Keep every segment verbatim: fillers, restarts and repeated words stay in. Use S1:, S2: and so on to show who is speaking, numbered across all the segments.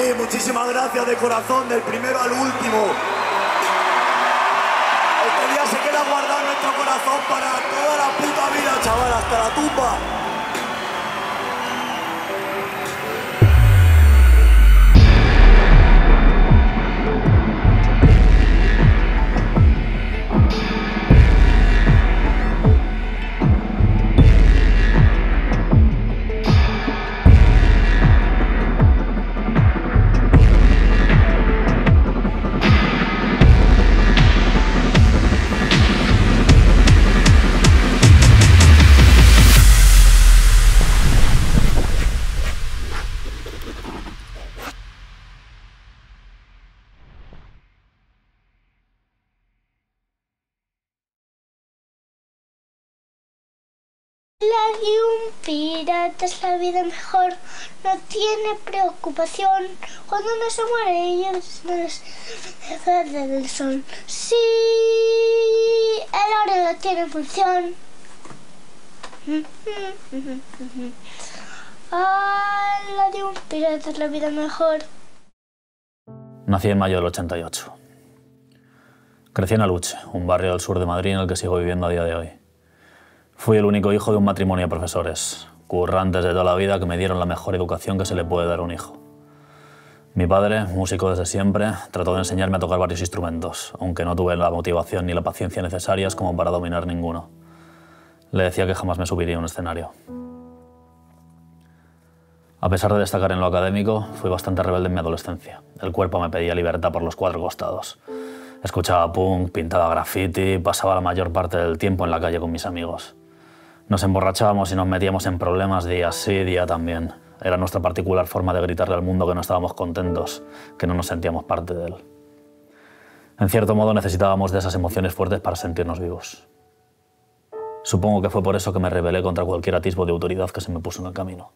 S1: sí, muchísimas gracias de corazón, del primero al último. Este día se queda guardado en nuestro corazón para toda la puta vida, chaval, hasta la tumba.
S2: La de un pirata es la vida mejor, no tiene preocupación. Cuando no se muere ellos no les pierde del sol. Sí, el oro no tiene función. Ah, la de un pirata es la vida mejor.
S3: Nací en mayo del ochenta y ocho. Crecí en Aluche, un barrio del sur de Madrid en el que sigo viviendo a día de hoy. Fui el único hijo de un matrimonio de profesores, currantes de toda la vida que me dieron la mejor educación que se le puede dar a un hijo. Mi padre, músico desde siempre, trató de enseñarme a tocar varios instrumentos, aunque no tuve la motivación ni la paciencia necesarias como para dominar ninguno. Le decía que jamás me subiría a un escenario. A pesar de destacar en lo académico, fui bastante rebelde en mi adolescencia. El cuerpo me pedía libertad por los cuatro costados. Escuchaba punk, pintaba graffiti, pasaba la mayor parte del tiempo en la calle con mis amigos. Nos emborrachábamos y nos metíamos en problemas día sí, día también. Era nuestra particular forma de gritarle al mundo que no estábamos contentos, que no nos sentíamos parte de él. En cierto modo necesitábamos de esas emociones fuertes para sentirnos vivos. Supongo que fue por eso que me rebelé contra cualquier atisbo de autoridad que se me puso en el camino.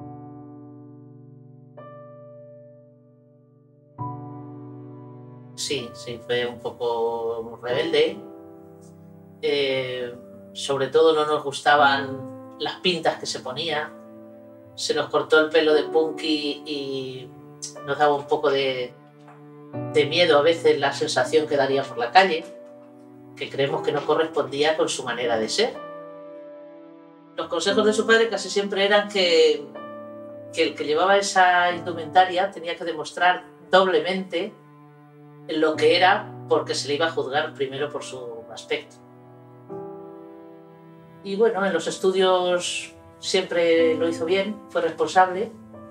S4: Sí, sí, fue un poco rebelde. Eh, sobre todo no nos gustaban las pintas que se ponía. Se nos cortó el pelo de punky y nos daba un poco de, de miedo a veces la sensación que daría por la calle, que creemos que no correspondía con su manera de ser. Los consejos de su padre casi siempre eran que, que el que llevaba esa indumentaria tenía que demostrar doblemente lo que era, porque se le iba a juzgar primero por su aspecto. Y bueno, en los estudios siempre lo hizo bien, fue responsable.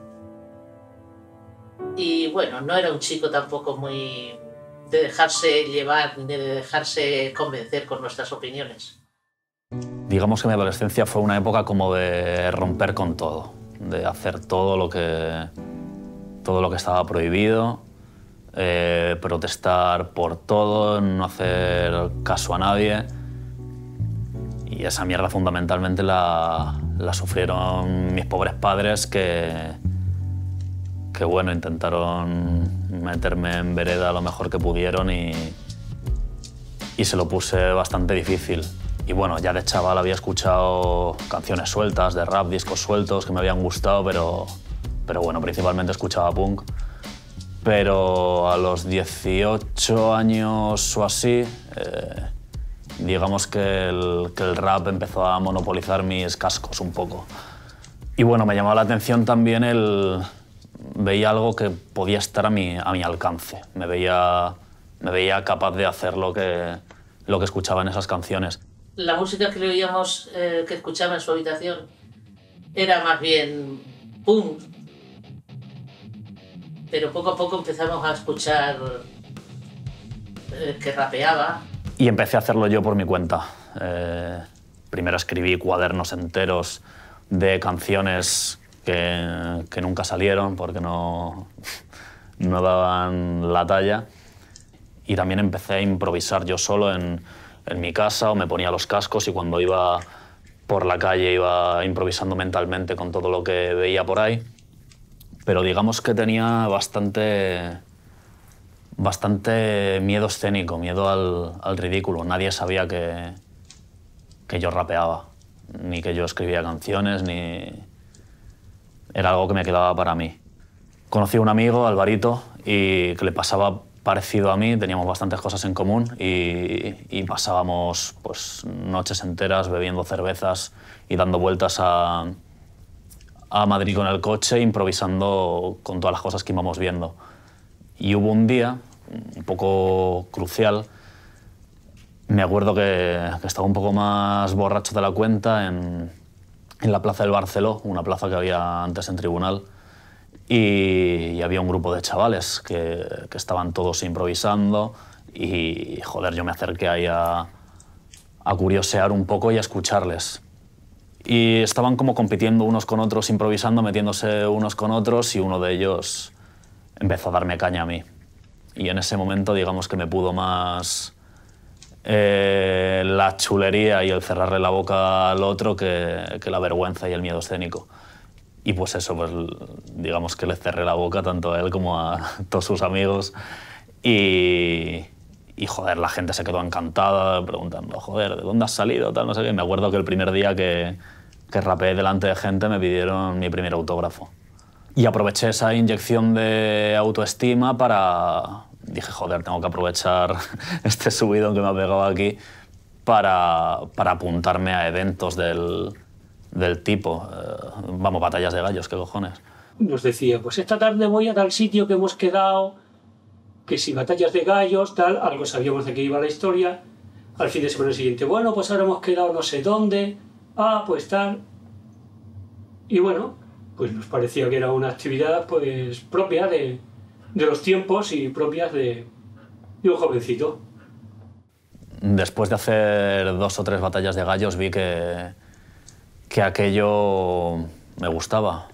S4: Y bueno, no era un chico tampoco muy de dejarse llevar ni de dejarse convencer con nuestras opiniones.
S3: Digamos que mi adolescencia fue una época como de romper con todo, de hacer todo lo que, todo lo que estaba prohibido, eh, protestar por todo, no hacer caso a nadie. Y esa mierda fundamentalmente la, la sufrieron mis pobres padres que, que bueno, intentaron meterme en vereda lo mejor que pudieron y, y se lo puse bastante difícil. Y bueno, ya de chaval había escuchado canciones sueltas, de rap, discos sueltos que me habían gustado, pero, pero bueno, principalmente escuchaba punk. Pero a los dieciocho años o así, eh, digamos que el, que el rap empezó a monopolizar mis cascos un poco. Y bueno, me llamaba la atención también el... Veía algo que podía estar a mi, a mi alcance. Me veía, me veía capaz de hacer lo que, lo que escuchaba en esas canciones.
S4: La música que oíamos, eh, que escuchaba en su habitación, era más bien punk. Pero poco a poco empezamos a escuchar eh, que rapeaba.
S3: Y empecé a hacerlo yo por mi cuenta. Eh, primero escribí cuadernos enteros de canciones que, que nunca salieron porque no, no daban la talla. Y también empecé a improvisar yo solo en, en mi casa, o me ponía los cascos y cuando iba por la calle iba improvisando mentalmente con todo lo que veía por ahí. Pero digamos que tenía bastante, bastante miedo escénico, miedo al, al ridículo. Nadie sabía que, que yo rapeaba, ni que yo escribía canciones, ni... Era algo que me quedaba para mí. conocí a un amigo, Alvarito, y que le pasaba parecido a mí, teníamos bastantes cosas en común y, y pasábamos pues, noches enteras bebiendo cervezas y dando vueltas a, a Madrid con el coche, improvisando con todas las cosas que íbamos viendo. Y hubo un día, un poco crucial, me acuerdo que, que estaba un poco más borracho de la cuenta en, en la Plaza del Barceló, una plaza que había antes en Tribunal, y, y había un grupo de chavales que, que estaban todos improvisando y, joder, yo me acerqué ahí a, a curiosear un poco y a escucharles. Y estaban como compitiendo unos con otros, improvisando, metiéndose unos con otros, y uno de ellos empezó a darme caña a mí. Y en ese momento, digamos que me pudo más eh, la chulería y el cerrarle la boca al otro que, que la vergüenza y el miedo escénico. Y pues eso, pues digamos que le cerré la boca tanto a él como a todos sus amigos. Y, y joder, la gente se quedó encantada preguntando, joder, ¿de dónde has salido? Tal, no sé qué. Me acuerdo que el primer día que, que rapeé delante de gente me pidieron mi primer autógrafo. Y aproveché esa inyección de autoestima para... Dije, joder, tengo que aprovechar este subidón que me ha pegado aquí para, para apuntarme a eventos del, del tipo. Eh, vamos, batallas de gallos, ¿qué cojones?
S5: Nos decía, pues esta tarde voy a tal sitio que hemos quedado, que si batallas de gallos, tal, algo sabíamos de qué iba la historia. Al fin de semana siguiente, bueno, pues ahora hemos quedado no sé dónde, ah, pues tal. Y bueno, pues nos parecía que era una actividad pues propia de, de los tiempos y propias de, de un jovencito.
S3: Después de hacer dos o tres batallas de gallos vi que, que aquello me gustaba.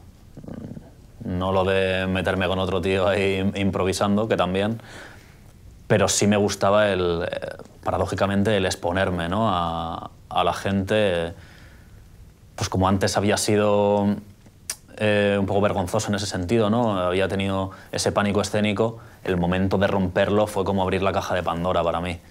S3: No lo de meterme con otro tío ahí improvisando, que también, pero sí me gustaba, el, paradójicamente, el exponerme, ¿no? a, a la gente. Pues como antes había sido eh, un poco vergonzoso en ese sentido, ¿no? Había tenido ese pánico escénico, el momento de romperlo fue como abrir la caja de Pandora para mí.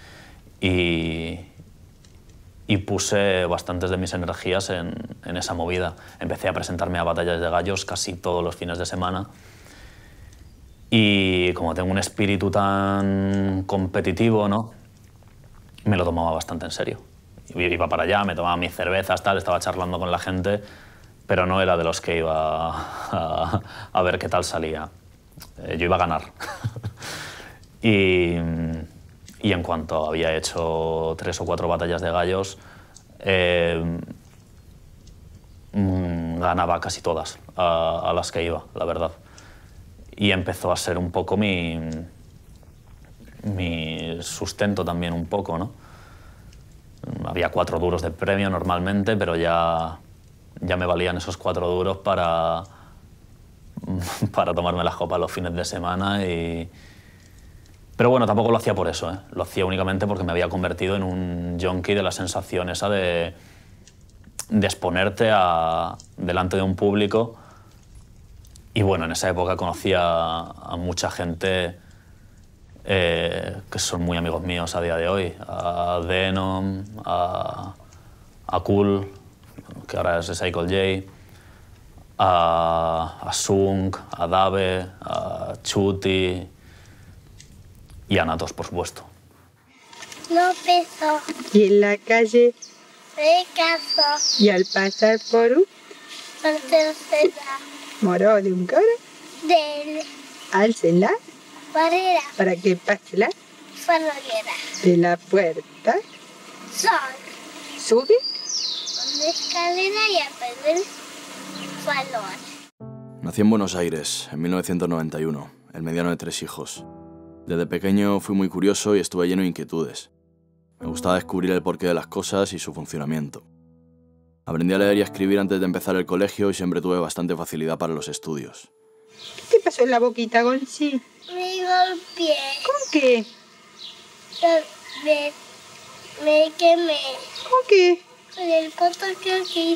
S3: Y, y puse bastantes de mis energías en, en esa movida. Empecé a presentarme a batallas de gallos casi todos los fines de semana. Y como tengo un espíritu tan competitivo, ¿no? Me lo tomaba bastante en serio. Iba para allá, me tomaba mis cervezas, tal, estaba charlando con la gente, pero no era de los que iba a, a ver qué tal salía. Eh, yo iba a ganar. y, y en cuanto había hecho tres o cuatro batallas de gallos, eh, ganaba casi todas a, a las que iba, la verdad. Y empezó a ser un poco mi, mi sustento también un poco, ¿no? Había cuatro duros de premio normalmente, pero ya, ya me valían esos cuatro duros para, para tomarme las copas los fines de semana. Y... Pero bueno, tampoco lo hacía por eso, ¿eh? Lo hacía únicamente porque me había convertido en un junkie de la sensación esa de, de exponerte a, delante de un público. Y bueno, en esa época conocía a, a mucha gente eh, que son muy amigos míos a día de hoy. A Denom, a, a Cool, que ahora es Cycle J, a, a Sung, a Dave, a Chuti y a Natos, por supuesto.
S2: No pesó.
S6: Y en la calle,
S2: Me casó.
S6: y al pasar por un
S2: Por tercera.
S6: moro de un coro,
S2: Del.
S6: álcela
S2: Barrera.
S6: para que pase la
S2: Farolera.
S6: de la puerta,
S2: Sol.
S6: sube.
S2: Una escalera y aprende el valor.
S7: Nací en Buenos Aires, en mil novecientos noventa y uno, el mediano de tres hijos. Desde pequeño fui muy curioso y estuve lleno de inquietudes. Me gustaba descubrir el porqué de las cosas y su funcionamiento. Aprendí a leer y a escribir antes de empezar el colegio y siempre tuve bastante facilidad para los estudios.
S6: ¿Qué te pasó en la boquita, Gonzi?
S2: Me golpeé.
S6: ¿Con qué?
S2: Me, me quemé.
S6: ¿Con qué?
S2: Con el poto que hicieron.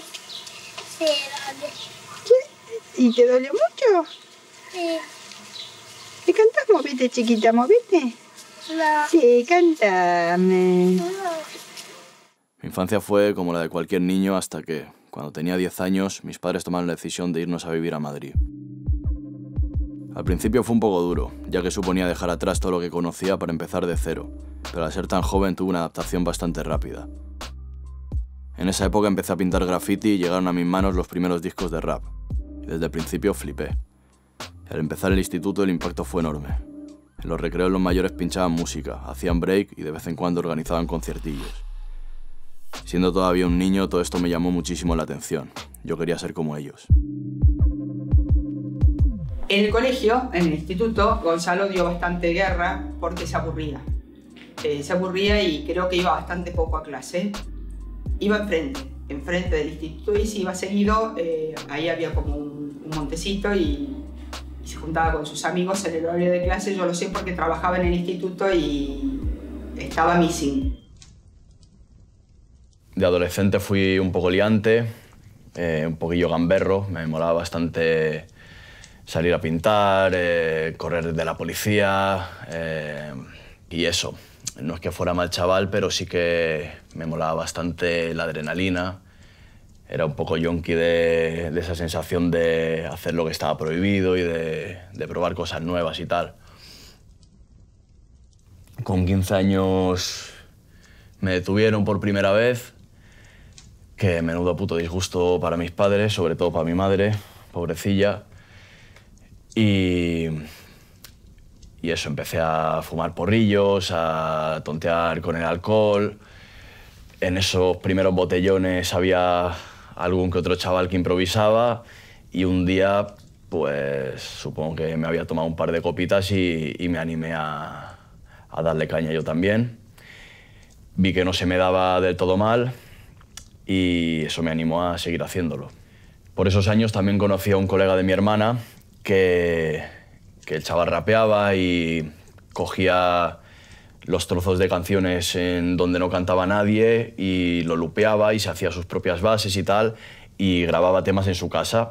S6: ¿Qué? ¿Y te dolió mucho?
S2: Sí.
S6: ¿Te cantás? Movete, chiquita, movete.
S2: No.
S6: Sí, cántame.
S2: No.
S7: Mi infancia fue como la de cualquier niño hasta que, cuando tenía diez años, mis padres tomaron la decisión de irnos a vivir a Madrid. Al principio fue un poco duro, ya que suponía dejar atrás todo lo que conocía para empezar de cero, pero al ser tan joven tuve una adaptación bastante rápida. En esa época empecé a pintar graffiti y llegaron a mis manos los primeros discos de rap, y desde el principio flipé. Al empezar el instituto el impacto fue enorme. En los recreos los mayores pinchaban música, hacían break y de vez en cuando organizaban conciertillos. Siendo todavía un niño, todo esto me llamó muchísimo la atención. Yo quería ser como ellos.
S6: En el colegio, en el instituto, Gonzalo dio bastante guerra porque se aburría. Eh, se aburría y creo que iba bastante poco a clase. Iba enfrente, enfrente del instituto y se iba seguido. Eh, ahí había como un, un montecito y, y se juntaba con sus amigos en el horario de clase. Yo lo sé porque trabajaba en el instituto y estaba missing.
S7: De adolescente fui un poco liante, eh, un poquillo gamberro. Me molaba bastante salir a pintar, eh, correr de la policía eh, y eso. No es que fuera mal chaval, pero sí que me molaba bastante la adrenalina. Era un poco yonki de, de esa sensación de hacer lo que estaba prohibido y de, de probar cosas nuevas y tal. Con quince años me detuvieron por primera vez, que menudo puto disgusto para mis padres, sobre todo para mi madre, pobrecilla. Y, y eso, empecé a fumar porrillos, a tontear con el alcohol. En esos primeros botellones había algún que otro chaval que improvisaba y un día, pues supongo que me había tomado un par de copitas y, y me animé a, a darle caña yo también. Vi que no se me daba del todo mal y eso me animó a seguir haciéndolo. Por esos años también conocí a un colega de mi hermana que, que el chaval rapeaba y cogía los trozos de canciones en donde no cantaba nadie y lo lupeaba y se hacía sus propias bases y tal y grababa temas en su casa.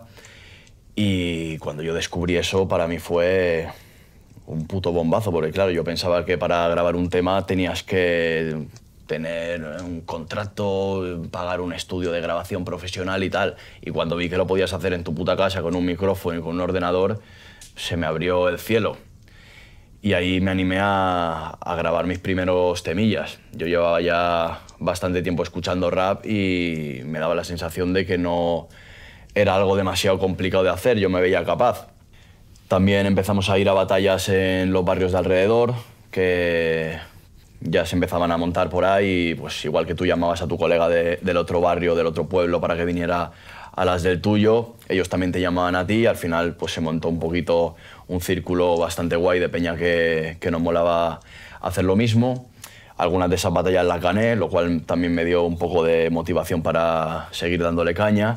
S7: Y cuando yo descubrí eso, para mí fue un puto bombazo, porque claro, yo pensaba que para grabar un tema tenías que tener un contrato, pagar un estudio de grabación profesional y tal. Y cuando vi que lo podías hacer en tu puta casa con un micrófono y con un ordenador, se me abrió el cielo. Y ahí me animé a, a grabar mis primeros temillas. Yo llevaba ya bastante tiempo escuchando rap y me daba la sensación de que no era algo demasiado complicado de hacer, yo me veía capaz. También empezamos a ir a batallas en los barrios de alrededor, que ya se empezaban a montar por ahí, pues igual que tú llamabas a tu colega de, del otro barrio, del otro pueblo, para que viniera a las del tuyo, ellos también te llamaban a ti y al final pues se montó un poquito un círculo bastante guay de peña que, que nos molaba hacer lo mismo. Algunas de esas batallas las gané, lo cual también me dio un poco de motivación para seguir dándole caña.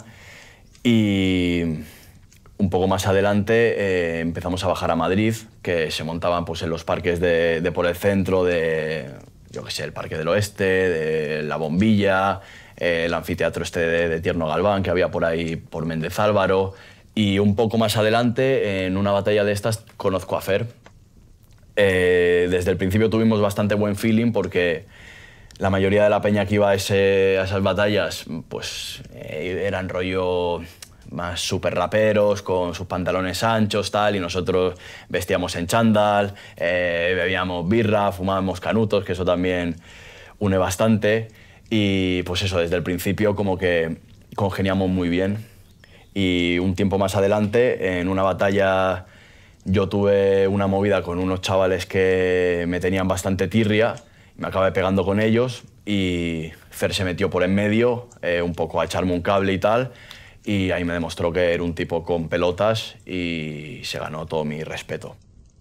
S7: Y un poco más adelante eh, empezamos a bajar a Madrid, que se montaban pues, en los parques de, de por el centro, de, yo qué sé, el Parque del Oeste, de La Bombilla, eh, el anfiteatro este de, de Tierno Galván, que había por ahí por Méndez Álvaro. Y un poco más adelante, en una batalla de estas, conozco a Fer. Eh, desde el principio tuvimos bastante buen feeling porque la mayoría de la peña que iba a, ese, a esas batallas pues, eh, eran rollo más súper raperos, con sus pantalones anchos, tal, y nosotros vestíamos en chándal, eh, bebíamos birra, fumábamos canutos, que eso también une bastante. Y pues eso, desde el principio como que congeniamos muy bien. Y un tiempo más adelante, en una batalla, yo tuve una movida con unos chavales que me tenían bastante tirria, me acabé pegando con ellos y Fer se metió por en medio, eh, un poco a echarme un cable y tal, y ahí me demostró que era un tipo con pelotas y se ganó todo mi respeto.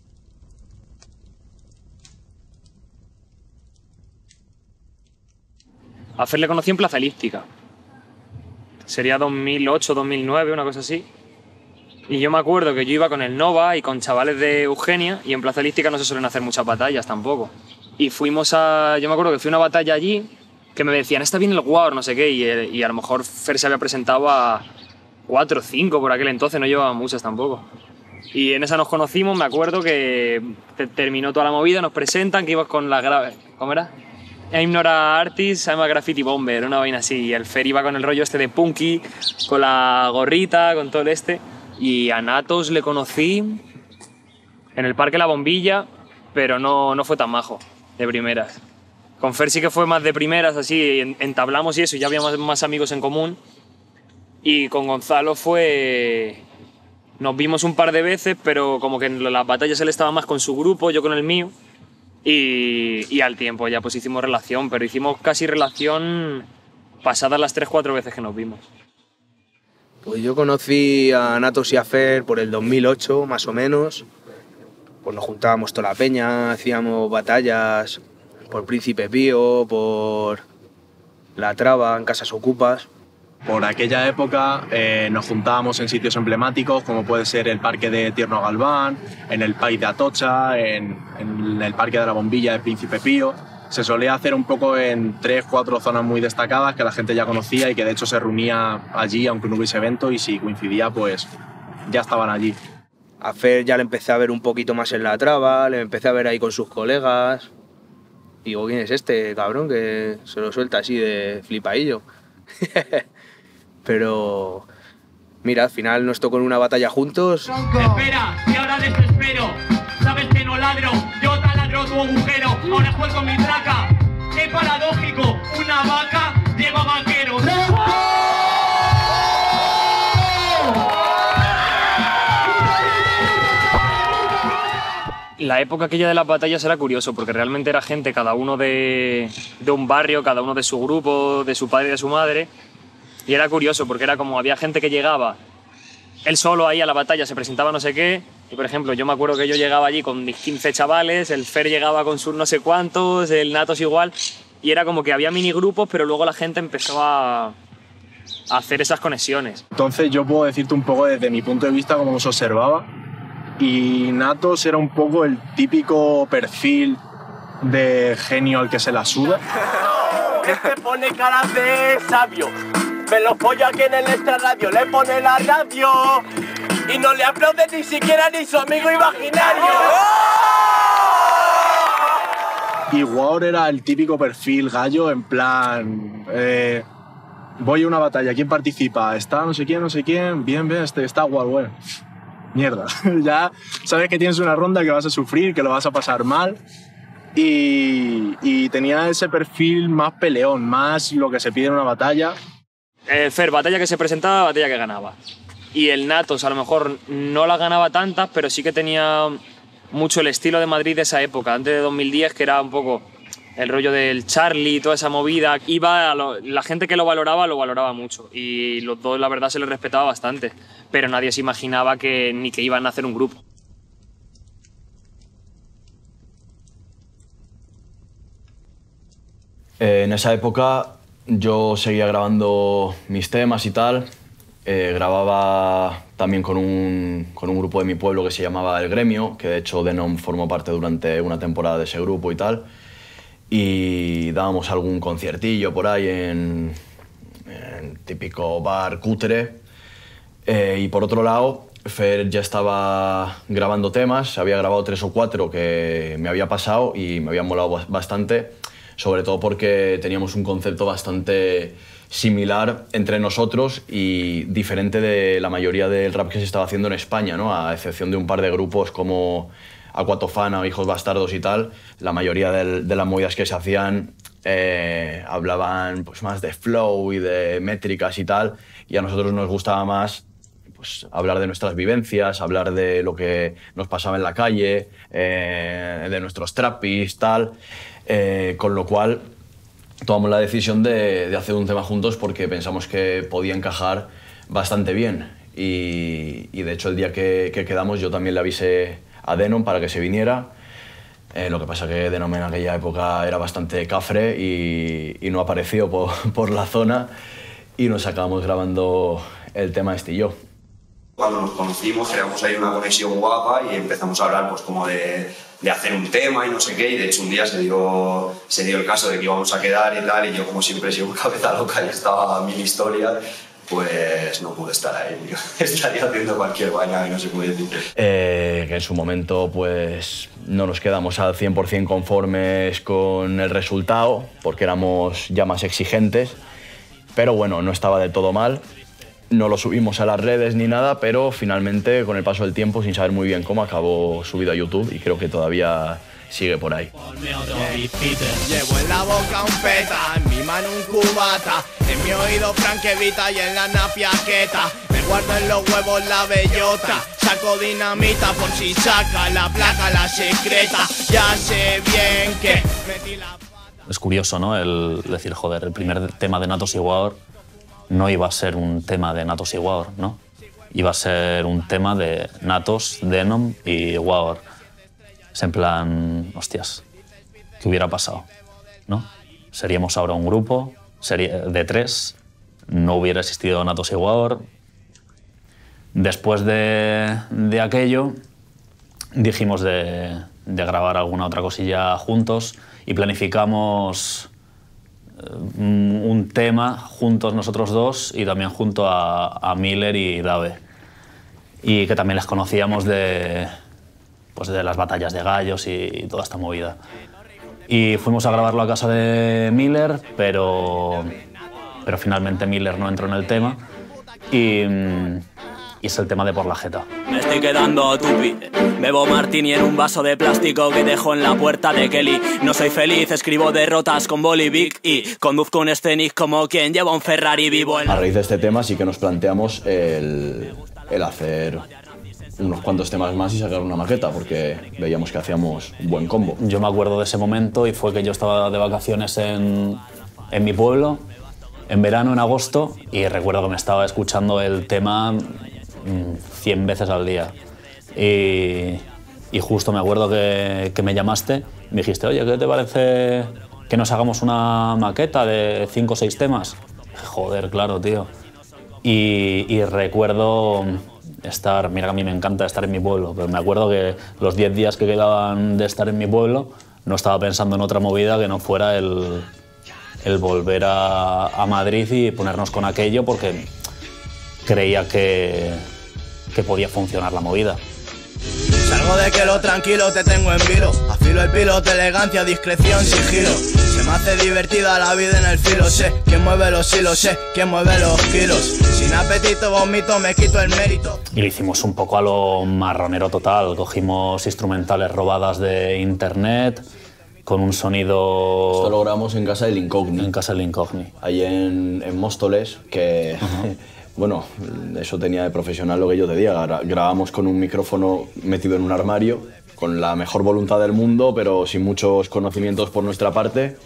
S8: A Fer le conocí en Plaza Elíptica. Sería dos mil ocho, dos mil nueve, una cosa así. Y yo me acuerdo que yo iba con el Nova y con chavales de Eugenia y en Plaza Elíptica no se suelen hacer muchas batallas tampoco. Y fuimos a... Yo me acuerdo que fui a una batalla allí que me decían, está bien el War, no sé qué, y, y a lo mejor Fer se había presentado a cuatro o cinco por aquel entonces, no llevaba muchas tampoco. Y en esa nos conocimos, me acuerdo que terminó toda la movida, nos presentan, que ibas con las graves... ¿Cómo era? I'm not a artist, I'm a graffiti bomber, una vaina así. Y el Fer iba con el rollo este de punky, con la gorrita, con todo el este. Y a Natos le conocí En el Parque La Bombilla, pero no, no fue tan majo, de primeras. Con Fer sí que fue más de primeras, así, entablamos y eso, y ya había más, más amigos en común. Y con Gonzalo fue... Nos vimos un par de veces, pero como que en las batallas él estaba más con su grupo, yo con el mío. Y, y al tiempo ya pues hicimos relación, pero hicimos casi relación pasadas las tres, cuatro veces que nos vimos.
S9: Pues yo conocí a Natos y a Fer por el dos mil ocho, más o menos. Pues nos juntábamos toda la peña, hacíamos batallas por Príncipe Pío, por La Traba, en Casas Ocupas.
S10: Por aquella época eh, nos juntábamos en sitios emblemáticos como puede ser el Parque de Tierno Galván, en el País de Atocha, en, en el Parque de la Bombilla de Príncipe Pío. Se solía hacer un poco en tres, cuatro zonas muy destacadas que la gente ya conocía y que de hecho se reunía allí aunque no hubiese evento, y si coincidía pues ya estaban allí.
S9: A Fer ya le empecé a ver un poquito más en La Traba, le empecé a ver ahí con sus colegas. Digo, ¿quién es este cabrón que se lo suelta así de flipaillo? Pero mira, al final nos tocó en una batalla juntos.
S11: Espera, y ahora desespero. Sabes que no ladro, yo taladro tu agujero. Ahora juego mi traca. Qué paradójico, una vaca lleva vaqueros.
S8: La época aquella de las batallas era curioso, porque realmente era gente, cada uno de, de un barrio, cada uno de su grupo, de su padre y de su madre. Y era curioso, porque era como había gente que llegaba, él solo ahí a la batalla, se presentaba no sé qué. Y por ejemplo, yo me acuerdo que yo llegaba allí con mis quince chavales, el Fer llegaba con sus no sé cuántos, el Natos igual. Y era como que había mini grupos, pero luego la gente empezó a, a hacer esas conexiones.
S10: Entonces yo puedo decirte un poco desde mi punto de vista cómo se observaba. Y Natos era un poco el típico perfil de genio al que se la suda.
S11: Este pone cara de sabio. Me lo pollo aquí en el extrarradio, le pone la radio y no le aplaude ni siquiera ni su amigo imaginario.
S10: Y War era el típico perfil gallo, en plan... Eh, voy a una batalla, ¿quién participa? Está no sé quién, no sé quién, bien, bien, este, está War, bueno. Mierda, ya sabes que tienes una ronda que vas a sufrir, que lo vas a pasar mal. Y, y tenía ese perfil más peleón, más lo que se pide en una batalla.
S8: Eh, Fer, batalla que se presentaba, batalla que ganaba. Y el Natos a lo mejor no la ganaba tantas, pero sí que tenía mucho el estilo de Madrid de esa época, antes de dos mil diez, que era un poco el rollo del Charlie, toda esa movida. Iba a lo, la gente que lo valoraba, lo valoraba mucho. Y los dos, la verdad, se les respetaba bastante. Pero nadie se imaginaba que ni que iban a hacer un grupo.
S7: Eh, en esa época yo seguía grabando mis temas y tal. Eh, grababa también con un, con un grupo de mi pueblo que se llamaba El Gremio, que de hecho Denom formó parte durante una temporada de ese grupo y tal. Y dábamos algún conciertillo por ahí en, en típico bar cutre. Eh, y por otro lado, Fer ya estaba grabando temas, había grabado tres o cuatro que me había pasado y me habían molado bastante, sobre todo porque teníamos un concepto bastante similar entre nosotros y diferente de la mayoría del rap que se estaba haciendo en España, ¿no? A excepción de un par de grupos como Aquatofana o Hijos Bastardos y tal, la mayoría de, de las movidas que se hacían eh, hablaban pues, más de flow y de métricas y tal, y a nosotros nos gustaba más pues, hablar de nuestras vivencias, hablar de lo que nos pasaba en la calle, eh, de nuestros trapis, tal, eh, con lo cual tomamos la decisión de, de hacer un tema juntos porque pensamos que podía encajar bastante bien. Y, y de hecho el día que, que quedamos yo también le avisé a Denom para que se viniera. Eh, lo que pasa que Denom en aquella época era bastante cafre y, y no apareció por, por la zona y nos acabamos grabando el tema este y yo.
S12: Cuando nos conocimos creamos ahí una conexión guapa y empezamos a hablar pues como de, de hacer un tema y no sé qué, y de hecho un día se dio, se dio el caso de que íbamos a quedar y tal, y yo como siempre he sido cabeza loca y estaba a mil historias, pues no pude estar ahí. Yo estaría haciendo cualquier vaina y no se puede decir.
S7: Eh, que en su momento pues no nos quedamos al cien por cien conformes con el resultado porque éramos ya más exigentes, pero bueno, no estaba del todo mal. No lo subimos a las redes ni nada, pero finalmente, con el paso del tiempo, sin saber muy bien cómo, acabó subido a YouTube y creo que todavía sigue por ahí.
S13: Llevo en la boca un peta, en mi mano un cubata, en mi oído franquevita y en la napiaqueta. Me guardo en los huevos la bellota, saco dinamita por si saca la placa, la secreta. Ya sé bien que metí la...
S3: Es curioso, ¿no? El decir, joder, el primer tema de Natos y War no iba a ser un tema de Natos y War, ¿no? Iba a ser un tema de Natos, Denom y War. Es en plan, hostias, ¿qué hubiera pasado? ¿No? Seríamos ahora un grupo de tres, no hubiera existido Natos y War. Después de, de aquello, dijimos de, de grabar alguna otra cosilla juntos y planificamos un tema juntos nosotros dos y también junto a, a Miller y Dave. Y que también les conocíamos de, pues de las batallas de gallos y toda esta movida. Y fuimos a grabarlo a casa de Miller, pero, pero finalmente Miller no entró en el tema y, y es el tema de Por la Jeta.
S14: Me estoy quedando tupi, bebo martini en un vaso de plástico que dejo en la puerta de Kelly. No soy feliz, escribo derrotas con Bolivic y conduzco un Scenic como quien lleva un Ferrari vivo en...
S7: A raíz de este tema sí que nos planteamos el, el hacer unos cuantos temas más y sacar una maqueta, porque veíamos que hacíamos un buen combo.
S3: Yo me acuerdo de ese momento y fue que yo estaba de vacaciones en, en mi pueblo, en verano, en agosto, y recuerdo que me estaba escuchando el tema cien veces al día. Y, y justo me acuerdo que, que me llamaste, me dijiste, oye, ¿qué te parece que nos hagamos una maqueta de cinco o seis temas? Joder, claro, tío. Y, y recuerdo estar, mira que a mí me encanta estar en mi pueblo, pero me acuerdo que los diez días que quedaban de estar en mi pueblo no estaba pensando en otra movida que no fuera el, el volver a, a Madrid y ponernos con aquello, porque creía que, que podía funcionar la movida.
S13: Salgo de que lo tranquilo te tengo en vilo, afilo el piloto, elegancia, discreción, sigilo. Se me hace divertida la vida en el filo, sé quién mueve los hilos, sé quién mueve los kilos. Sin apetito vomito, me quito el mérito.
S3: Y lo hicimos un poco a lo marronero total, cogimos instrumentales robadas de internet, con un sonido...
S7: Esto lo grabamos en casa del Incogni.
S3: En casa del Incogni.
S7: Ahí en, en Móstoles, que... Uh-huh. Bueno, eso tenía de profesional lo que yo te diga. Grabamos con un micrófono metido en un armario, con la mejor voluntad del mundo, pero sin muchos conocimientos por nuestra parte.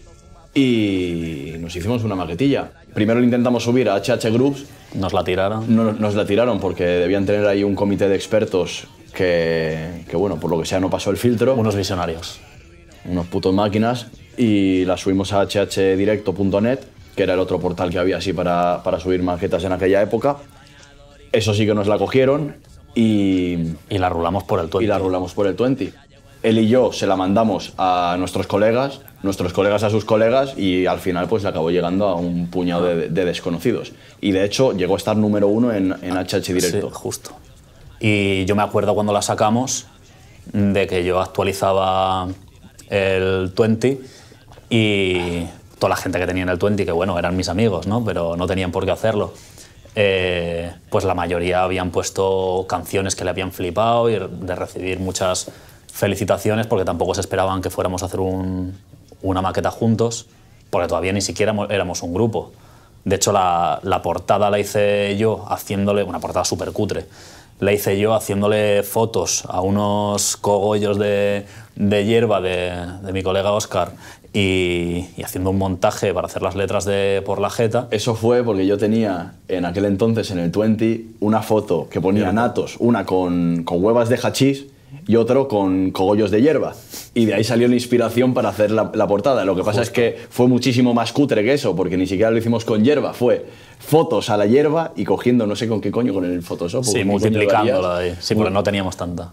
S7: Y nos hicimos una maquetilla. Primero lo intentamos subir a H H Groups.
S3: Nos la tiraron.
S7: No, nos la tiraron porque debían tener ahí un comité de expertos que, que, bueno, por lo que sea no pasó el filtro.
S3: Unos visionarios.
S7: Unos putos máquinas. Y la subimos a h h directo punto net, que era el otro portal que había así para, para subir maquetas en aquella época. Eso sí que nos la cogieron y...
S3: Y la rulamos por el veinte.
S7: Y la rulamos por el veinte. Él y yo se la mandamos a nuestros colegas, nuestros colegas a sus colegas, y al final pues le acabó llegando a un puñado de, de desconocidos. Y de hecho llegó a estar número uno en, en H H Directo.
S3: Sí, justo. Y yo me acuerdo cuando la sacamos de que yo actualizaba el veinte y... toda la gente que tenía en el veinte, que bueno, eran mis amigos, ¿no? Pero no tenían por qué hacerlo. Eh, pues la mayoría habían puesto canciones que le habían flipado y de recibir muchas felicitaciones, porque tampoco se esperaban que fuéramos a hacer un, una maqueta juntos, porque todavía ni siquiera éramos un grupo. De hecho, la, la portada la hice yo haciéndole, una portada súper cutre, la hice yo haciéndole fotos a unos cogollos de, de hierba de, de mi colega Óscar, Y, y haciendo un montaje para hacer las letras de Por la Jeta.
S7: Eso fue porque yo tenía en aquel entonces, en el veinte, una foto que ponía Natos, una con, con huevas de hachís y otro con cogollos de hierba. Y de ahí salió la inspiración para hacer la, la portada. Lo que pasa Justo. es que fue muchísimo más cutre que eso, porque ni siquiera lo hicimos con hierba. Fue fotos a la hierba y cogiendo no sé con qué coño, con el Photoshop.
S3: Sí, multiplicándola ahí. Sí, porque no teníamos tanta.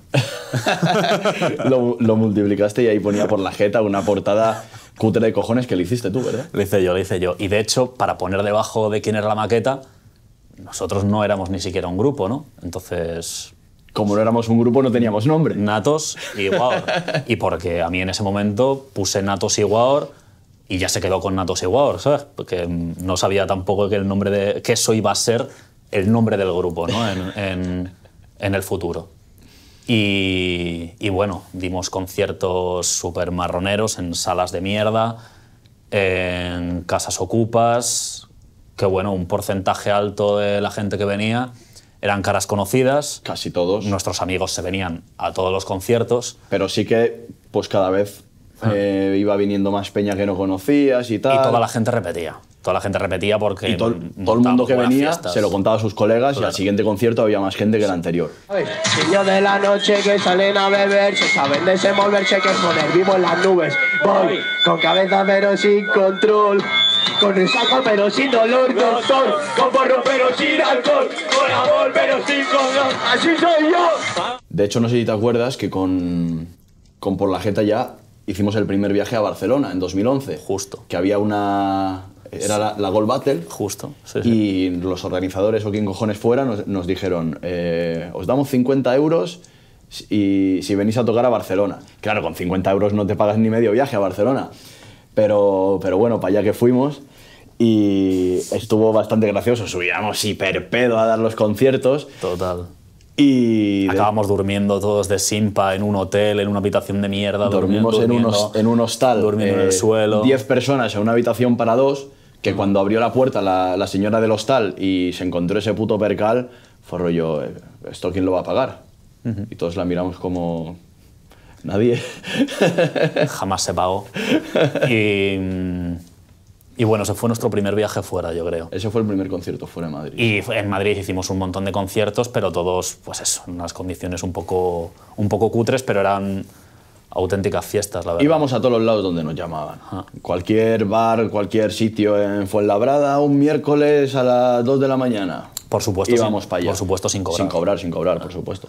S7: lo, lo multiplicaste y ahí ponía Por la Jeta una portada cutre de cojones que le hiciste tú, ¿verdad?
S3: Lo hice yo, lo hice yo. Y de hecho, para poner debajo de quién era la maqueta, nosotros no éramos ni siquiera un grupo, ¿no? Entonces...
S7: Como no éramos un grupo, no teníamos nombre.
S3: Natos y Waor. Y porque a mí en ese momento puse Natos y Waor y ya se quedó con Natos y Waor, ¿sabes? Porque no sabía tampoco que el nombre de... que eso iba a ser el nombre del grupo, ¿no? en, en, en el futuro. Y, y bueno, dimos conciertos súper marroneros en salas de mierda, en casas ocupas, que bueno, un porcentaje alto de la gente que venía eran caras conocidas.
S7: Casi todos.
S3: Nuestros amigos se venían a todos los conciertos.
S7: Pero sí que, pues cada vez eh, iba viniendo más peña que no conocías y tal.
S3: Y toda la gente repetía. Toda la gente repetía porque...
S7: Y to todo el mundo que venía fiestas. se lo contaba a sus colegas, claro. Y al siguiente concierto había más gente que el anterior.
S13: Niños de la noche que salen a beber, se saben desenvolverse que poner vivo en las nubes. Voy con cabeza pero sin control, con resaca pero sin dolor, doctor, con porro pero sin alcohol, con amor pero sin color, así soy yo.
S7: De hecho, no sé si te acuerdas que con, con Por la Jeta ya hicimos el primer viaje a Barcelona en dos mil once.
S3: Justo.
S7: Que había una... Era la, la Gold Battle.
S3: Justo. Sí, sí.
S7: Y los organizadores o quien cojones fuera nos, nos dijeron, eh, os damos cincuenta euros y si venís a tocar a Barcelona. Claro, con cincuenta euros no te pagas ni medio viaje a Barcelona. Pero, pero bueno, para allá que fuimos y estuvo bastante gracioso. Subíamos hiper pedo a dar los conciertos.
S3: Total.
S7: Y
S3: acabamos de... durmiendo todos de simpa en un hotel, en una habitación de mierda.
S7: Dormimos en, unos, en un hostal.
S3: Durmiendo eh, en el suelo.
S7: diez personas en una habitación para dos, que cuando abrió la puerta la, la señora del hostal y se encontró ese puto percal, fue rollo, ¿esto quién lo va a pagar? Uh-huh. Y todos la miramos como... Nadie.
S3: Jamás se pagó. Y... Y bueno, ese fue nuestro primer viaje fuera, yo creo.
S7: Ese fue el primer concierto fuera de Madrid.
S3: Y en Madrid hicimos un montón de conciertos, pero todos, pues eso, en unas condiciones un poco, un poco cutres, pero eran auténticas fiestas, la verdad.
S7: Íbamos a todos los lados donde nos llamaban. Ajá. Cualquier bar, cualquier sitio en Fuenlabrada, un miércoles a las dos de la mañana.
S3: Por supuesto,
S7: íbamos
S3: sin,
S7: para allá.
S3: Por supuesto, sin cobrar.
S7: Sin cobrar, sin cobrar, por supuesto.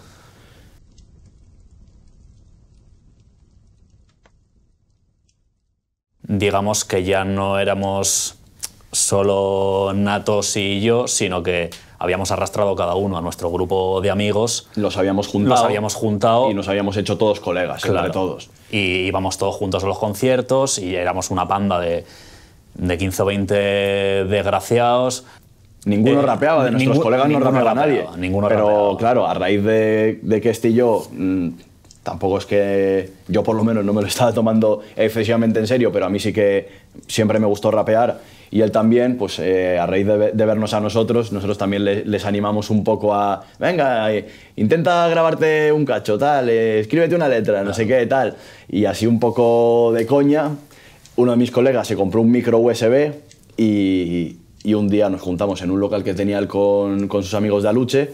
S3: Digamos que ya no éramos solo Natos y yo, sino que habíamos arrastrado cada uno a nuestro grupo de amigos.
S7: Los habíamos juntado.
S3: Los habíamos juntado.
S7: Y nos habíamos hecho todos colegas, claro, entre todos.
S3: Y íbamos todos juntos a los conciertos y éramos una panda de, de quince o veinte desgraciados.
S7: Ninguno eh, rapeaba, de nuestros
S3: ningún,
S7: colegas no rapeaba nadie.
S3: Ninguno
S7: Pero
S3: rapeaba.
S7: Claro, a raíz de, de que este y yo... Mmm, tampoco es que yo por lo menos no me lo estaba tomando excesivamente en serio, pero a mí sí que siempre me gustó rapear y él también, pues eh, a raíz de, de vernos a nosotros, nosotros también le, les animamos un poco a, venga, eh, intenta grabarte un cacho, tal, eh, escríbete una letra, no sé qué, tal. Y así un poco de coña, uno de mis colegas se compró un micro U S B y, y un día nos juntamos en un local que tenía él con, con sus amigos de Aluche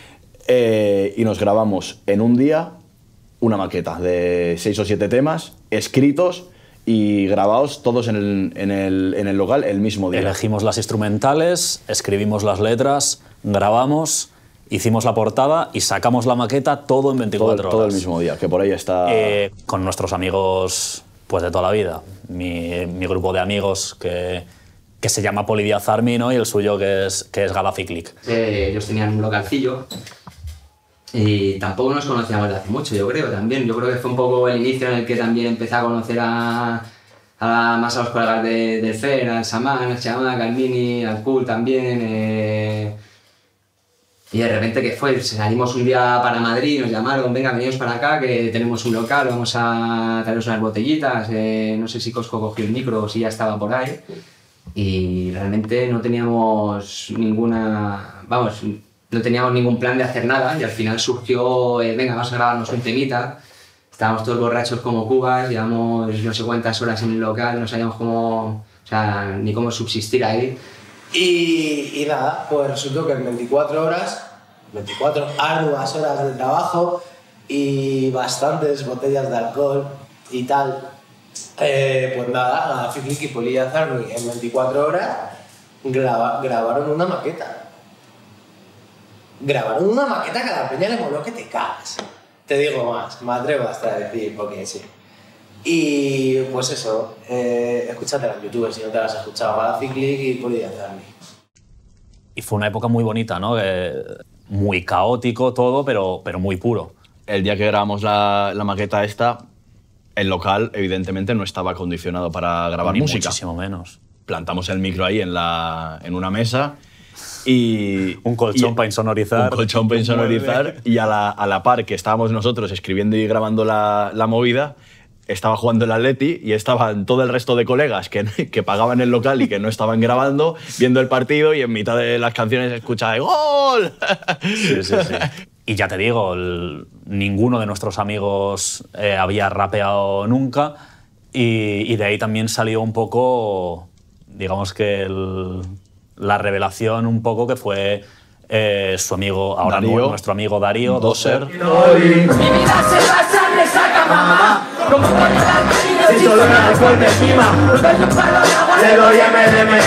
S7: eh, y nos grabamos en un día una maqueta de seis o siete temas escritos y grabados todos en el, en, el, en el local el mismo día.
S3: Elegimos las instrumentales, escribimos las letras, grabamos, hicimos la portada y sacamos la maqueta todo en veinticuatro
S7: todo,
S3: horas.
S7: Todo el mismo día, que por ahí está...
S3: Eh, con nuestros amigos pues de toda la vida. Mi, mi grupo de amigos que, que se llama Poli Díaz Army, ¿no? Y el suyo que es, que es Gaddafi Click.
S15: Eh, ellos tenían un localcillo. Y tampoco nos conocíamos de hace mucho, yo creo, también. Yo creo que fue un poco el inicio en el que también empecé a conocer a, a más a los colegas de, de Fer, al Samán, al Chamac, al Mini, al Cool también. Eh... Y de repente, ¿qué fue? Salimos un día para Madrid, nos llamaron, venga, venimos para acá, que tenemos un local, vamos a traeros unas botellitas. Eh, no sé si Cosco cogió el micro o si ya estaba por ahí. Y realmente no teníamos ninguna... Vamos... No teníamos ningún plan de hacer nada y al final surgió, eh, venga, vamos a grabarnos un temita. Estábamos todos borrachos como cubas, llevamos no sé cuántas horas en el local, no sabíamos cómo, o sea, ni cómo subsistir ahí.
S16: Y, y nada, pues resultó que en veinticuatro horas, veinticuatro arduas horas de trabajo y bastantes botellas de alcohol y tal, eh, pues nada, a Flick y Poli Díaz Army en veinticuatro horas graba, grabaron una maqueta. Grabaron una maqueta que a la peña le moló que te cagas. Te digo más, me atrevo hasta a decir, porque sí. Y pues eso, eh, escúchatela en YouTube si no te las has escuchado. Gaddafi Click y Poli Díaz Army.
S3: Y fue una época muy bonita, ¿no? Eh, muy caótico todo, pero, pero muy puro.
S7: El día que grabamos la, la maqueta esta, el local evidentemente no estaba acondicionado para grabar
S3: Ni
S7: música.
S3: Muchísimo menos.
S7: Plantamos el micro ahí en, la, en una mesa Y,
S3: un colchón para insonorizar.
S7: Un colchón para insonorizar. Y a la, a la par que estábamos nosotros escribiendo y grabando la, la movida, estaba jugando el Atleti y estaban todo el resto de colegas que, que pagaban el local y que no estaban grabando, viendo el partido, y en mitad de las canciones se escucha ¡Gol!
S3: Sí, sí, sí. Y ya te digo, el, ninguno de nuestros amigos eh, había rapeado nunca, y, y de ahí también salió un poco, digamos que el, la revelación un poco que fue eh, su amigo, ahora
S7: Darío.
S3: nuestro amigo Darío, Doser.
S11: Mi vida se basa en esa mamá. Como con el alcohol, si solo me recuerdo encima. Los besos un palo de agua, le doy M D M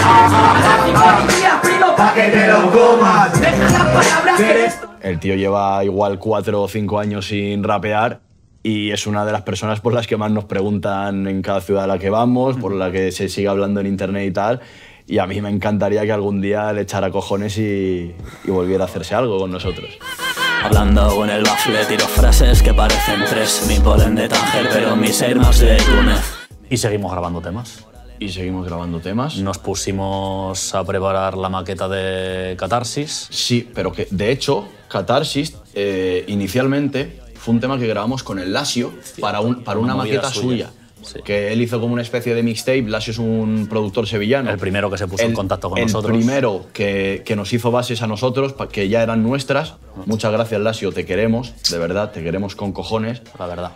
S11: A. Primo, pa' que te lo comas. Deja las palabras que eres.
S7: El tío lleva igual cuatro o cinco años sin rapear y es una de las personas por las que más nos preguntan en cada ciudad a la que vamos, por la que se sigue hablando en internet y tal. Y a mí me encantaría que algún día le echara cojones y, y volviera a hacerse algo con nosotros.
S14: Hablando con el bafle tiro frases que parecen tres. Mi polen de Tánger, pero mis hermanos de Túnez.
S3: Y seguimos grabando temas.
S7: Y seguimos grabando temas.
S3: Nos pusimos a preparar la maqueta de Catarsis.
S7: Sí, pero que de hecho, Catarsis eh, inicialmente fue un tema que grabamos con el Lasio para, un, para una, una maqueta suya. suya. Sí. Que él hizo como una especie de mixtape. Lasio es un productor sevillano.
S3: El primero que se puso
S7: el,
S3: en contacto con
S7: el
S3: nosotros.
S7: El primero que, que nos hizo bases a nosotros, que ya eran nuestras. Muchas gracias, Lasio, te queremos, de verdad, te queremos con cojones.
S3: La verdad.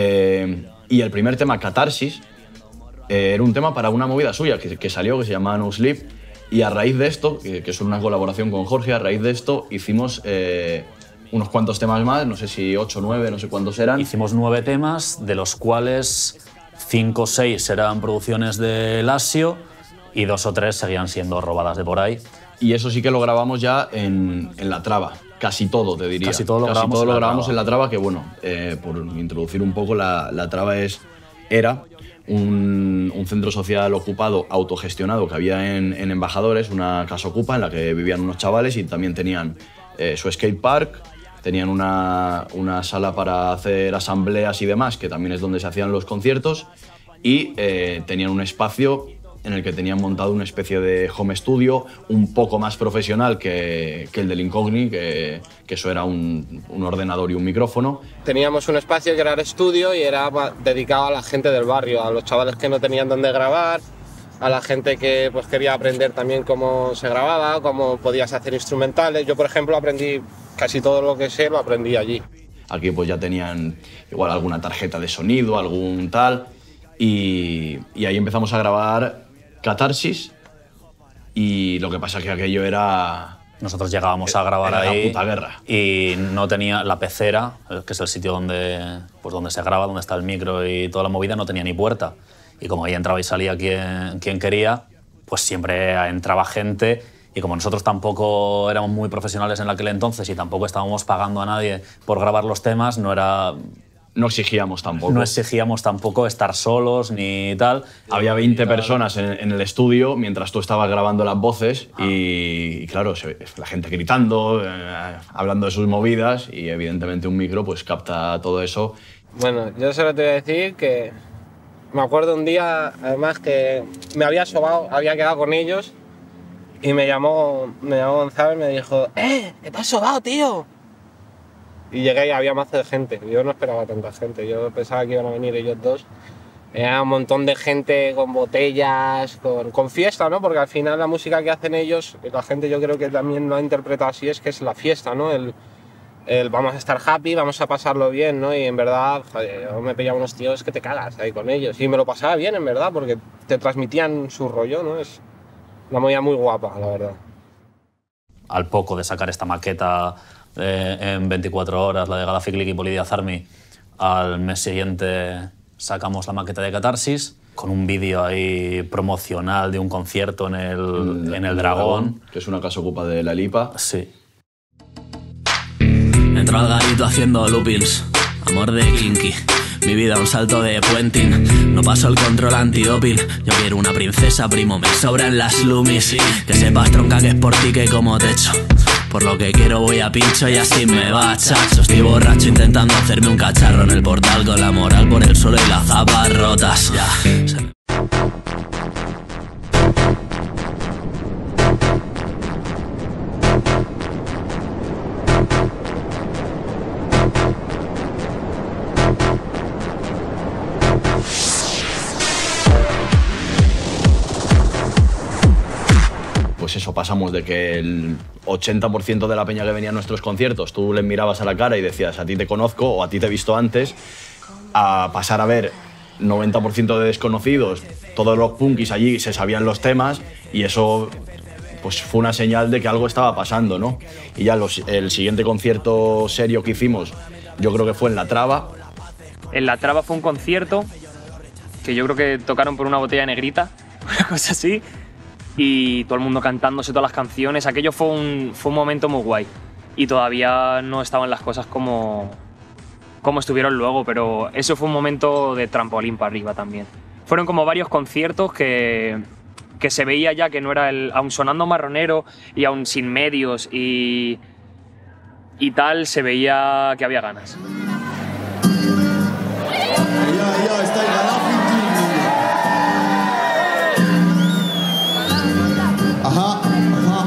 S7: Eh, y el primer tema, Catarsis, eh, era un tema para una movida suya que, que salió, que se llamaba No Sleep. Y a raíz de esto, que, que es una colaboración con Jorge, a raíz de esto hicimos eh, unos cuantos temas más, no sé si ocho o nueve, no sé cuántos eran.
S3: Hicimos nueve temas, de los cuales cinco o seis eran producciones de Lasio y dos o tres seguían siendo robadas de por ahí.
S7: Y eso sí que lo grabamos ya en, en La Traba, casi todo te diría.
S3: Casi todo lo
S7: casi
S3: grabamos,
S7: todo
S3: en,
S7: lo
S3: la
S7: grabamos
S3: traba.
S7: en La Traba, que bueno, eh, por introducir un poco, La, la Traba es, era un, un centro social ocupado, autogestionado, que había en, en Embajadores, una casa ocupa en la que vivían unos chavales y también tenían eh, su skate park. Tenían una, una sala para hacer asambleas y demás, que también es donde se hacían los conciertos, y eh, tenían un espacio en el que tenían montado una especie de home studio un poco más profesional que, que el del Incogni, que, que eso era un, un ordenador y un micrófono.
S17: Teníamos un espacio que era el estudio y era dedicado a la gente del barrio, a los chavales que no tenían dónde grabar, a la gente que pues, quería aprender también cómo se grababa, cómo podías hacer instrumentales. Yo, por ejemplo, aprendí casi todo lo que sé, lo aprendí allí.
S7: Aquí pues ya tenían igual alguna tarjeta de sonido, algún tal, y, y ahí empezamos a grabar Catarsis, y lo que pasa es que aquello era...
S3: Nosotros llegábamos a grabar
S7: era
S3: ahí
S7: la puta guerra.
S3: Y no tenía la pecera, que es el sitio donde, pues donde se graba, donde está el micro y toda la movida, no tenía ni puerta. Y como ahí entraba y salía quien, quien quería, pues siempre entraba gente. Y como nosotros tampoco éramos muy profesionales en aquel entonces y tampoco estábamos pagando a nadie por grabar los temas, no era...
S7: No exigíamos tampoco.
S3: No exigíamos tampoco estar solos ni tal.
S7: Había veinte personas en, en el estudio mientras tú estabas grabando las voces ah. y, y claro, se, la gente gritando, eh, hablando de sus movidas, y evidentemente un micro pues capta todo eso.
S17: Bueno, yo solo te voy a decir que me acuerdo un día, además, que me había sobado, había quedado con ellos y me llamó, me llamó Gonzalo y me dijo ¡Eh! ¡Que te has sobado, tío! Y llegué y había mazo de gente. Yo no esperaba tanta gente. Yo pensaba que iban a venir ellos dos. Era un montón de gente con botellas, con, con fiesta, ¿no? Porque al final la música que hacen ellos, la gente yo creo que también lo ha interpretado así, es que es la fiesta, ¿no? El, el vamos a estar happy, vamos a pasarlo bien, ¿no? Y en verdad, joder, yo me pillaba unos tíos que te cagas ahí con ellos. Y me lo pasaba bien, en verdad, porque te transmitían su rollo, ¿no? Es una movida muy guapa, la verdad.
S3: Al poco de sacar esta maqueta eh, en veinticuatro horas, la de Gaddafi Click y Polidiaz Army, al mes siguiente sacamos la maqueta de Catarsis con un vídeo ahí promocional de un concierto en el, el, en el Dragón.
S7: Que es una casa ocupa de La Lipa.
S3: Sí.
S14: Entro al garito haciendo loopings, amor de Kinky. Mi vida un salto de puenting. No paso el control antidoping. Yo quiero una princesa, primo, me sobran las loomies. Que sepas, tronca, que es por ti que como techo. Por lo que quiero voy a pincho y así me va, chacho. Estoy borracho intentando hacerme un cacharro en el portal, con la moral por el suelo y las zapas rotas. Ya.
S7: pues eso, pasamos de que el ochenta por ciento de la peña que venía a nuestros conciertos, tú les mirabas a la cara y decías, a ti te conozco o a ti te he visto antes, a pasar a ver noventa por ciento de desconocidos, todos los punkis allí se sabían los temas y eso pues fue una señal de que algo estaba pasando, ¿no? Y ya los, el siguiente concierto serio que hicimos, yo creo que fue en La Traba.
S8: En La Traba fue un concierto que yo creo que tocaron por una botella de negrita, una cosa así, y todo el mundo cantándose todas las canciones. Aquello fue un, fue un momento muy guay y todavía no estaban las cosas como, como estuvieron luego, pero eso fue un momento de trampolín para arriba también. Fueron como varios conciertos que, que se veía ya que no era el... Aun sonando marronero y aún sin medios y, y tal, se veía que había ganas.
S11: Ajá, ajá.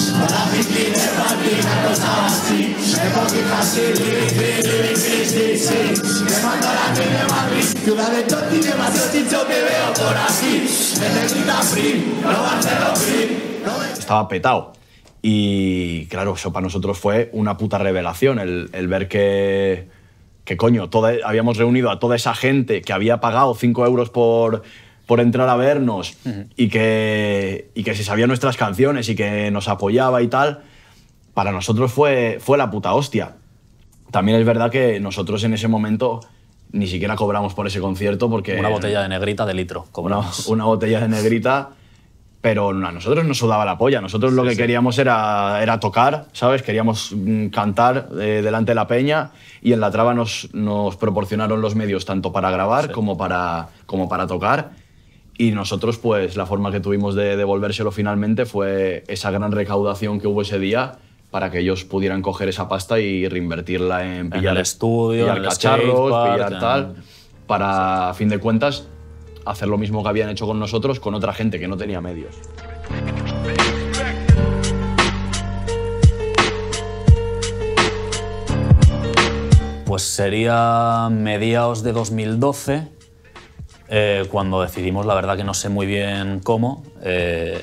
S7: Estaba petado. Y claro, eso para nosotros fue una puta revelación, el, el ver que, que coño, toda, habíamos reunido a toda esa gente que había pagado cinco euros por, por entrar a vernos uh-huh. y, que, y que se sabía nuestras canciones y que nos apoyaba y tal. Para nosotros fue, fue la puta hostia. También es verdad que nosotros en ese momento ni siquiera cobramos por ese concierto porque...
S3: Una botella de negrita de litro cobramos.
S7: Una, una botella de negrita, pero a nosotros nos sudaba la polla. Nosotros lo sí, que sí. queríamos era, era tocar, ¿sabes? Queríamos cantar eh, delante de la peña y en La Traba nos, nos proporcionaron los medios tanto para grabar sí. como, para, como para tocar. Y nosotros, pues, la forma que tuvimos de devolvérselo finalmente fue esa gran recaudación que hubo ese día para que ellos pudieran coger esa pasta y reinvertirla en pillar
S3: en el estudio,
S7: pillar
S3: en el
S7: cacharros,
S3: skatepark,
S7: pillar
S3: en...
S7: tal, para, a fin de cuentas, hacer lo mismo que habían hecho con nosotros, con otra gente que no tenía medios.
S3: Pues sería mediados de dos mil doce, eh, cuando decidimos, la verdad que no sé muy bien cómo, eh,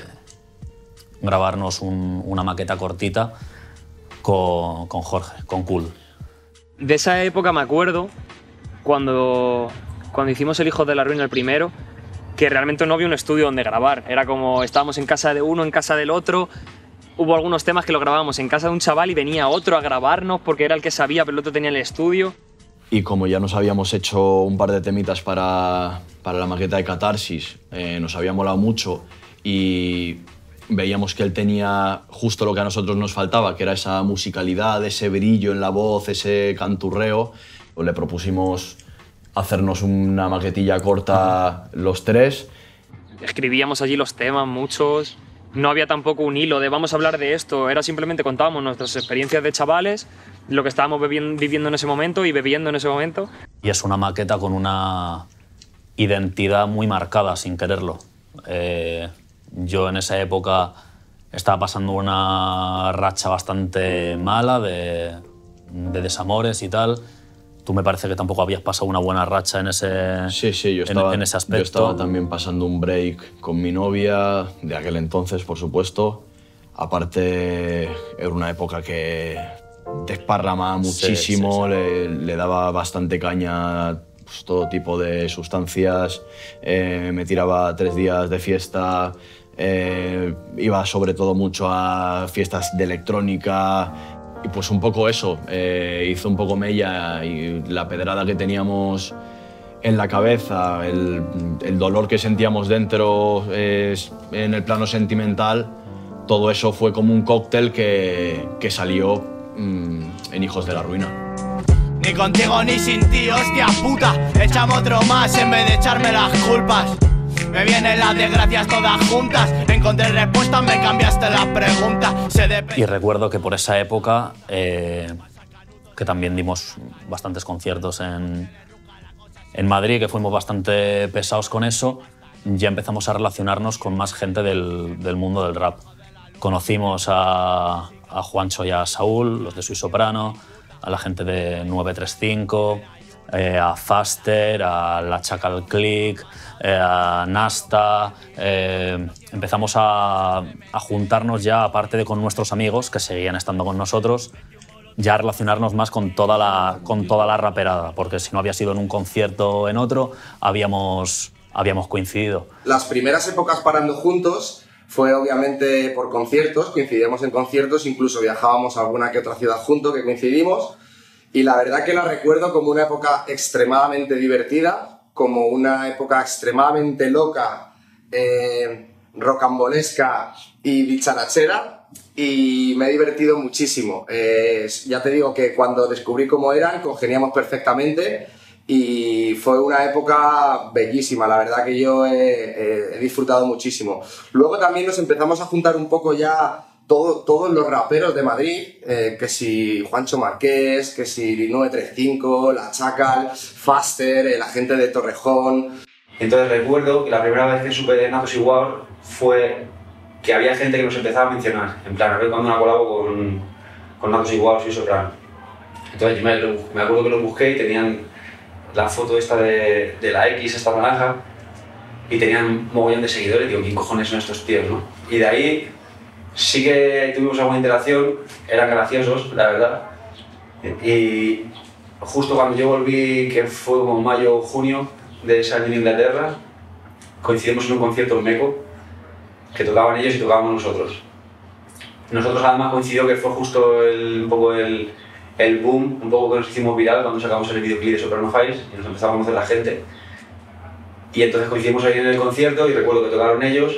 S3: grabarnos un, una maqueta cortita con, con Jorge, con Cool.
S8: De esa época me acuerdo cuando, cuando hicimos El Hijo de la Ruina el primero, que realmente no había un estudio donde grabar. Era como estábamos en casa de uno, en casa del otro. Hubo algunos temas que lo grabábamos en casa de un chaval y venía otro a grabarnos porque era el que sabía, pero el otro tenía el estudio.
S7: Y como ya nos habíamos hecho un par de temitas para, para la maqueta de Catarsis, eh, nos había molado mucho y veíamos que él tenía justo lo que a nosotros nos faltaba, que era esa musicalidad, ese brillo en la voz, ese canturreo. Pues le propusimos hacernos una maquetilla corta los tres.
S8: Escribíamos allí los temas, muchos. No había tampoco un hilo de vamos a hablar de esto, era simplemente contábamos nuestras experiencias de chavales, lo que estábamos viviendo en ese momento y bebiendo en ese momento.
S3: Y es una maqueta con una identidad muy marcada, sin quererlo. Eh, yo en esa época estaba pasando una racha bastante mala de, de desamores y tal. Tú me parece que tampoco habías pasado una buena racha en ese,
S7: sí, sí, yo estaba,
S3: en, en ese aspecto.
S7: Yo estaba también pasando un break con mi novia, de aquel entonces, por supuesto. Aparte, era una época que desparramaba muchísimo, sí, sí, sí. Le, le daba bastante caña, pues, todo tipo de sustancias, eh, me tiraba tres días de fiesta, eh, iba sobre todo mucho a fiestas de electrónica. Y pues un poco eso, eh, hizo un poco mella y la pedrada que teníamos en la cabeza, el, el dolor que sentíamos dentro eh, en el plano sentimental, todo eso fue como un cóctel que, que salió mmm, en Hijos de la Ruina.
S13: Ni contigo ni sin ti, hostia puta, échame otro más en vez de echarme las culpas. Me vienen las desgracias todas juntas, encontré respuestas, me cambiaste las preguntas.
S3: Y recuerdo que por esa época, eh, que también dimos bastantes conciertos en, en Madrid, que fuimos bastante pesados con eso, ya empezamos a relacionarnos con más gente del, del mundo del rap. Conocimos a, a Juancho y a Saúl, los de Soy Soprano, a la gente de nueve tres cinco, eh, a Faster, a la Chacal Click, eh, a Nasta. Eh, empezamos a, a juntarnos ya, aparte de con nuestros amigos, que seguían estando con nosotros, ya a relacionarnos más con toda la, con toda la raperada, porque si no había sido en un concierto o en otro, habíamos, habíamos coincidido.
S18: Las primeras épocas parando juntos fue obviamente por conciertos, coincidíamos en conciertos, incluso viajábamos a alguna que otra ciudad juntos que coincidimos, y la verdad que la recuerdo como una época extremadamente divertida, como una época extremadamente loca, eh, rocambolesca y dicharachera, y me he divertido muchísimo. Eh, ya te digo que cuando descubrí cómo eran, congeniamos perfectamente y fue una época bellísima, la verdad que yo he, he disfrutado muchísimo. Luego también nos empezamos a juntar un poco ya todo, todos los raperos de Madrid, eh, que si Juancho Marqués, que si nueve tres cinco, La Chacal, Faster, eh, la gente de Torrejón.
S19: Entonces recuerdo que la primera vez que supe de Natos Igual fue que había gente que nos empezaba a mencionar, en plan, a ver cuando me colabo con, con Natos Igual, soy soprano. Entonces yo me, me acuerdo que los busqué y tenían la foto esta de, de la X, esta naranja, y tenían un mogollón de seguidores. Digo, ¿quién cojones son estos tíos, no? Y de ahí sí que tuvimos alguna interacción, eran graciosos, la verdad. Y justo cuando yo volví, que fue como mayo o junio de ese año en Inglaterra, coincidimos en un concierto en Meco, que tocaban ellos y tocábamos nosotros. Nosotros además coincidió que fue justo el, un poco el, el boom, un poco que nos hicimos viral cuando sacamos el videoclip de Soprano Files y nos empezaba a conocer la gente. Y entonces coincidimos ahí en el concierto y recuerdo que tocaron ellos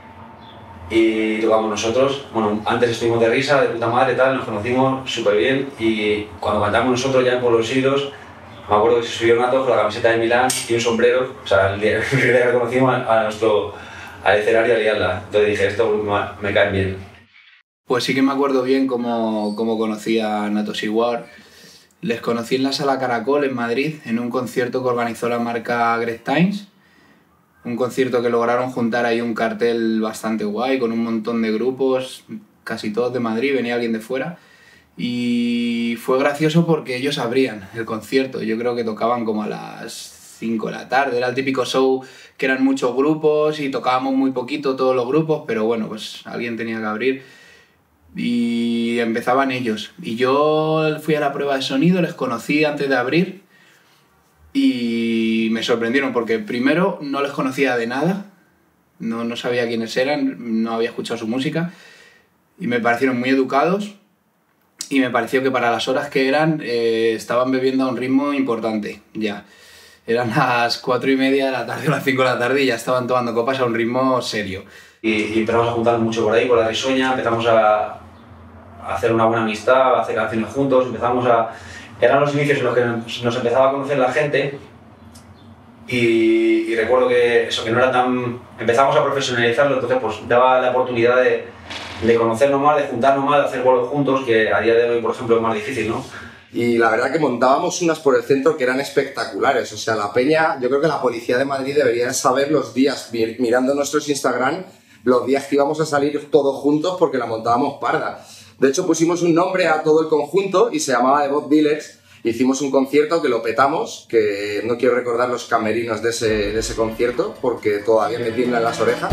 S19: y tocamos nosotros. Bueno, antes estuvimos de risa, de puta madre, tal, nos conocimos súper bien y cuando cantamos nosotros ya por los siglos, me acuerdo que se subió Nato con la camiseta de Milán y un sombrero, o sea, el día que conocimos a, a nuestro al escenario a liarla. Entonces dije, esto me, me cae bien.
S9: Pues sí que me acuerdo bien cómo, cómo conocí a Natos Igual. Les conocí en la Sala Caracol en Madrid, en un concierto que organizó la marca Greg Times. Un concierto que lograron juntar ahí un cartel bastante guay, con un montón de grupos, casi todos de Madrid, venía alguien de fuera. Y fue gracioso porque ellos abrían el concierto. Yo creo que tocaban como a las cinco de la tarde. Era el típico show que eran muchos grupos y tocábamos muy poquito todos los grupos, pero bueno, pues alguien tenía que abrir. Y empezaban ellos. Y yo fui a la prueba de sonido, les conocí antes de abrir y me sorprendieron porque primero no les conocía de nada, no, no sabía quiénes eran, no había escuchado su música y me parecieron muy educados y me pareció que para las horas que eran eh, estaban bebiendo a un ritmo importante ya. Eran las cuatro y media de la tarde o las cinco de la tarde y ya estaban tomando copas a un ritmo serio.
S19: Y, y empezamos a juntarnos mucho por ahí, por la risueña, empezamos a, a hacer una buena amistad, a hacer canciones juntos, empezamos a... Eran los inicios en los que nos, nos empezaba a conocer la gente y, y recuerdo que eso, que no era tan... Empezamos a profesionalizarlo, entonces pues daba la oportunidad de, de conocernos más, de juntarnos más, de hacer vuelos juntos, que a día de hoy, por ejemplo, es más difícil, ¿no?
S18: Y la verdad que montábamos unas por el centro que eran espectaculares, o sea, la peña, yo creo que la policía de Madrid debería saber los días, mirando nuestros Instagram, los días que íbamos a salir todos juntos porque la montábamos parda. De hecho pusimos un nombre a todo el conjunto y se llamaba The Bob Dealers. Hicimos un concierto que lo petamos, que no quiero recordar los camerinos de ese, de ese concierto porque todavía me tiemblan las orejas.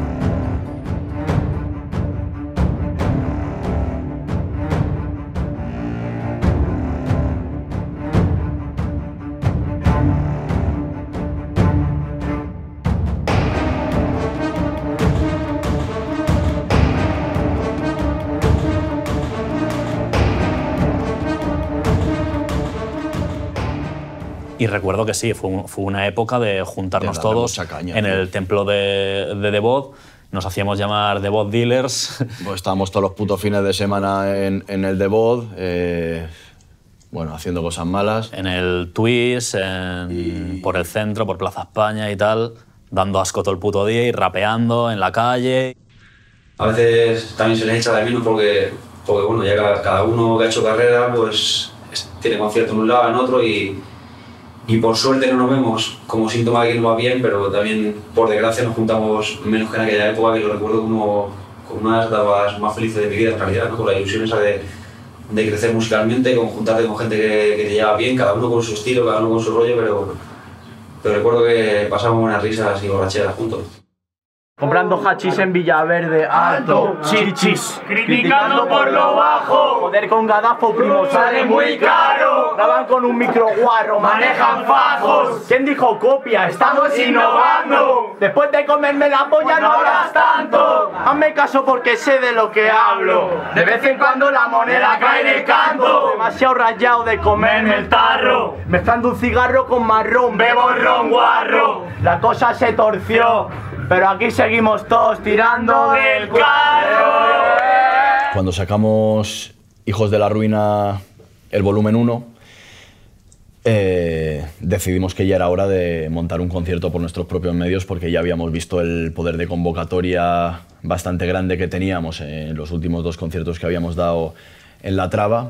S3: Y recuerdo que sí, fue, un, fue una época de juntarnos de todos caña, en tío. el templo de, de The Bod. Nos hacíamos llamar The Bod Dealers.
S7: Pues estábamos todos los putos fines de semana en, en el The Bod, eh, bueno, haciendo cosas malas.
S3: En el Twist, en, y... por el centro, por Plaza España y tal, dando asco todo el puto día y rapeando en la calle.
S19: A veces también se les echa de menos porque, porque bueno, ya cada, cada uno que ha hecho carrera pues tiene concierto en un lado, en otro y... Y por suerte no nos vemos como síntoma de que no va bien, pero también por desgracia nos juntamos menos que en aquella época, que lo recuerdo como, como una de las etapas más felices de mi vida en realidad, ¿no? Con la ilusión esa de, de crecer musicalmente, con juntarte con gente que, que te lleva bien, cada uno con su estilo, cada uno con su rollo, pero, pero recuerdo que pasamos buenas risas y borracheras juntos.
S20: Comprando hachís en Villaverde Alto, chichis, criticando por lo bajo. Joder, con Gaddafi, primo, sale muy caro. Graban con un micro guarro, manejan fajos. ¿Quién dijo copia? Estamos innovando. Después de comerme la polla no hablas tanto. Hazme caso porque sé de lo que hablo. De vez en cuando la moneda cae de canto. Demasiado rayado de comerme el tarro. Mezclando un cigarro con marrón, bebo ron guarro. La cosa se torció, pero aquí seguimos todos tirando del carro.
S7: Cuando sacamos Hijos de la Ruina, el volumen uno, eh, decidimos que ya era hora de montar un concierto por nuestros propios medios, porque ya habíamos visto el poder de convocatoria bastante grande que teníamos en los últimos dos conciertos que habíamos dado en La Traba,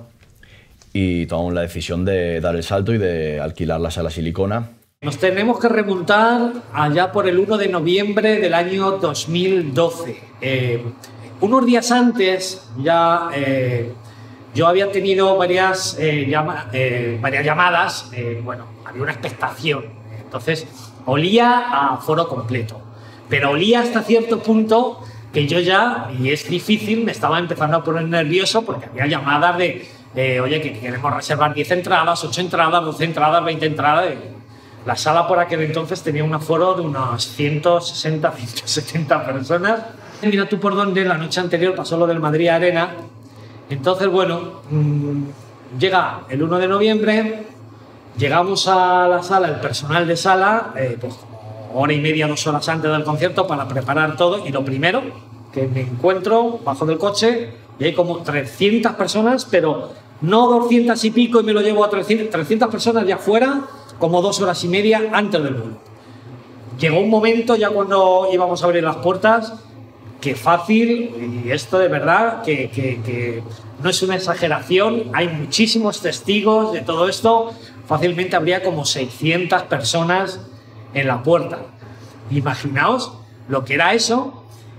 S7: y tomamos la decisión de dar el salto y de alquilar la Sala Silicona.
S21: Nos tenemos que remontar allá por el uno de noviembre del año dos mil doce. Eh, unos días antes ya eh, yo había tenido varias, eh, llama, eh, varias llamadas, eh, bueno, había una expectación. Entonces olía a foro completo, pero olía hasta cierto punto que yo ya, y es difícil, me estaba empezando a poner nervioso porque había llamadas de, eh, oye, que queremos reservar diez entradas, ocho entradas, doce entradas, veinte entradas. Eh, La sala por aquel entonces tenía un aforo de unas ciento sesenta, ciento setenta personas. Mira tú por dónde, la noche anterior pasó lo del Madrid Arena. Entonces, bueno, mmm, llega el uno de noviembre, llegamos a la sala, el personal de sala, eh, pues como hora y media, dos horas antes del concierto para preparar todo. Y lo primero que me encuentro, bajo del coche, y hay como trescientas personas, pero no doscientas y pico, y me lo llevo a trescientas, trescientas personas ya fuera, como dos horas y media antes del vuelo. Llegó un momento, ya cuando íbamos a abrir las puertas, que fácil, y esto de verdad, que, que, que no es una exageración, hay muchísimos testigos de todo esto, fácilmente habría como seiscientas personas en la puerta. Imaginaos lo que era eso,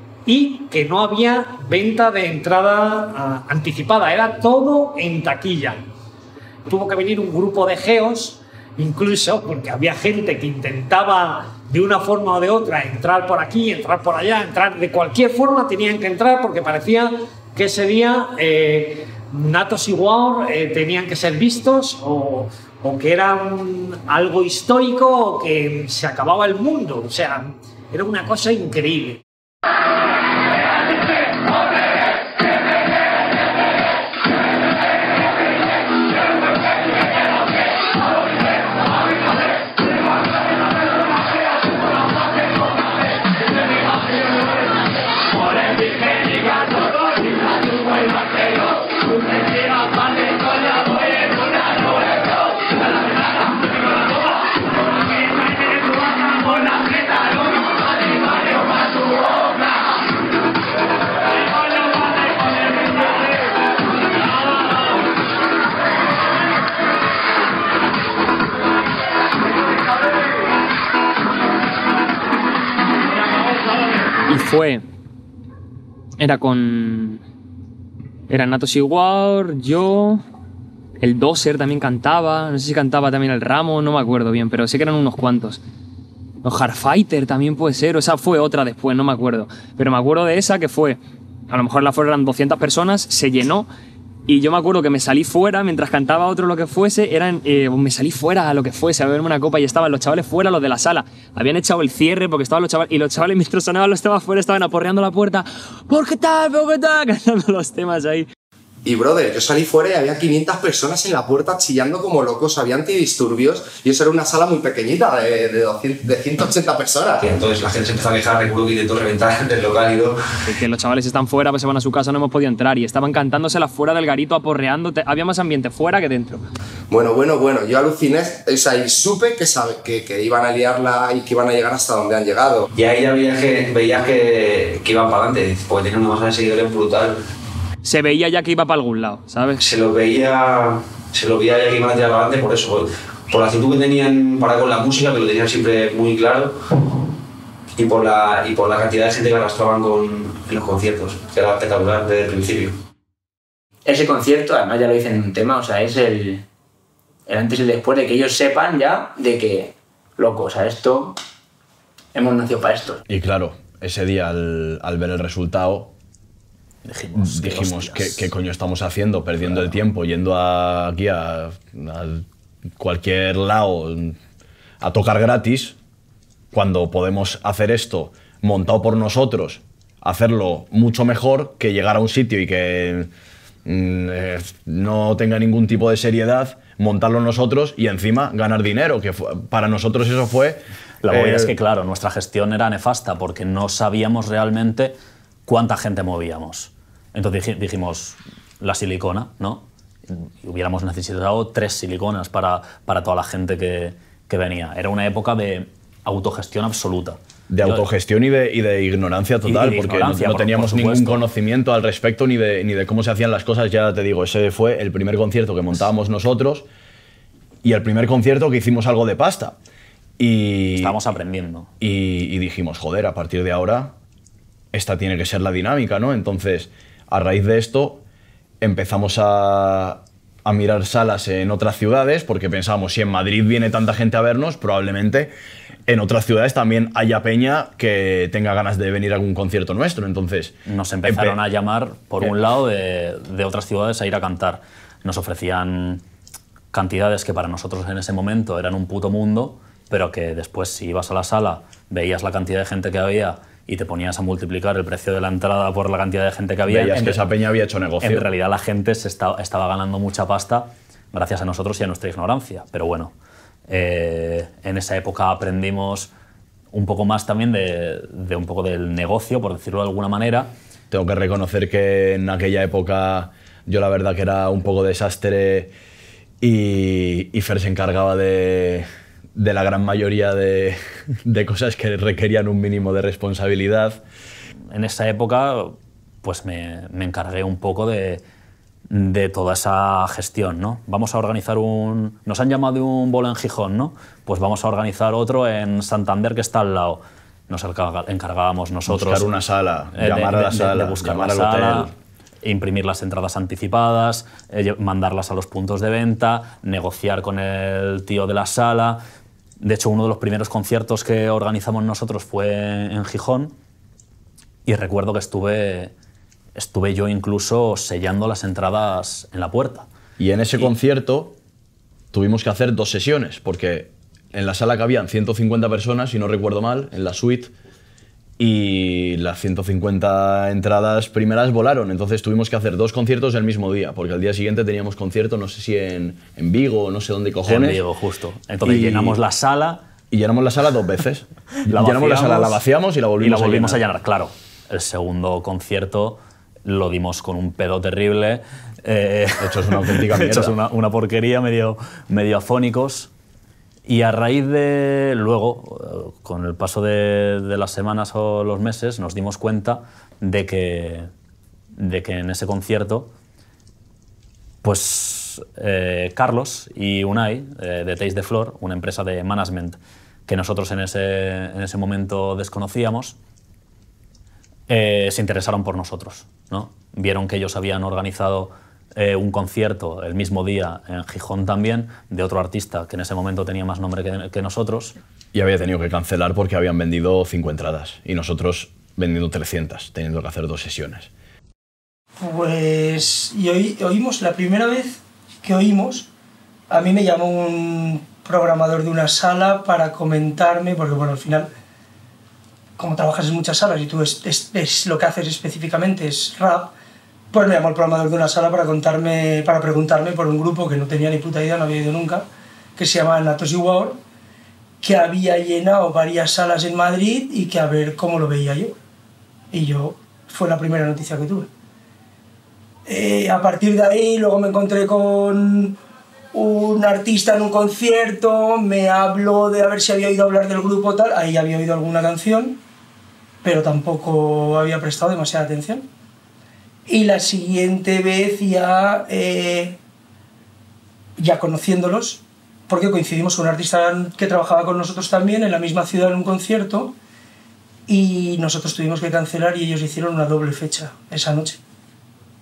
S21: y que no había venta de entrada uh, anticipada, era todo en taquilla. Tuvo que venir un grupo de geos, incluso porque había gente que intentaba de una forma o de otra entrar por aquí, entrar por allá, entrar de cualquier forma, tenían que entrar porque parecía que ese día eh, Natos y War eh, tenían que ser vistos, o, o que era un, algo histórico, o que se acababa el mundo. O sea, era una cosa increíble.
S8: Fue, era con, era Natos y War, yo, el Doser también cantaba, no sé si cantaba también el Ramo, no me acuerdo bien, pero sé que eran unos cuantos. Los Hardfighter también puede ser, o esa fue otra después, no me acuerdo. Pero me acuerdo de esa que fue, a lo mejor la fueron eran doscientas personas, se llenó. Y yo me acuerdo que me salí fuera, mientras cantaba otro lo que fuese, eran, eh, me salí fuera a lo que fuese, a beberme una copa, y estaban los chavales fuera, los de la sala. Habían echado el cierre porque estaban los chavales, y los chavales mientras sonaban los temas fuera estaban aporreando la puerta. ¿Por qué tal? ¿Por qué tal? Cantando los temas ahí.
S18: Y brother, yo salí fuera y había quinientas personas en la puerta chillando como locos, había antidisturbios, y eso era una sala muy pequeñita, de, de, doscientas, de ciento ochenta personas.
S19: Y entonces la gente se empezó a quejar, recuerdo que intentó reventar el local y todo.
S8: Que, que los chavales están fuera, pues se van a su casa, no hemos podido entrar, y estaban cantándoselas fuera del garito, aporreando, había más ambiente fuera que dentro.
S18: Bueno, bueno, bueno, yo aluciné, o sea, y supe que, sabe, que, que iban a liarla y que iban a llegar hasta donde han llegado.
S19: Y ahí ya veías que, veías que, que iban para adelante, porque tenían una masa de seguidores brutal.
S8: Se veía ya que iba para algún lado, ¿sabes?
S19: Se lo veía, se lo veía ya que iban a tirar para adelante por eso, por, por la actitud que tenían para con la música, que lo tenían siempre muy claro, y por la, y por la cantidad de gente que arrastraban con, en los conciertos, que era espectacular desde el principio.
S15: ese concierto, además ya lo dicen en un tema, o sea, es el, el antes y el después de que ellos sepan ya de que, loco, o sea, esto, hemos nacido para esto.
S7: Y claro, ese día al, al ver el resultado, dijimos, dijimos ¿qué, ¿qué coño estamos haciendo? Perdiendo claro. el tiempo, yendo a, aquí a, a cualquier lado a tocar gratis, cuando podemos hacer esto montado por nosotros, hacerlo mucho mejor que llegar a un sitio y que mm, eh, no tenga ningún tipo de seriedad, montarlo nosotros y encima ganar dinero, que fue, para nosotros eso fue...
S3: La movida
S7: eh,
S3: es que, claro, nuestra gestión era nefasta porque no sabíamos realmente cuánta gente movíamos. Entonces dijimos, la silicona, ¿no? Y hubiéramos necesitado tres siliconas para, para toda la gente que, que venía. Era una época de autogestión absoluta.
S7: De autogestión y de, y de ignorancia total,
S3: y de
S7: porque
S3: ignorancia,
S7: no, no
S3: por,
S7: teníamos
S3: por
S7: ningún conocimiento al respecto ni de, ni de cómo se hacían las cosas. Ya te digo, ese fue el primer concierto que montábamos nosotros y el primer concierto que hicimos algo de pasta. Y,
S3: Estábamos aprendiendo.
S7: Y, y dijimos, joder, a partir de ahora esta tiene que ser la dinámica, ¿no? Entonces, a raíz de esto, empezamos a, a mirar salas en otras ciudades, porque pensábamos, si en Madrid viene tanta gente a vernos, probablemente en otras ciudades también haya peña que tenga ganas de venir a algún concierto nuestro. Entonces,
S3: nos empezaron
S7: empe
S3: a llamar, por
S7: ¿Qué?
S3: un lado, de, de otras ciudades a ir a cantar. Nos ofrecían cantidades que para nosotros en ese momento eran un puto mundo, pero que después, si ibas a la sala, veías la cantidad de gente que había y te ponías a multiplicar el precio de la entrada por la cantidad de gente que había.
S7: Veías
S3: en,
S7: que esa peña había hecho negocio.
S3: En realidad la gente se estaba, estaba ganando mucha pasta gracias a nosotros y a nuestra ignorancia. Pero bueno, eh, en esa época aprendimos un poco más también de, de un poco del negocio, por decirlo de alguna manera.
S7: Tengo que reconocer que en aquella época yo la verdad que era un poco desastre y, y Fer se encargaba de... de la gran mayoría de, de cosas que requerían un mínimo de responsabilidad.
S3: En esa época pues me, me encargué un poco de, de toda esa gestión, ¿no? Vamos a organizar un... Nos han llamado de un bolo en Gijón, ¿no? Pues vamos a organizar otro en Santander, que está al lado. Nos encargábamos nosotros...
S7: Buscar una sala,
S3: eh,
S7: llamar
S3: de,
S7: a la
S3: de,
S7: sala,
S3: de buscar
S7: llamar
S3: la
S7: al
S3: sala,
S7: hotel...
S3: imprimir las entradas anticipadas, eh, mandarlas a los puntos de venta, negociar con el tío de la sala. De hecho, uno de los primeros conciertos que organizamos nosotros fue en Gijón y recuerdo que estuve, estuve yo incluso sellando las entradas en la puerta.
S7: Y en ese y... concierto tuvimos que hacer dos sesiones, porque en la sala cabían ciento cincuenta personas, si no recuerdo mal, en la suite, y las ciento cincuenta entradas primeras volaron. Entonces tuvimos que hacer dos conciertos el mismo día, porque al día siguiente teníamos concierto, no sé si en, en Vigo o no sé dónde cojones.
S3: En Vigo, justo. Entonces y, llenamos la sala.
S7: Y llenamos la sala dos veces.
S3: la
S7: llenamos la sala, la vaciamos y la volvimos,
S3: y la volvimos
S7: a,
S3: llenar.
S7: llenar.
S3: a llenar. Claro, el segundo concierto lo dimos con un pedo terrible. Eh,
S7: Hechos una auténtica mierda.
S3: Hechos una, una porquería, medio, medio afónicos. Y a raíz de, luego, con el paso de, de las semanas o los meses, nos dimos cuenta de que, de que en ese concierto, pues eh, Carlos y Unai, eh, de Taste the Floor, una empresa de management que nosotros en ese, en ese momento desconocíamos, eh, se interesaron por nosotros, ¿no? Vieron que ellos habían organizado Eh, un concierto el mismo día en Gijón también, de otro artista que en ese momento tenía más nombre que, que nosotros.
S7: Y había tenido que cancelar porque habían vendido cinco entradas y nosotros vendiendo trescientas, teniendo que hacer dos sesiones.
S1: Pues y oí, oímos la primera vez que oímos, a mí me llamó un programador de una sala para comentarme, porque bueno, al final, como trabajas en muchas salas y tú es, es, es lo que haces específicamente es rap, pues me llamó el programador de una sala para contarme, para preguntarme por un grupo que no tenía ni puta idea, no había ido nunca, que se llama Natos y War, que había llenado varias salas en Madrid y que a ver cómo lo veía yo. Y yo, fue la primera noticia que tuve. Eh, a partir de ahí, luego me encontré con un artista en un concierto, me habló de a ver si había oído hablar del grupo tal, ahí había oído alguna canción, pero tampoco había prestado demasiada atención. Y la siguiente vez ya, eh, ya conociéndolos, porque coincidimos con un artista que trabajaba con nosotros también en la misma ciudad en un concierto y nosotros tuvimos que cancelar y ellos hicieron una doble fecha esa noche.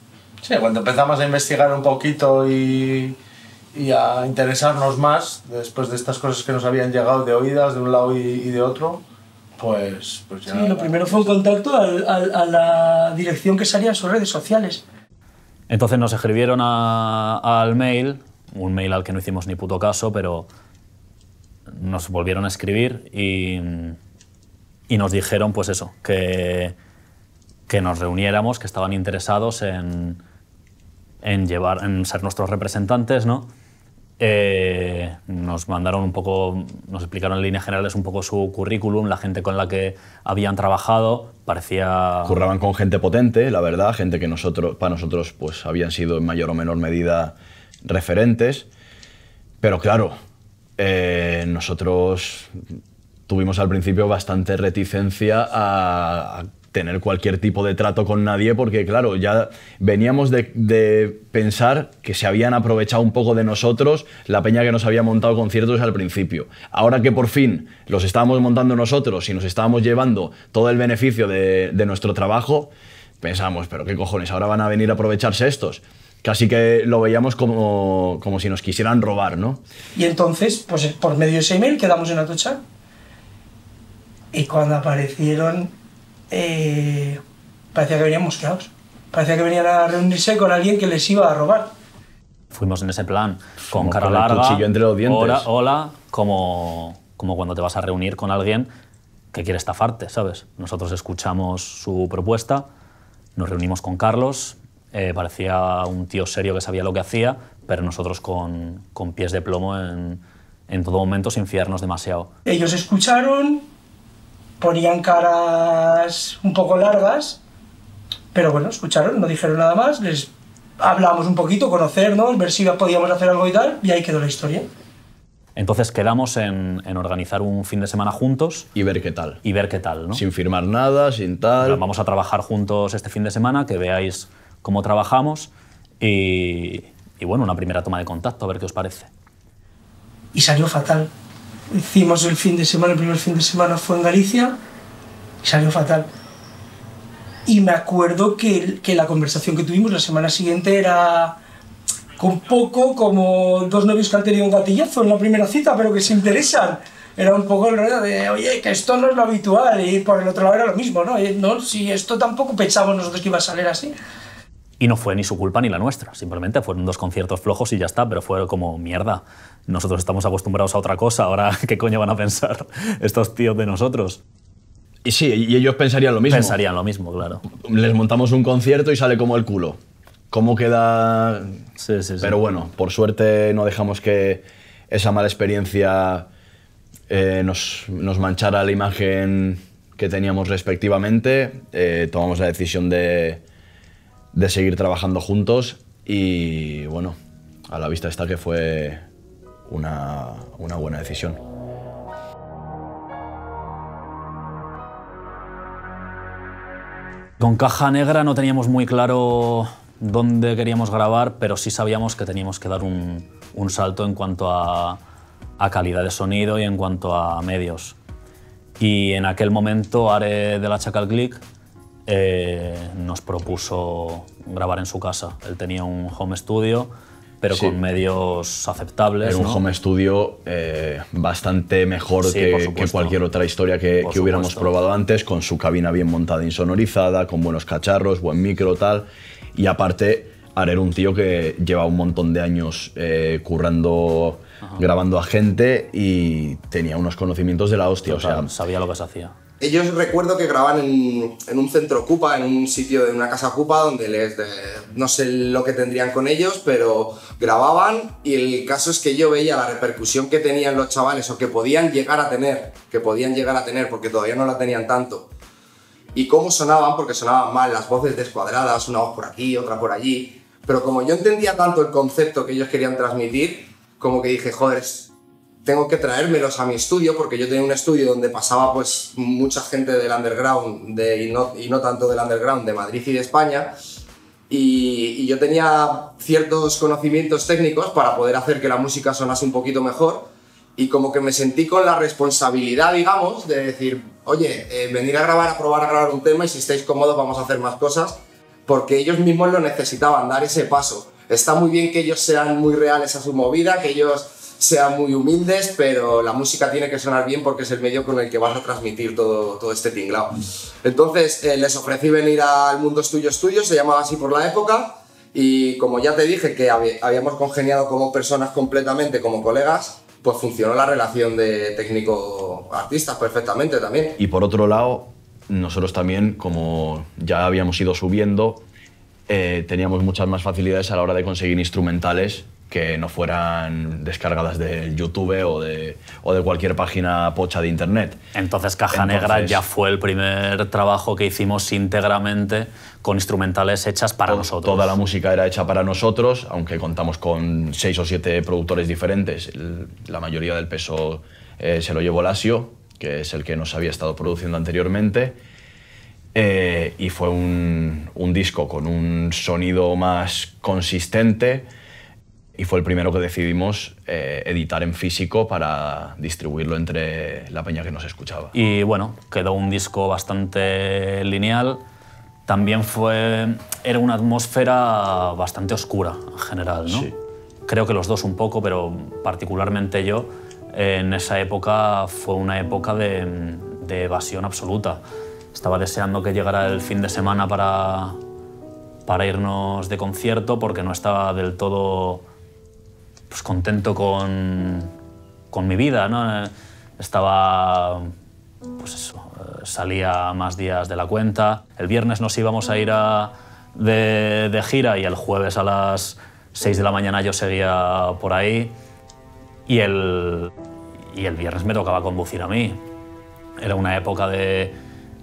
S10: Sí, cuando empezamos a investigar un poquito y, y a interesarnos más, después de estas cosas que nos habían llegado de oídas de un lado y, y de otro, pues, pues ya...
S1: Sí, lo primero fue un contacto al, al, a la dirección que salía en sus redes sociales.
S3: Entonces nos escribieron a, al mail, un mail al que no hicimos ni puto caso, pero nos volvieron a escribir y, y nos dijeron pues eso, que, que nos reuniéramos, que estaban interesados en, en, llevar, en ser nuestros representantes, ¿no? Eh, nos mandaron un poco, nos explicaron en líneas generales un poco su currículum, la gente con la que habían trabajado, parecía...
S7: Curraban con gente potente, la verdad, gente que nosotros, para nosotros pues, habían sido en mayor o menor medida referentes, pero claro, eh, nosotros tuvimos al principio bastante reticencia a, a tener cualquier tipo de trato con nadie porque, claro, ya veníamos de, de pensar que se habían aprovechado un poco de nosotros la peña que nos había montado conciertos al principio. Ahora que por fin los estábamos montando nosotros y nos estábamos llevando todo el beneficio de, de nuestro trabajo, pensamos, pero qué cojones, ahora van a venir a aprovecharse estos. Casi que lo veíamos como, como si nos quisieran robar, ¿no?
S1: Y entonces, pues por medio de ese email quedamos en Atocha y cuando aparecieron... Eh, parecía que venían mosqueados. Parecía que venían a reunirse con alguien que les iba a robar.
S3: Fuimos en ese plan, con cara
S7: con el
S3: larga,
S7: cuchillo entre los dientes.
S3: hola, hola, como, como cuando te vas a reunir con alguien que quiere estafarte, ¿sabes? Nosotros escuchamos su propuesta, nos reunimos con Carlos, eh, parecía un tío serio que sabía lo que hacía, pero nosotros con, con pies de plomo en, en todo momento sin fiarnos demasiado.
S1: Ellos escucharon, ponían caras un poco largas, pero bueno, escucharon, no dijeron nada más, les hablamos un poquito, conocernos, ver si podíamos hacer algo y tal, y ahí quedó la historia.
S3: Entonces quedamos en, en organizar un fin de semana juntos.
S7: Y ver qué tal.
S3: Y ver qué tal, ¿no?
S7: Sin firmar nada, sin tal...
S3: Vamos a trabajar juntos este fin de semana, que veáis cómo trabajamos y, y bueno, una primera toma de contacto, a ver qué os parece.
S1: Y salió fatal. Hicimos el fin de semana, el primer fin de semana fue en Galicia y salió fatal. Y me acuerdo que, que la conversación que tuvimos la semana siguiente era un poco como dos novios que han tenido un gatillazo en la primera cita, pero que se interesan. Era un poco el rollo de, oye, que esto no es lo habitual, y por el otro lado era lo mismo, ¿no? Y, no, si esto tampoco pensamos nosotros que iba a salir así.
S3: Y no fue ni su culpa ni la nuestra, simplemente fueron dos conciertos flojos y ya está, pero fue como mierda. Nosotros estamos acostumbrados a otra cosa, ahora ¿qué coño van a pensar estos tíos de nosotros?
S7: Y sí, y ellos pensarían lo mismo.
S3: Pensarían lo mismo, claro.
S7: Les montamos un concierto y sale como el culo. ¿Cómo queda?
S3: Sí, sí, sí.
S7: Pero bueno, por suerte no dejamos que esa mala experiencia eh, nos, nos manchara la imagen que teníamos respectivamente. Eh, tomamos la decisión de, de seguir trabajando juntos y bueno, a la vista está que fue una, una buena decisión.
S3: Con Caja Negra no teníamos muy claro dónde queríamos grabar, pero sí sabíamos que teníamos que dar un, un salto en cuanto a, a calidad de sonido y en cuanto a medios. Y en aquel momento Are de la Chacal Click eh, nos propuso grabar en su casa. Él tenía un home studio, pero sí, con medios aceptables.
S7: Era un
S3: ¿no?
S7: home studio eh, bastante mejor
S3: Sí,
S7: que, que cualquier otra historia que, que hubiéramos
S3: supuesto.
S7: probado antes, con su cabina bien montada, insonorizada, con buenos cacharros, buen micro, tal. Y aparte, Are era un tío que lleva un montón de años eh, currando, Ajá. grabando a gente y tenía unos conocimientos de la hostia.
S3: Total,
S7: o sea,
S3: sabía lo que se hacía.
S18: Ellos recuerdo que grababan en, en un centro ocupa, en un sitio de una casa ocupa, donde les de, no sé lo que tendrían con ellos, pero grababan y el caso es que yo veía la repercusión que tenían los chavales o que podían llegar a tener, que podían llegar a tener porque todavía no la tenían tanto. Y cómo sonaban, porque sonaban mal, las voces descuadradas, una voz por aquí, otra por allí. Pero como yo entendía tanto el concepto que ellos querían transmitir, como que dije, joder, tengo que traérmelos a mi estudio, porque yo tenía un estudio donde pasaba pues mucha gente del underground, de, y, no, y no tanto del underground, de Madrid y de España, y, y yo tenía ciertos conocimientos técnicos para poder hacer que la música sonase un poquito mejor, y como que me sentí con la responsabilidad, digamos, de decir, oye, eh, venir a grabar, a probar a grabar un tema, y si estáis cómodos vamos a hacer más cosas, porque ellos mismos lo necesitaban, dar ese paso. Está muy bien que ellos sean muy reales a su movida, que ellos sean muy humildes, pero la música tiene que sonar bien porque es el medio con el que vas a transmitir todo, todo este tinglao. Entonces eh, les ofrecí venir al Mundo es Tuyo es Tuyo, se llamaba así por la época, y como ya te dije que hab habíamos congeniado como personas completamente, como colegas, pues funcionó la relación de técnico-artistas perfectamente también.
S7: Y por otro lado, nosotros también, como ya habíamos ido subiendo, eh, teníamos muchas más facilidades a la hora de conseguir instrumentales que no fueran descargadas del YouTube o de, o de cualquier página pocha de internet.
S3: Entonces Caja Negra
S7: Entonces,
S3: ya fue el primer trabajo que hicimos íntegramente con instrumentales hechas para
S7: to
S3: nosotros.
S7: Toda la música era hecha para nosotros, aunque contamos con seis o siete productores diferentes. El, la mayoría del peso eh, se lo llevó Lasio, que es el que nos había estado produciendo anteriormente. Eh, y fue un, un disco con un sonido más consistente, y fue el primero que decidimos eh, editar en físico para distribuirlo entre la peña que nos escuchaba.
S3: Y bueno, quedó un disco bastante lineal. También fue, era una atmósfera bastante oscura en general, ¿no?
S7: Sí.
S3: Creo que los dos un poco, pero particularmente yo, en esa época fue una época de, de evasión absoluta. Estaba deseando que llegara el fin de semana para, para irnos de concierto, porque no estaba del todo pues, contento con, con mi vida, ¿no? Estaba, pues eso, salía más días de la cuenta. El viernes nos íbamos a ir a, de, de gira y el jueves a las seis de la mañana yo seguía por ahí, y el, y el viernes me tocaba conducir a mí. Era una época de,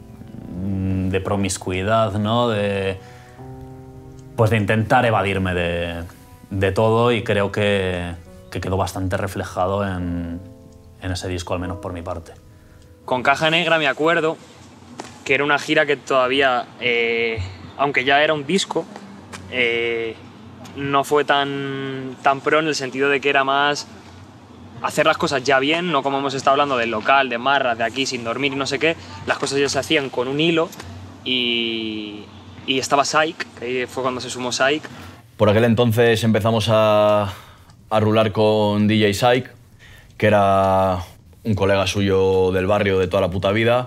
S3: de promiscuidad, ¿no? De, pues de intentar evadirme de, de todo, y creo que, que quedó bastante reflejado en, en ese disco, al menos por mi parte.
S8: Con Caja Negra me acuerdo que era una gira que todavía, eh, aunque ya era un disco, eh, no fue tan, tan pro en el sentido de que era más hacer las cosas ya bien, no como hemos estado hablando del local, de marras, de aquí sin dormir y no sé qué. Las cosas ya se hacían con un hilo, y, y estaba Psych, que ahí fue cuando se sumó Psych.
S7: Por aquel entonces empezamos a, a rular con D J Psych, que era un colega suyo del barrio de toda la puta vida,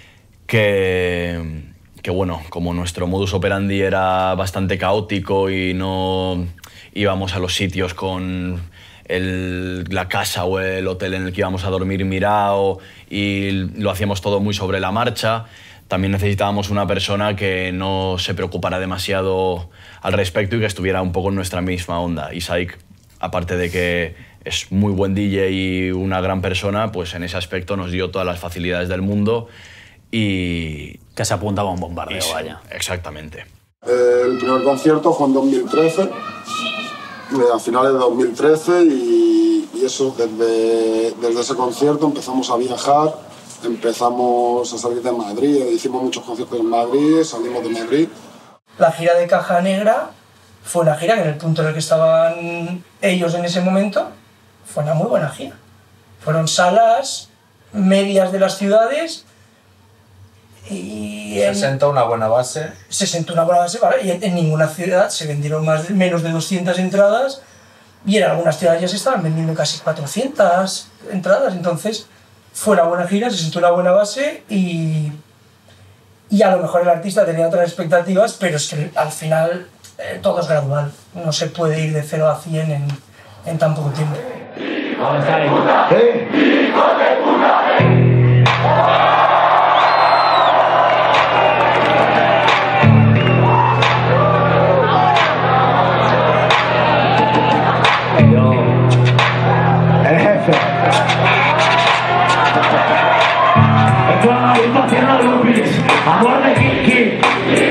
S7: que, que bueno, como nuestro modus operandi era bastante caótico y no íbamos a los sitios con el, la casa o el hotel en el que íbamos a dormir mirado, y lo hacíamos todo muy sobre la marcha, también necesitábamos una persona que no se preocupara demasiado al respecto y que estuviera un poco en nuestra misma onda. Y Psych, aparte de que es muy buen D J y una gran persona, pues en ese aspecto nos dio todas las facilidades del mundo y...
S3: Que se apuntaba a un bombardeo,
S7: y sí,
S3: vaya.
S7: Exactamente.
S4: Eh, el primer concierto fue en dos mil trece, a finales de dos mil trece, y, y eso, desde, desde ese concierto empezamos a viajar, empezamos a salir de Madrid, hicimos muchos conciertos en Madrid, salimos de Madrid.
S1: La gira de Caja Negra fue una gira que en el punto en el que estaban ellos en ese momento fue una muy buena gira. Fueron salas medias de las ciudades y...
S22: Se
S1: en,
S22: sentó una buena base.
S1: Se sentó una buena base, ¿vale? Y en, en ninguna ciudad se vendieron más de, menos de doscientas entradas, y en algunas ciudades ya se estaban vendiendo casi cuatrocientas entradas. Entonces fue una buena gira, se sentó una buena base, y, y a lo mejor el artista tenía otras expectativas, pero es que al final eh, todo es gradual. No se puede ir de cero a cien en, en tan poco tiempo.
S11: Vamos a ver. ¡Hijo de puta! El jefe. Esto es ahí haciendo lupis. Amor de Kiki.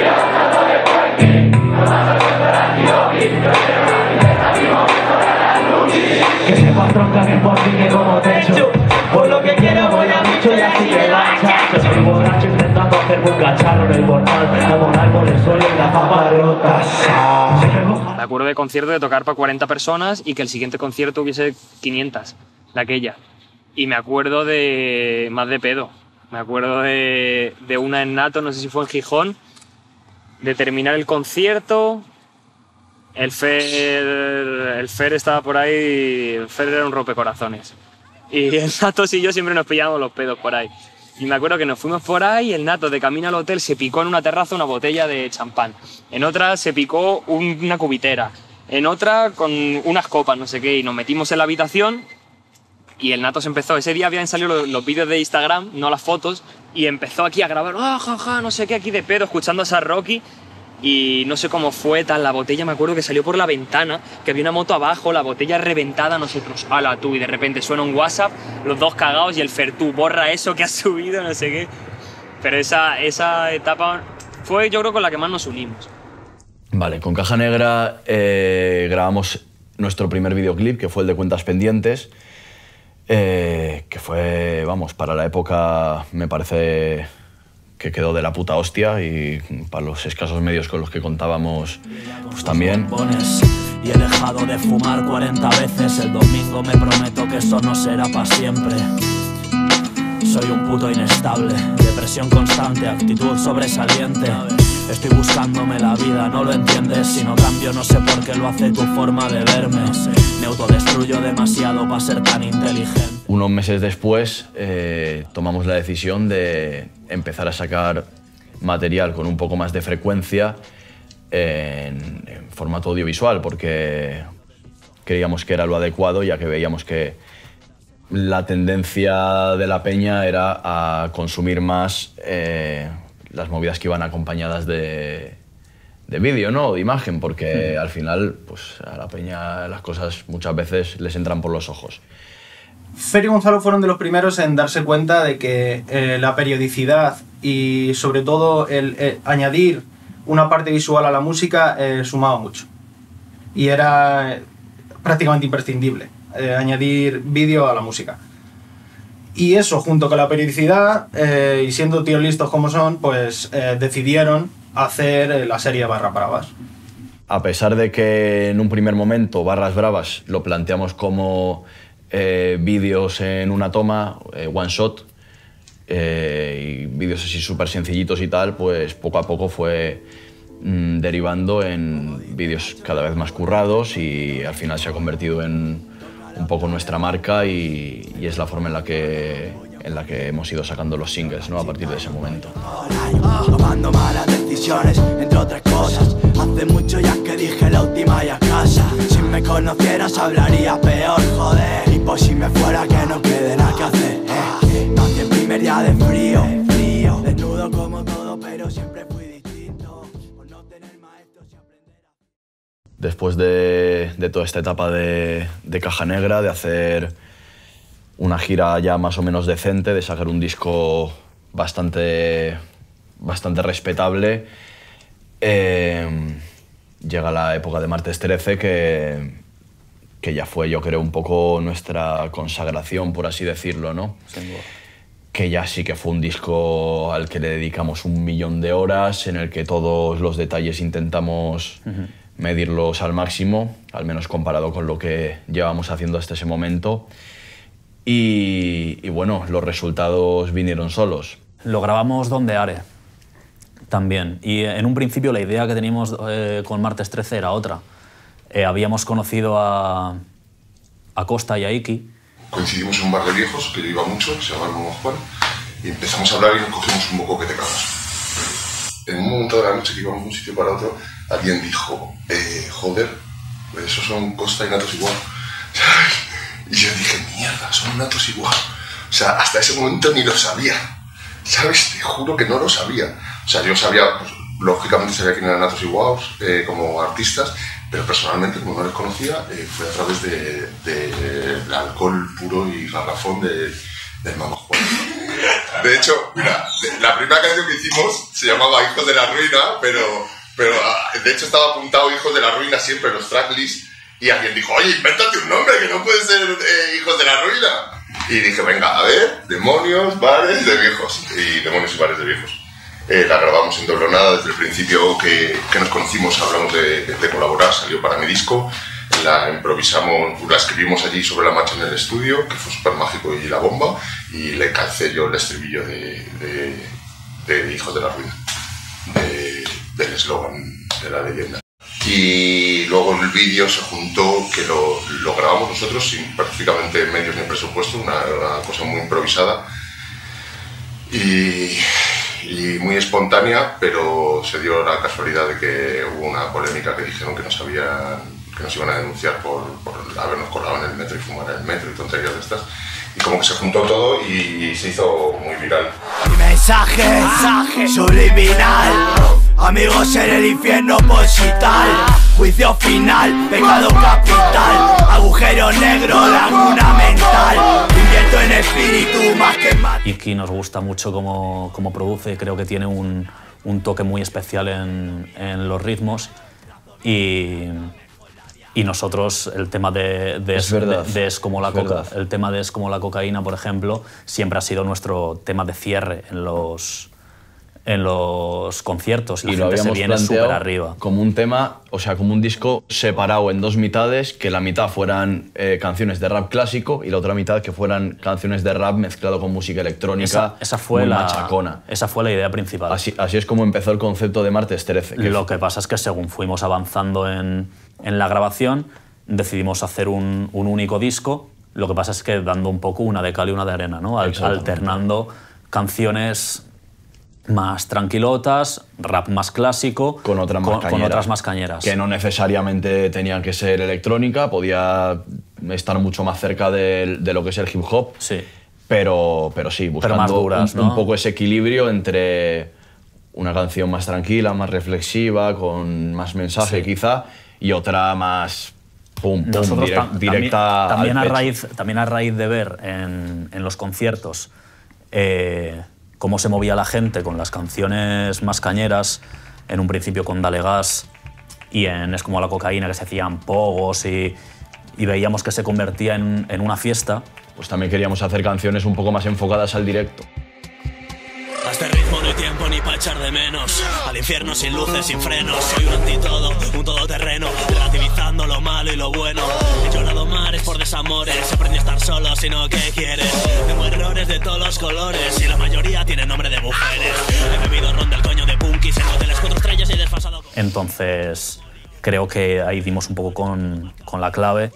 S11: Que se tronca que por fin que como techo. Por lo que quiero voy a mucho y así que lancha. Soy borracho intentando hacer un cacharro en el portal. Como por el suelo y la papa rota.
S8: Me acuerdo de concierto de tocar para cuarenta personas y que el siguiente concierto hubiese quinientas, de aquella. Y me acuerdo de más de pedo. Me acuerdo de, de una en Nato, no sé si fue en Gijón, de terminar el concierto, el Fer, el Fer estaba por ahí, el Fer era un rompecorazones. Y el Natos y yo siempre nos pillábamos los pedos por ahí. Y me acuerdo que nos fuimos por ahí, el Natos de camino al hotel se picó en una terraza una botella de champán. En otra se picó un, una cubitera. En otra con unas copas, no sé qué. Y nos metimos en la habitación y el Natos empezó. Ese día habían salido los, los vídeos de Instagram, no las fotos. Y empezó aquí a grabar, ah, ja, ja, no sé qué, aquí de pedo, escuchando a esa Rocky. Y no sé cómo fue, tal, la botella me acuerdo que salió por la ventana, que había una moto abajo, la botella reventada, nosotros, ala tú, y de repente suena un WhatsApp, los dos cagados y el Fer, tú, borra eso que has subido, no sé qué. Pero esa, esa etapa fue, yo creo, con la que más nos unimos.
S7: Vale, con Caja Negra eh, grabamos nuestro primer videoclip, que fue el de Cuentas Pendientes, eh, que fue, vamos, para la época me parece que quedó de la puta hostia y para los escasos medios con los que contábamos, pues también.
S14: Y he dejado de fumar cuarenta veces. El domingo me prometo que esto no será para siempre. Soy un puto inestable, depresión constante, actitud sobresaliente. Estoy buscándome la vida, no lo entiendes. Si no cambio no sé por qué lo hace tu forma de verme. Me autodestruyo demasiado para ser tan inteligente.
S7: Unos meses después eh, tomamos la decisión de empezar a sacar material con un poco más de frecuencia en, en formato audiovisual, porque creíamos que era lo adecuado, ya que veíamos que la tendencia de la peña era a consumir más eh, las movidas que iban acompañadas de, de vídeo, ¿no? De imagen, porque al final pues, a la peña las cosas muchas veces les entran por los ojos.
S10: Fer y Gonzalo fueron de los primeros en darse cuenta de que eh, la periodicidad y sobre todo el, el añadir una parte visual a la música eh, sumaba mucho. Y era eh, prácticamente imprescindible eh, añadir vídeo a la música. Y eso, junto con la periodicidad, eh, y siendo tíos listos como son, pues eh, decidieron hacer la serie Barras Bravas.
S7: A pesar de que en un primer momento Barras Bravas lo planteamos como eh, vídeos en una toma, eh, one shot, eh, y vídeos así súper sencillitos y tal, pues poco a poco fue mmm, derivando en vídeos cada vez más currados y al final se ha convertido en un poco nuestra marca y, y es la forma en la que en la que hemos ido sacando los singles, ¿no? A partir de ese momento.
S13: Tomando malas decisiones, entre otras cosas. Hace mucho ya que dije la última y a casa. Si me conocieras hablaría peor, joder. Y por si me fuera que no quede nada que hacer, eh. Nací el primer día de frío, frío. Desnudo como todo, pero siempre fui distinto. Por no tener maestros y aprender a...
S7: Después de, de toda esta etapa de, de Caja Negra, de hacer una gira ya más o menos decente, de sacar un disco bastante, bastante respetable, eh, llega la época de Martes trece, que, que ya fue, yo creo, un poco nuestra consagración, por así decirlo, ¿no? Que ya sí que fue un disco al que le dedicamos un millón de horas, en el que todos los detalles intentamos uh-huh. medirlos al máximo, al menos comparado con lo que llevamos haciendo hasta ese momento. Y, y bueno, los resultados vinieron solos.
S3: Lo grabamos donde Are, también. Y en un principio la idea que teníamos eh, con Martes trece era otra. Eh, habíamos conocido a, a Costa y a Iki.
S5: Coincidimos en un bar de viejos que yo iba mucho, se llama Momo Juan, y empezamos a hablar y nos cogimos un moco que te cagas. En un momento de la noche que íbamos de un sitio para otro, alguien dijo, eh, joder, esos son Costa y Natos igual. Y yo dije, mierda, son Natos igual. O sea, hasta ese momento ni lo sabía. ¿Sabes? Te juro que no lo sabía. O sea, yo sabía, pues, lógicamente sabía quién eran Natos igual eh, como artistas, pero personalmente, como no les conocía, eh, fue a través de, de, de alcohol puro y garrafón de, del Mamá Juan. De hecho, mira, la primera canción que hicimos se llamaba Hijos de la Ruina, pero, pero de hecho estaba apuntado Hijos de la Ruina siempre en los tracklists. Y alguien dijo, oye, invéntate un nombre que no puede ser eh, Hijos de la Ruina. Y dije, venga, a ver, demonios, bares de viejos. Y demonios y bares de viejos. Eh, la grabamos en Doblonada desde el principio que, que nos conocimos, hablamos de, de, de colaborar, salió para mi disco. La improvisamos, la escribimos allí sobre la marcha en el estudio, que fue súper mágico y la bomba. Y le calcé yo el estribillo de, de, de Hijos de la Ruina. De, del eslogan de la leyenda. Y luego el vídeo se juntó, que lo, lo grabamos nosotros sin prácticamente medios ni presupuesto, una, una cosa muy improvisada y, y muy espontánea, pero se dio la casualidad de que hubo una polémica que dijeron que nos, habían, que nos iban a denunciar por, por habernos colado en el metro y fumar en el metro y tonterías de estas. Y como que se juntó todo y se hizo muy viral.
S13: Mi mensaje, mensaje subliminal. Amigos en el infierno posital. Juicio final, pecado capital. Agujero negro, laguna mental. Invierto en espíritu más que mal.
S3: Iki nos gusta mucho cómo, cómo produce, creo que tiene un, un toque muy especial en, en los ritmos. Y, y nosotros, el tema de, de,
S7: es,
S3: es,
S7: verdad,
S3: de, de es como la
S7: es
S3: coca,
S7: verdad.
S3: el tema de es como la cocaína, por ejemplo, siempre ha sido nuestro tema de cierre en los, en los conciertos. La
S7: Y lo
S3: gente se
S7: habíamos
S3: viene súper
S7: planteado
S3: arriba.
S7: como un tema, o sea, como un disco separado en dos mitades, que la mitad fueran eh, canciones de rap clásico y la otra mitad que fueran canciones de rap mezclado con música electrónica.
S3: Esa, esa fue
S7: muy
S3: la,
S7: machacona.
S3: Esa fue la idea principal.
S7: Así, así es como empezó el concepto de Martes trece. Que
S3: Lo que pasa es que según fuimos avanzando en, en la grabación, decidimos hacer un, un único disco. Lo que pasa es que dando un poco una de cal y una de arena, ¿no? Al, alternando canciones más tranquilotas, rap más clásico,
S7: con otras más,
S3: con,
S7: cañeras,
S3: con otras más cañeras.
S7: Que no necesariamente tenían que ser electrónica, podía estar mucho más cerca de, de lo que es el hip hop.
S3: Sí.
S7: Pero, pero sí, buscando
S3: pero más duras,
S7: un,
S3: ¿no?
S7: un poco ese equilibrio entre una canción más tranquila, más reflexiva, con más mensaje
S3: Sí.
S7: quizá, y otra más pum, pum,
S3: Nosotros
S7: direct-
S3: tam-
S7: directa
S3: también, también,
S7: al
S3: a
S7: pecho.
S3: raíz, también a raíz de ver en, en los conciertos eh, cómo se movía la gente con las canciones más cañeras, en un principio con Dale Gas y en Es como la cocaína, que se hacían pogos y, y veíamos que se convertía en, en una fiesta.
S7: Pues también queríamos hacer canciones un poco más enfocadas al directo.
S14: A este ritmo no hay tiempo ni pa' echar de menos. Al infierno sin luces, sin frenos. Soy un antitodo, un todoterreno, relativizando lo malo y lo bueno. He llorado mares por desamores. Aprendí a estar solo, sino que quieres. Tengo errores de todos los colores y la mayoría tiene nombre de mujeres. He bebido ron del coño de Punky, se de las cuatro estrellas y desfasado.
S3: Entonces creo que ahí dimos un poco con, con la clave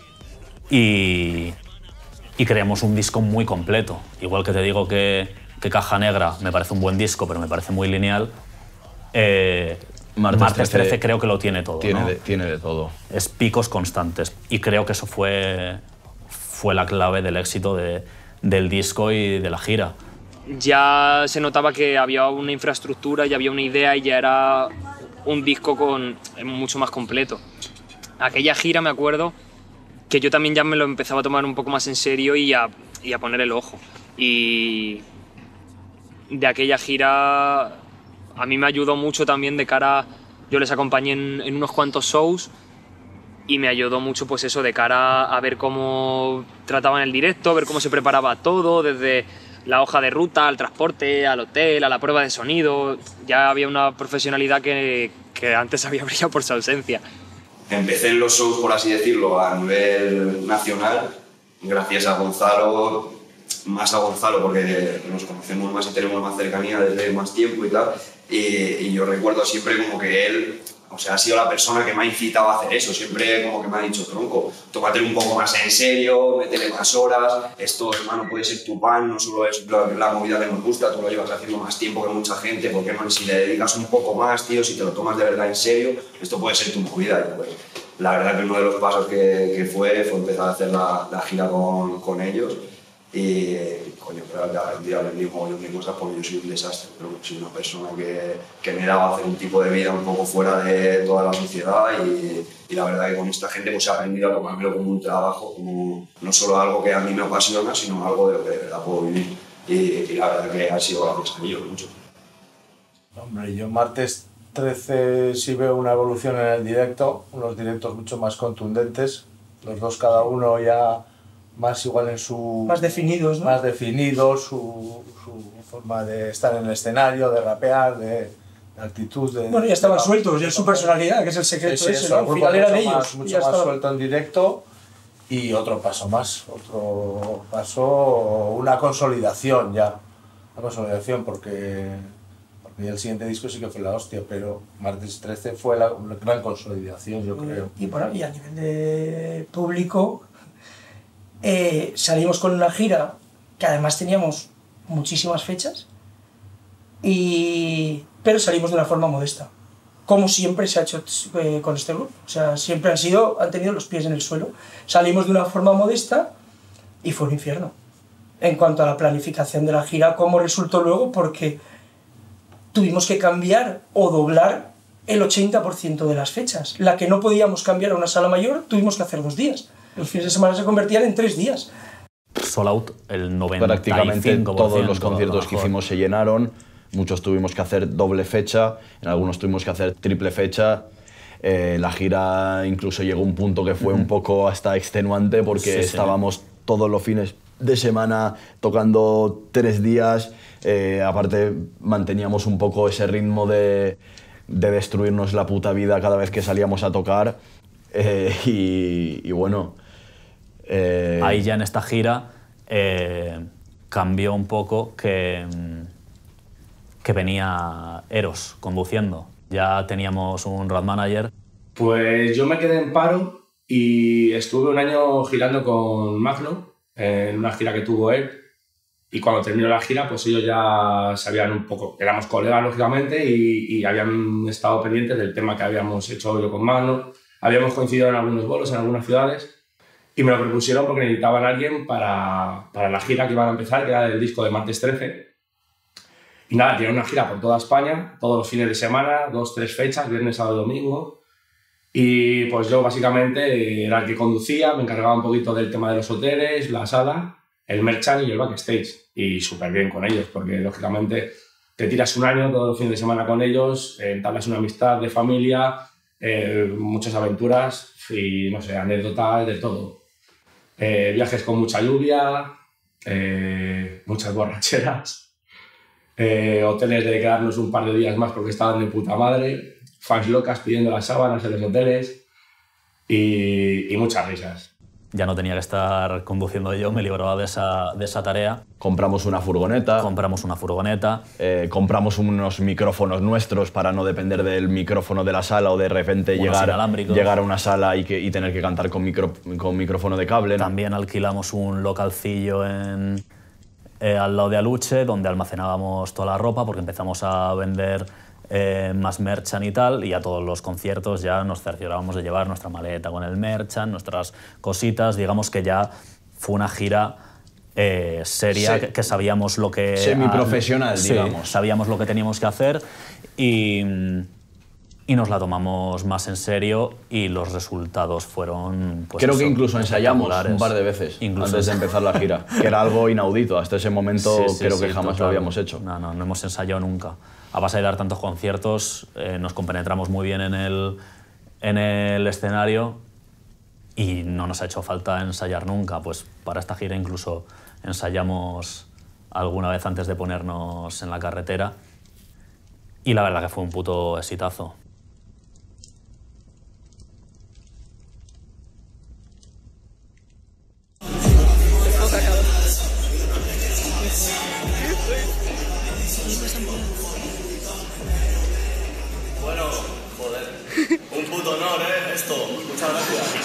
S3: y, y creamos un disco muy completo. Igual que te digo que que Caja Negra me parece un buen disco, pero me parece muy lineal. Eh,
S7: Martes,
S3: Martes
S7: trece
S3: trece creo que lo tiene todo.
S7: Tiene,
S3: ¿no?
S7: de, tiene de todo.
S3: Es picos constantes. Y creo que eso fue, fue la clave del éxito de, del disco y de la gira.
S8: Ya se notaba que había una infraestructura, ya había una idea y ya era un disco con, mucho más completo. Aquella gira me acuerdo que yo también ya me lo empezaba a tomar un poco más en serio y a, y a poner el ojo. Y de aquella gira a mí me ayudó mucho también de cara, yo les acompañé en, en unos cuantos shows y me ayudó mucho pues eso de cara a ver cómo trataban el directo, a ver cómo se preparaba todo, desde la hoja de ruta, al transporte, al hotel, a la prueba de sonido. Ya había una profesionalidad que, que antes había brillado por su ausencia.
S12: Empecé en los shows, por así decirlo, a nivel nacional, gracias a Gonzalo, más a Gonzalo porque nos conocemos más y tenemos más cercanía desde más tiempo y tal, y, y yo recuerdo siempre como que él, o sea, ha sido la persona que me ha incitado a hacer eso, siempre como que me ha dicho, tronco, tómatelo un poco más en serio, métele más horas, esto, hermano, puede ser tu pan, no solo es la, la movida que nos gusta, tú lo llevas haciendo más tiempo que mucha gente, porque no, si le dedicas un poco más, tío, si te lo tomas de verdad en serio, esto puede ser tu movida. Y, bueno, la verdad que uno de los pasos que, que fue fue empezar a hacer la, la gira con, con ellos. Y, coño, pero ya un día aprendí un montón de cosas porque yo soy un desastre, pero soy una persona que, que me daba hacer un tipo de vida un poco fuera de toda la sociedad y, y la verdad que con esta gente pues he aprendido a tomármelo como un trabajo, como no solo algo que a mí me apasiona, sino algo de lo que de verdad puedo vivir. Y, y la verdad que ha sido gracias a ellos mucho.
S10: Hombre, yo Martes trece sí veo una evolución en el directo, unos directos mucho más contundentes, los dos cada uno ya más igual en su...
S1: Más definidos, ¿no?
S10: Más definidos, su, su forma de estar en el escenario, de rapear, de, de actitud... De,
S1: bueno, ya estaban
S10: de,
S1: sueltos, ya es su personalidad, que es el secreto
S10: sí, sí,
S1: ese,
S10: eso,
S1: ¿no?
S10: el
S1: Al
S10: grupo
S1: final eran
S10: mucho
S1: ellos.
S10: Más, mucho
S1: ya
S10: más
S1: estaba...
S10: suelto en directo y otro paso más, otro paso, una consolidación ya, una consolidación porque... Y el siguiente disco sí que fue la hostia, pero Martes trece fue la, la gran consolidación, yo creo.
S1: Y, bueno, y a nivel de público, eh, salimos con una gira que además teníamos muchísimas fechas, y, pero salimos de una forma modesta, como siempre se ha hecho eh, con este grupo. O sea, siempre han, sido, han tenido los pies en el suelo. Salimos de una forma modesta y fue un infierno. En cuanto a la planificación de la gira, cómo resultó luego, porque tuvimos que cambiar o doblar el ochenta por ciento de las fechas. La que no podíamos cambiar a una sala mayor, tuvimos que hacer dos días. Los fines de semana se convertían en tres días.
S3: Sold out el noventa y cinco por ciento.
S7: Prácticamente todos los conciertos que hicimos se llenaron. Muchos tuvimos que hacer doble fecha, en algunos tuvimos que hacer triple fecha. Eh, la gira incluso llegó a un punto que fue uh-huh. un poco hasta extenuante, porque sí, estábamos sí. todos los fines de semana tocando tres días. Eh, aparte manteníamos un poco ese ritmo de, de destruirnos la puta vida cada vez que salíamos a tocar. Eh, y, y bueno...
S3: Eh... Ahí ya en esta gira eh, cambió un poco que, que venía Eros conduciendo. Ya teníamos un road manager.
S9: Pues yo me quedé en paro y estuve un año girando con Magno en una gira que tuvo él. Y cuando terminó la gira, pues ellos ya sabían un poco, éramos colegas lógicamente, y, y habían estado pendientes del tema que habíamos hecho yo con Magno. Habíamos coincidido en algunos bolos, en algunas ciudades, y me lo propusieron porque necesitaban a alguien para, para la gira que iban a empezar, que era el disco de Martes trece. Y nada, tenían una gira por toda España, todos los fines de semana, dos, tres fechas, viernes, sábado, domingo. Y pues yo básicamente era el que conducía, me encargaba un poquito del tema de los hoteles, la sala, el merchant y el backstage. Y súper bien con ellos, porque lógicamente te tiras un año todos los fines de semana con ellos, entablas una amistad de familia, eh, muchas aventuras y, no sé, anécdotas de todo. Eh, viajes con mucha lluvia, eh, muchas borracheras, eh, hoteles de quedarnos un par de días más porque estaban de puta madre, fans locas pidiendo las sábanas en los hoteles y, y muchas risas.
S3: Ya no tenía que estar conduciendo yo, me libraba de esa, de esa tarea.
S7: Compramos una furgoneta.
S3: Compramos una furgoneta.
S7: Eh, compramos unos micrófonos nuestros para no depender del micrófono de la sala o de repente llegar, llegar a una sala y, que, y tener que cantar con, micro, con micrófono de cable.
S3: También alquilamos un localcillo en, eh, al lado de Aluche, donde almacenábamos toda la ropa, porque empezamos a vender Eh, más merchan y tal, y a todos los conciertos ya nos cerciorábamos de llevar nuestra maleta con el merchan, nuestras cositas. Digamos que ya fue una gira eh, seria, sí. que, que sabíamos lo que...
S7: Semiprofesional,
S3: sí,
S7: digamos.
S3: Sabíamos lo que teníamos que hacer y, y nos la tomamos más en serio, y los resultados fueron... Pues
S7: Creo
S3: eso,
S7: que incluso ensayamos un par de veces incluso antes de empezar la gira, que era algo inaudito. Hasta ese momento sí, sí, creo sí, que jamás total. lo habíamos hecho.
S3: No, no, no hemos ensayado nunca. A base de dar tantos conciertos, eh, nos compenetramos muy bien en el, en el escenario y no nos ha hecho falta ensayar nunca. Pues para esta gira incluso ensayamos alguna vez antes de ponernos en la carretera, y la verdad que fue un puto exitazo.
S11: Bueno, joder, un puto honor, ¿eh? Esto, muchas gracias.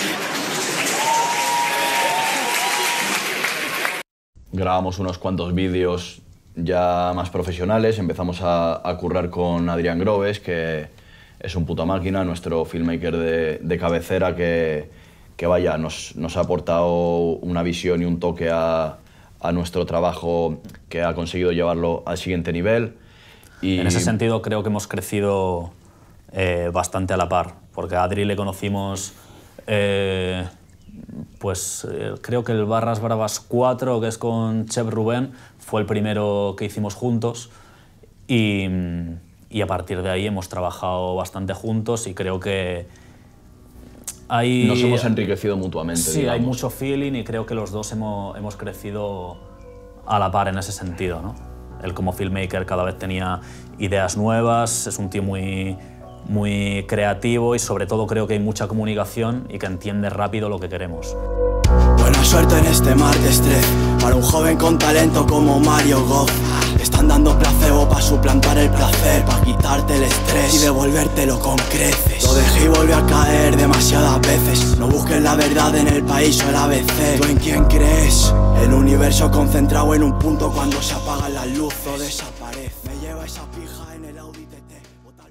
S7: Grabamos unos cuantos vídeos ya más profesionales, empezamos a, a currar con Adrián Groves, que es un puta máquina, nuestro filmmaker de, de cabecera, que, que vaya, nos, nos ha aportado una visión y un toque a, a nuestro trabajo, que ha conseguido llevarlo al siguiente nivel. Y...
S3: En ese sentido creo que hemos crecido eh, bastante a la par, porque a Adri le conocimos, eh, pues eh, creo que el Barras Bravas cuatro, que es con Chef Rubén, fue el primero que hicimos juntos, y, y a partir de ahí hemos trabajado bastante juntos, y creo que hay...
S7: Nos hemos enriquecido mutuamente,
S3: Sí,
S7: digamos.
S3: hay mucho feeling, y creo que los dos hemos, hemos crecido a la par en ese sentido, ¿no? Él como filmmaker cada vez tenía ideas nuevas, es un tío muy, muy creativo, y sobre todo creo que hay mucha comunicación y que entiende rápido lo que queremos.
S7: Buena suerte en este martes trece para un joven con talento como Mario Goff. Están dando placebo para suplantar el placer, para quitarte el estrés y devolvértelo con creces. Lo dejé y volví a caer demasiadas veces. No busques la verdad en el país o el A B C. ¿Tú en quién crees? El universo concentrado en un punto cuando se apaga la luz o desaparece. Me lleva esa pija en el Audi T T.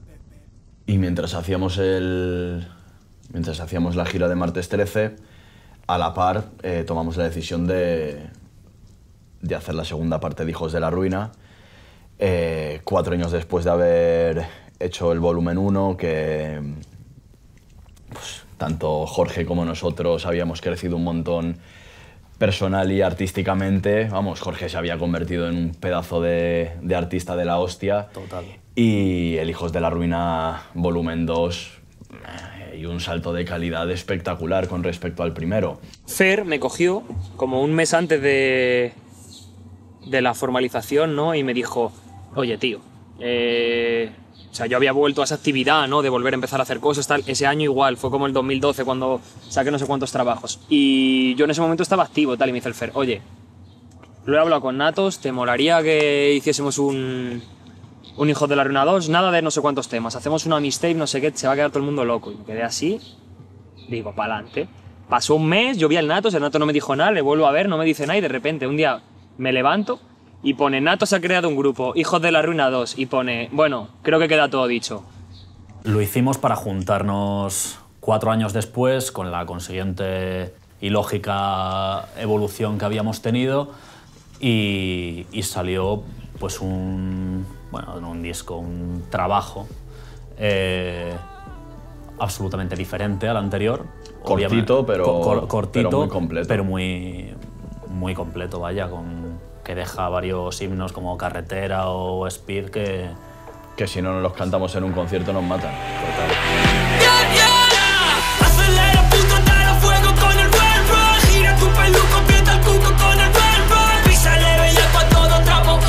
S2: Y mientras hacíamos el... mientras hacíamos la gira de martes trece, a la par eh, tomamos la decisión de, de hacer la segunda parte de Hijos de la Ruina, eh, cuatro años después de haber hecho el volumen uno, que pues, tanto Jorge como nosotros habíamos crecido un montón personal y artísticamente. Vamos, Jorge se había convertido en un pedazo de, de artista de la hostia.
S3: Total.
S2: Y el Hijos de la Ruina volumen dos... y un salto de calidad espectacular con respecto al primero.
S8: Fer me cogió como un mes antes de, de la formalización, ¿no? Y me dijo, oye, tío, eh, o sea, yo había vuelto a esa actividad, ¿no? De volver a empezar a hacer cosas, tal. Ese año igual, fue como el dos mil doce cuando saqué no sé cuántos trabajos. Y yo en ese momento estaba activo, tal, y me dice el Fer, oye, lo he hablado con Natos, ¿te molaría que hiciésemos un... un Hijo de la Ruina dos, nada de no sé cuántos temas, hacemos una mixtape, no sé qué, se va a quedar todo el mundo loco? Y me quedé así, digo, pa'lante. Pasó un mes, yo vi al Natos, el Natos no me dijo nada, le vuelvo a ver, no me dice nada, y de repente un día me levanto y pone, Natos ha creado un grupo, Hijos de la Ruina dos, y pone, bueno, creo que queda todo dicho.
S3: Lo hicimos para juntarnos cuatro años después, con la consiguiente y lógica evolución que habíamos tenido, y, y salió pues un... bueno, no un disco, un trabajo eh, absolutamente diferente al anterior.
S2: Cortito, pero,
S3: co co cortito,
S2: pero muy completo.
S3: Pero muy, muy completo, vaya, con, que deja varios himnos como Carretera o Speed que...
S2: que si no nos los cantamos en un concierto nos matan. Total.
S11: Acelera, puto, dale fuego con el buen roll. Gira tu peluco, aprieta el cuco con el buen roll. Pisa leve y pa' todo trapo.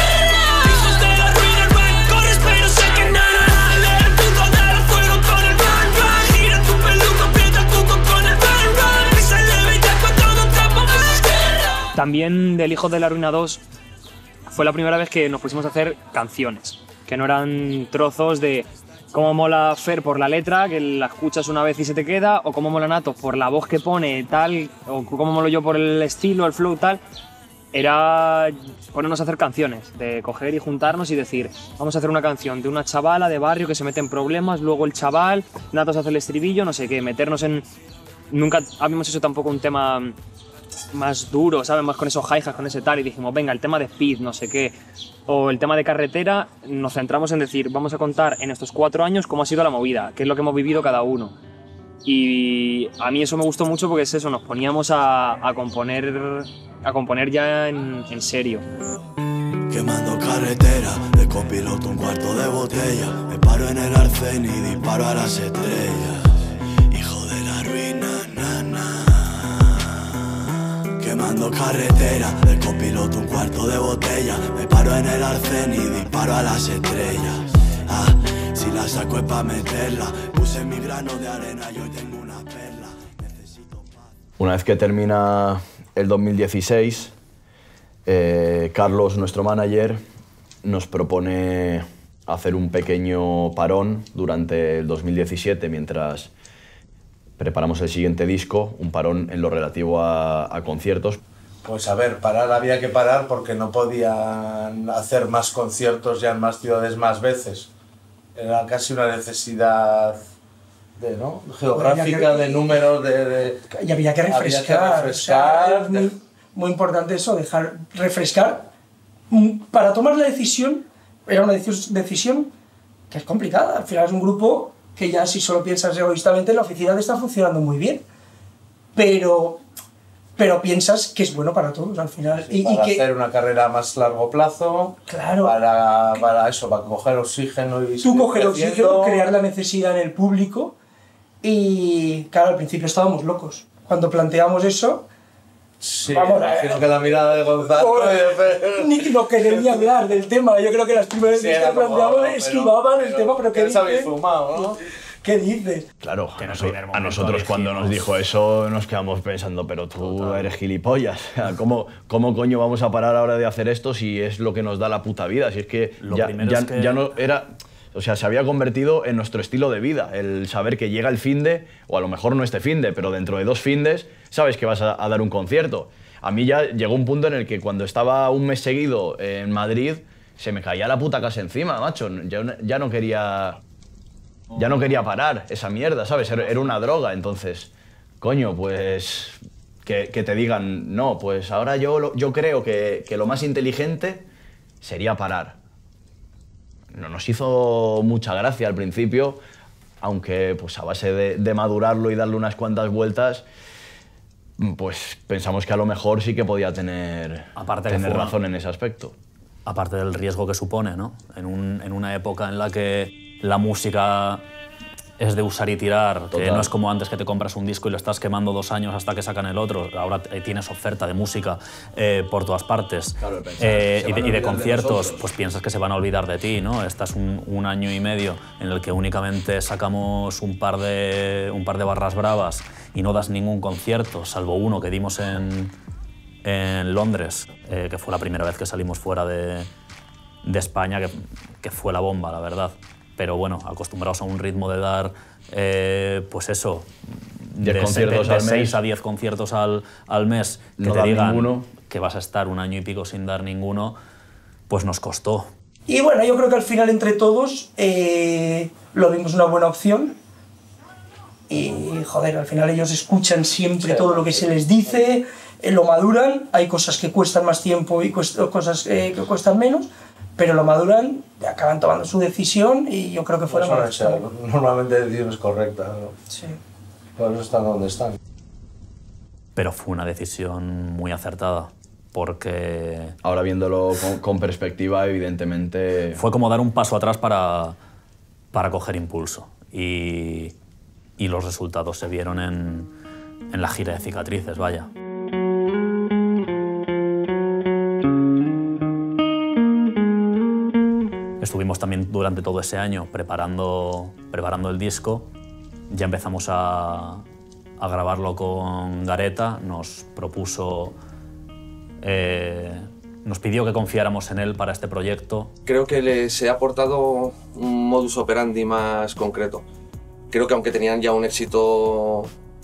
S8: También del Hijos de la Ruina dos fue la primera vez que nos pusimos a hacer canciones, que no eran trozos de cómo mola Fer por la letra, que la escuchas una vez y se te queda, o cómo mola Natos por la voz que pone, tal, o cómo molo yo por el estilo, el flow, tal. Era ponernos a hacer canciones, de coger y juntarnos y decir, vamos a hacer una canción de una chavala de barrio que se mete en problemas, luego el chaval, Natos hace el estribillo, no sé qué, meternos en... Nunca habíamos hecho tampoco un tema más duro, ¿sabes? Más con esos hi-hats, con ese tal, y dijimos, venga, el tema de Speed, no sé qué, o el tema de Carretera, nos centramos en decir, vamos a contar en estos cuatro años cómo ha sido la movida, qué es lo que hemos vivido cada uno. Y a mí eso me gustó mucho porque es eso, nos poníamos a, a componer a componer ya en, en serio.
S7: Quemando carretera, de copiloto un cuarto de botella. Me paro en el arcén y disparo a las estrellas. Hijo de la ruina, nana. Quemando carretera, de copiloto un cuarto de botella. Me paro en el arcén y disparo a las estrellas. Ah, si la saco es pa' meterla. Puse mi grano de arena y hoy tengo una perla. Necesito paz.
S2: Una vez que termina el dos mil dieciséis, eh, Carlos, nuestro manager, nos propone hacer un pequeño parón durante el dos mil diecisiete mientras preparamos el siguiente disco, un parón en lo relativo a, a conciertos.
S10: Pues a ver, parar había que parar porque no podían hacer más conciertos ya en más ciudades más veces. Era casi una necesidad de, ¿no? geográfica, que, de números, de, de...
S1: Y había que refrescar.
S10: Había que refrescar.
S1: O sea, es muy, muy importante eso, dejar refrescar. Para tomar la decisión, era una decisión que es complicada. Al final es un grupo que ya si solo piensas egoístamente, la oficina está funcionando muy bien. Pero... pero piensas que es bueno para todos al final.
S10: Sí,
S1: y,
S10: para
S1: y que,
S10: hacer una carrera a más largo plazo,
S1: claro,
S10: para, para eso, para coger oxígeno y
S1: tú coger oxígeno, crear la necesidad en el público. Y claro, al principio estábamos locos. Cuando planteamos eso,
S10: sí,
S1: vamos,
S10: imagino que la mirada de Gonzalo...
S1: Oh, ni no quería ni hablar del tema. Yo creo que las primeras
S10: sí,
S1: veces que planteamos
S10: como,
S1: esquivaban
S10: pero,
S1: el tema, pero que
S10: habéis fumado, ¿no?
S1: ¿Qué dices?
S2: Claro,
S3: Que
S2: a,
S3: no
S2: noso-
S3: soy en el
S2: a
S3: momento
S2: nosotros cuando
S3: dijimos-
S2: nos dijo eso nos quedamos pensando, pero tú eres gilipollas. O sea, ¿Cómo, ¿Cómo coño vamos a parar ahora de hacer esto si es lo que nos da la puta vida? Si es que
S3: Lo
S2: ya,
S3: primero
S2: ya,
S3: es que-
S2: ya no era... O sea, se había convertido en nuestro estilo de vida, el saber que llega el finde, o a lo mejor no este finde, pero dentro de dos findes sabes que vas a, a dar un concierto. A mí ya llegó un punto en el que cuando estaba un mes seguido en Madrid, se me caía la puta casa encima, macho. Ya, ya no quería... Ya no quería parar esa mierda, ¿sabes? Era era una droga, entonces, coño, pues que, que te digan, no, pues ahora yo, lo- yo creo que, que lo más inteligente sería parar. No nos hizo mucha gracia al principio, aunque pues a base de, de madurarlo y darle unas cuantas vueltas, pues pensamos que a lo mejor sí que podía tener,
S3: Aparte que
S2: tener
S3: fue una-
S2: razón en ese aspecto.
S3: Aparte del riesgo que supone, ¿no? En, un- en una época en la que la música es de usar y tirar, que
S2: Total.
S3: no es como antes que te compras un disco y lo estás quemando dos años hasta que sacan el otro. Ahora eh, tienes oferta de música eh, por todas partes.
S2: Claro, pensar,
S3: Eh,
S2: se
S3: y,
S2: van
S3: de,
S2: a
S3: y de
S2: olvidar de
S3: conciertos,
S2: nosotros.
S3: pues piensas que se van a olvidar de ti, ¿no? Estás un, un año y medio en el que únicamente sacamos un par de, un par de barras bravas y no das ningún concierto, salvo uno que dimos en, en Londres, eh, que fue la primera vez que salimos fuera de, de España, que, que fue la bomba, la verdad. Pero bueno, acostumbrados a un ritmo de dar, eh, pues eso,
S2: Diez
S3: de,
S2: conciertos
S3: de, de
S2: al mes.
S3: seis a diez conciertos al, al mes, que
S2: No
S3: te
S2: dar
S3: digan
S2: ninguno.
S3: que vas a estar un año y pico sin dar ninguno, pues nos costó.
S1: Y bueno, yo creo que al final entre todos eh, lo vimos una buena opción. Y joder, al final ellos escuchan siempre todo lo que se les dice, eh, lo maduran, hay cosas que cuestan más tiempo y cuest- cosas eh, que cuestan menos, pero lo maduran, acaban tomando su decisión y yo creo que fue la
S16: Suelen
S1: mejor.
S16: ser normalmente decisiones correctas, ¿no?
S1: Sí.
S16: Por eso están donde están.
S3: Pero fue una decisión muy acertada, porque...
S2: Ahora viéndolo con, con perspectiva, evidentemente...
S3: Fue como dar un paso atrás para, para coger impulso. Y, y los resultados se vieron en, en la gira de Cicatrices, vaya. Estuvimos también durante todo ese año preparando, preparando el disco. Ya empezamos a, a grabarlo con Gareta. Nos propuso... eh, nos pidió que confiáramos en él para este proyecto.
S6: Creo que les he aportado un modus operandi más concreto. Creo que aunque tenían ya un éxito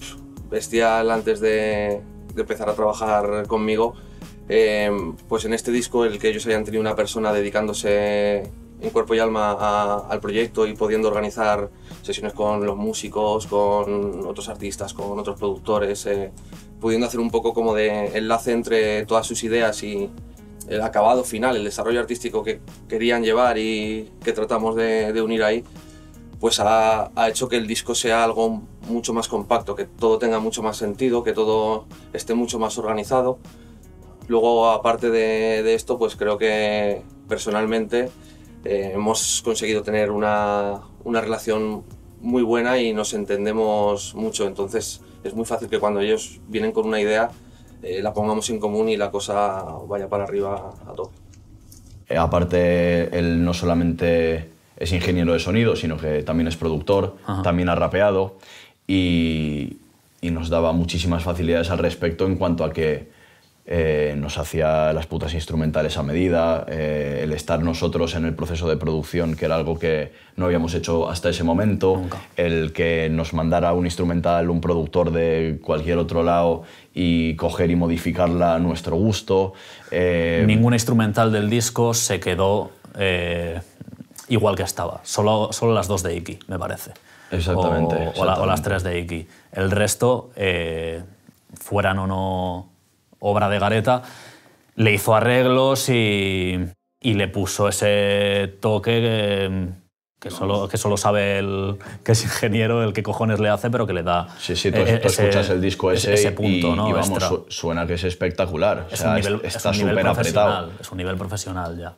S6: bestial antes de, de empezar a trabajar conmigo, eh, pues en este disco el que ellos hayan tenido una persona dedicándose en cuerpo y alma a- al proyecto y pudiendo organizar sesiones con los músicos, con otros artistas, con otros productores, eh, pudiendo hacer un poco como de enlace entre todas sus ideas y el acabado final, el desarrollo artístico que querían llevar y que tratamos de, de unir ahí, pues ha, ha hecho que el disco sea algo mucho más compacto, que todo tenga mucho más sentido, que todo esté mucho más organizado. Luego, aparte de, de esto, pues creo que personalmente eh, hemos conseguido tener una, una relación muy buena y nos entendemos mucho, entonces es muy fácil que cuando ellos vienen con una idea eh, la pongamos en común y la cosa vaya para arriba a tope.
S2: Eh, aparte, él no solamente es ingeniero de sonido, sino que también es productor,
S3: Ajá.
S2: también ha rapeado y, y nos daba muchísimas facilidades al respecto en cuanto a que eh, nos hacía las putas instrumentales a medida, eh, el estar nosotros en el proceso de producción, que era algo que no habíamos hecho hasta ese momento,
S3: Nunca.
S2: el que nos mandara un instrumental, un productor de cualquier otro lado y coger y modificarla a nuestro gusto. eh,
S3: Ninguna instrumental del disco se quedó eh, igual que estaba. Solo, solo las dos de Iki, me parece.
S2: Exactamente,
S3: O, o la- o
S2: exactamente.
S3: las tres de Iki. El resto, eh, fueran o no obra de Gareta, le hizo arreglos y, y le puso ese toque que, que, solo, que solo sabe el que es ingeniero, el que cojones le hace, pero que le da
S2: Sí, sí, tú,
S3: eh,
S2: tú
S3: ese-
S2: escuchas el disco ese,
S3: ese punto,
S2: y,
S3: ¿no?
S2: y vamos,
S3: extra.
S2: su- suena que es espectacular.
S3: Es
S2: o sea,
S3: un nivel,
S2: es-
S3: es
S2: está
S3: un nivel
S2: súper apretado.
S3: profesional, es un nivel profesional ya.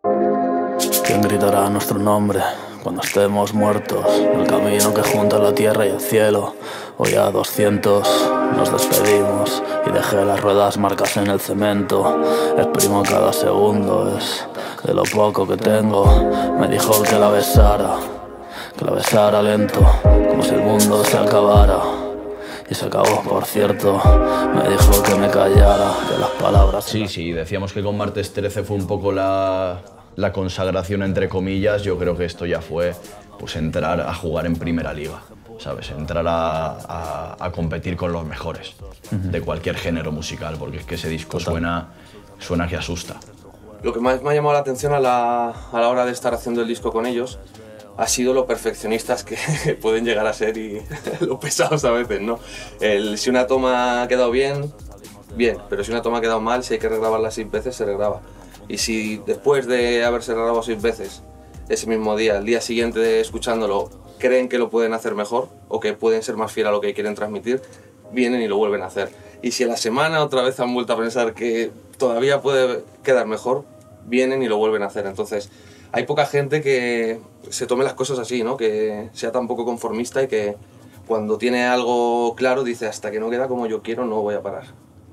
S14: ¿Quién gritará nuestro nombre cuando estemos muertos? El camino que junta la tierra y el cielo. Hoy a doscientos nos despedimos y dejé las ruedas marcas en el cemento. Exprimo cada segundo, es de lo poco que tengo. Me dijo el que la besara, que la besara lento, como si el mundo se acabara. Y se acabó, por cierto, me dijo que me callara, que las palabras...
S2: Sí, sí, decíamos que con Martes trece fue un poco la, la consagración, entre comillas. Yo creo que esto ya fue pues entrar a jugar en Primera Liga, ¿sabes? Entrar a, a, a competir con los mejores uh-huh. de cualquier género musical, porque es que ese disco suena, suena que asusta.
S6: Lo que más me ha llamado la atención a la, a la hora de estar haciendo el disco con ellos ha sido lo perfeccionistas que pueden llegar a ser y lo pesados a veces, ¿no? El, si una toma ha quedado bien, bien, pero si una toma ha quedado mal, si hay que regrabarla seis veces, se regraba. Y si después de haberse regrabado seis veces, ese mismo día, el día siguiente de escuchándolo, creen que lo pueden hacer mejor o que pueden ser más fieles a lo que quieren transmitir, vienen y lo vuelven a hacer. Y si a la semana otra vez han vuelto a pensar que todavía puede quedar mejor, vienen y lo vuelven a hacer. Entonces, hay poca gente que se tome las cosas así, ¿no? Que sea tan poco conformista y que cuando tiene algo claro dice hasta que no queda como yo quiero no voy a parar.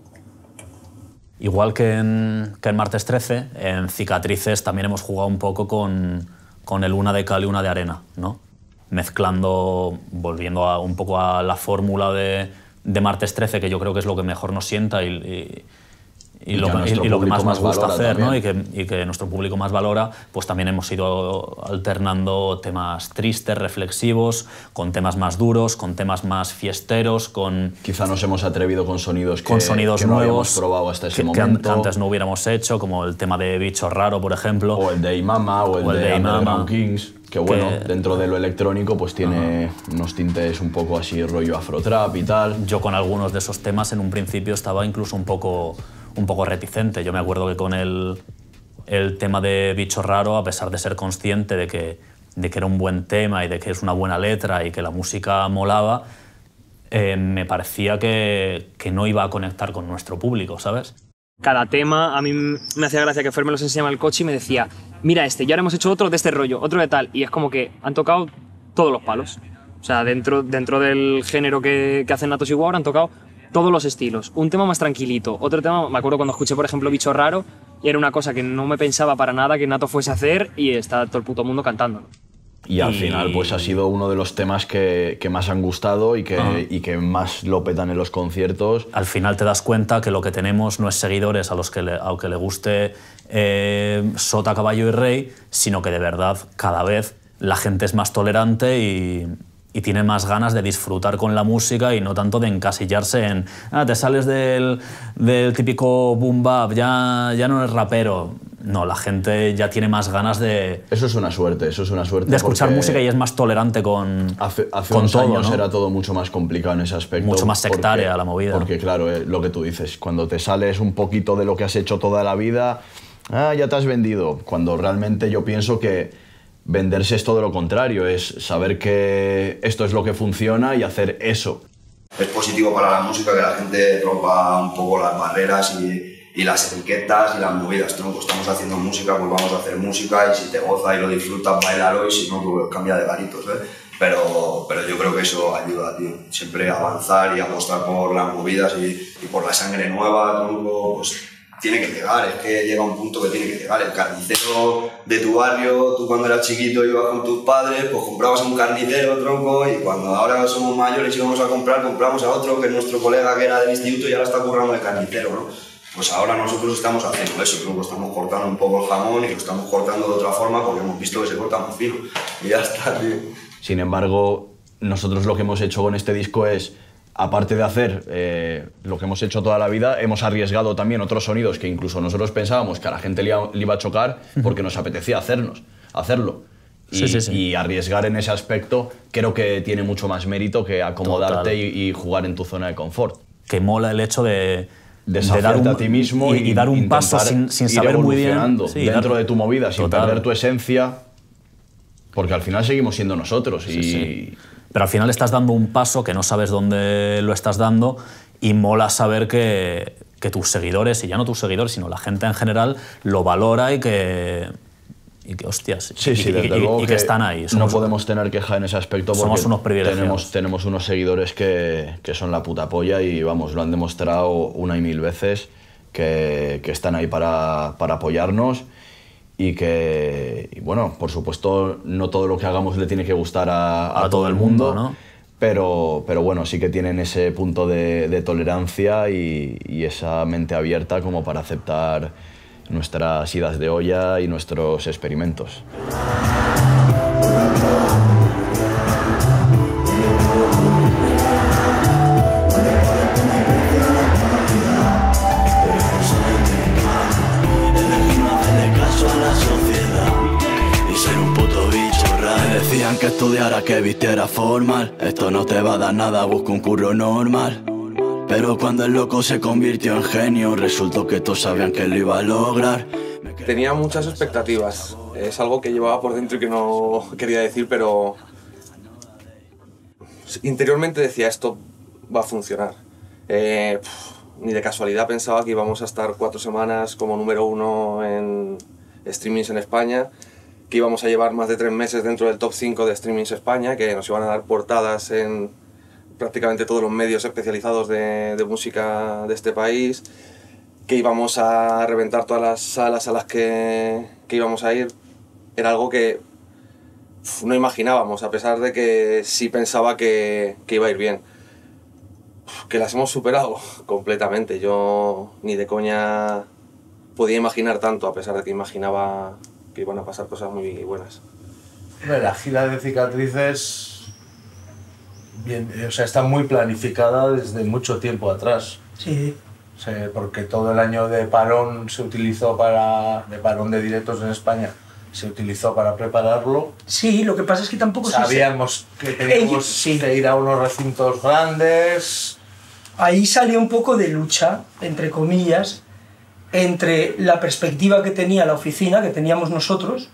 S3: Igual que en, que en Martes trece, en Cicatrices también hemos jugado un poco con, con el una de cal y una de arena, ¿no? Mezclando, volviendo a, un poco a la fórmula de, de Martes trece, que yo creo que es lo que mejor nos sienta y, y Y, y, lo, y, y lo que más nos gusta hacer, ¿no? y, que, y que nuestro público más valora, pues también hemos ido alternando temas tristes, reflexivos, con temas más duros, con temas más fiesteros, con...
S2: Quizá nos hemos atrevido con sonidos que,
S3: con sonidos
S2: que no
S3: nuevos,
S2: habíamos probado hasta ese
S3: que,
S2: momento.
S3: Que antes no hubiéramos hecho, como el tema de Bicho Raro, por ejemplo.
S2: O el de Imama, o el, o el de, de Underground Kings. Que bueno, que, dentro de lo electrónico pues tiene uh-huh. unos tintes un poco así rollo afrotrap y tal.
S3: Yo con algunos de esos temas en un principio estaba incluso un poco, un poco reticente. Yo me acuerdo que con el, el tema de Bicho Raro, a pesar de ser consciente de que, de que era un buen tema y de que es una buena letra y que la música molaba, eh, me parecía que, que no iba a conectar con nuestro público, ¿sabes?
S8: Cada tema, a mí me hacía gracia que Fer me los enseñaba en el coche y me decía mira este, ya ahora hemos hecho otro de este rollo, otro de tal, y es como que han tocado todos los palos. O sea, dentro, dentro del género que, que hacen Natos y Guaur han tocado todos los estilos. Un tema más tranquilito, otro tema, me acuerdo cuando escuché por ejemplo Bicho Raro, y era una cosa que no me pensaba para nada que Nato fuese a hacer y está todo el puto mundo cantándolo.
S2: Y al y... final pues ha sido uno de los temas que, que más han gustado y que, uh-huh. y que más lo petan en los conciertos.
S3: Al final te das cuenta que lo que tenemos no es seguidores a los que le, a los que le guste eh, Sota, Caballo y Rey, sino que de verdad cada vez la gente es más tolerante y, y tiene más ganas de disfrutar con la música y no tanto de encasillarse en ah, te sales del, del típico boom bap, ya, ya no eres rapero. No, la gente ya tiene más ganas de...
S2: Eso es una suerte, eso es una suerte.
S3: De escuchar música y es más tolerante con
S2: Hace, hace
S3: con
S2: unos
S3: todo,
S2: años
S3: ¿no?
S2: era todo mucho más complicado en ese aspecto.
S3: Mucho más sectaria
S2: porque,
S3: la movida.
S2: Porque claro, eh, lo que tú dices, cuando te sales un poquito de lo que has hecho toda la vida, ah, ya te has vendido. Cuando realmente yo pienso que venderse es todo lo contrario, es saber que esto es lo que funciona y hacer eso.
S12: Es positivo para la música que la gente rompa un poco las barreras y... y las etiquetas y las movidas, tronco. Estamos haciendo música, pues vamos a hacer música y si te goza y lo disfrutas, bailalo y si no, pues cambia de garitos, ¿eh? Pero, pero yo creo que eso ayuda, tío. Siempre avanzar y apostar por las movidas y, y por la sangre nueva, tronco, pues tiene que llegar, es que llega un punto que tiene que llegar. El carnicero de tu barrio, tú cuando eras chiquito ibas con tus padres, pues comprabas a un carnicero, tronco, y cuando ahora somos mayores y vamos a comprar, compramos a otro que es nuestro colega que era del instituto y ahora está currando de carnicero, ¿no? Pues ahora nosotros estamos haciendo eso, creo que estamos cortando un poco el jamón y lo estamos cortando de otra forma porque hemos visto que se corta más fino y ya está, tío.
S2: Sin embargo, nosotros lo que hemos hecho con este disco es, aparte de hacer eh, lo que hemos hecho toda la vida, hemos arriesgado también otros sonidos que incluso nosotros pensábamos que a la gente le iba, le iba a chocar porque nos apetecía hacernos, hacerlo. Y,
S3: sí, sí, sí.
S2: y arriesgar en ese aspecto creo que tiene mucho más mérito que acomodarte y, y jugar en tu zona de confort.
S3: Que mola el hecho de...
S2: Desafarte
S3: de dar un,
S2: a ti mismo
S3: y, y dar un paso sin, sin saber muy bien
S2: sí, dentro dar, de tu movida, sin
S3: total.
S2: perder tu esencia, porque al final seguimos siendo nosotros.
S3: Sí,
S2: y...
S3: sí. Pero al final estás dando un paso que no sabes dónde lo estás dando y mola saber que, que tus seguidores, y ya no tus seguidores, sino la gente en general, lo valora y que... Y que, hostias,
S2: sí,
S3: y,
S2: sí,
S3: y,
S2: desde
S3: y,
S2: luego
S3: y que están ahí.
S2: No podemos tener queja en ese aspecto porque
S3: somos unos privilegiados.
S2: Tenemos, tenemos unos seguidores que, que son la puta polla y vamos, lo han demostrado una y mil veces que, que están ahí para, para apoyarnos y que, y bueno, por supuesto, no todo lo que hagamos le tiene que gustar a, a, a todo el mundo, mundo ¿no? pero, pero bueno, sí que tienen ese punto de, de tolerancia y, y esa mente abierta como para aceptar nuestras idas de olla y nuestros experimentos.
S7: Decían que estudiara, que vistiera formal. Esto no te va a dar nada, busca un curro normal. Pero cuando el loco se convirtió en genio, resultó que todos sabían que lo iba a lograr.
S6: Tenía muchas expectativas. Es algo que llevaba por dentro y que no quería decir, pero interiormente decía, esto va a funcionar. Eh, pff, ni de casualidad pensaba que íbamos a estar cuatro semanas como número uno en streamings en España, que íbamos a llevar más de tres meses dentro del top cinco de streamings España, que nos iban a dar portadas en prácticamente todos los medios especializados de, de música de este país, que íbamos a reventar todas las salas a las que, que íbamos a ir. Era algo que uf, no imaginábamos, a pesar de que sí pensaba que, que iba a ir bien. Uf, que las hemos superado completamente. Yo ni de coña podía imaginar tanto, a pesar de que imaginaba que iban a pasar cosas muy buenas.
S10: La gira de Cicatrices bien, o sea, está muy planificada desde mucho tiempo atrás.
S1: Sí.
S10: O sea, porque todo el año de parón se utilizó para... de parón de directos en España se utilizó para prepararlo.
S1: Sí, lo que pasa es que tampoco...
S10: Sabíamos
S1: se...
S10: que teníamos
S1: Ellos, sí.
S10: que ir a unos recintos grandes.
S1: Ahí salió un poco de lucha, entre comillas, entre la perspectiva que tenía la oficina, que teníamos nosotros,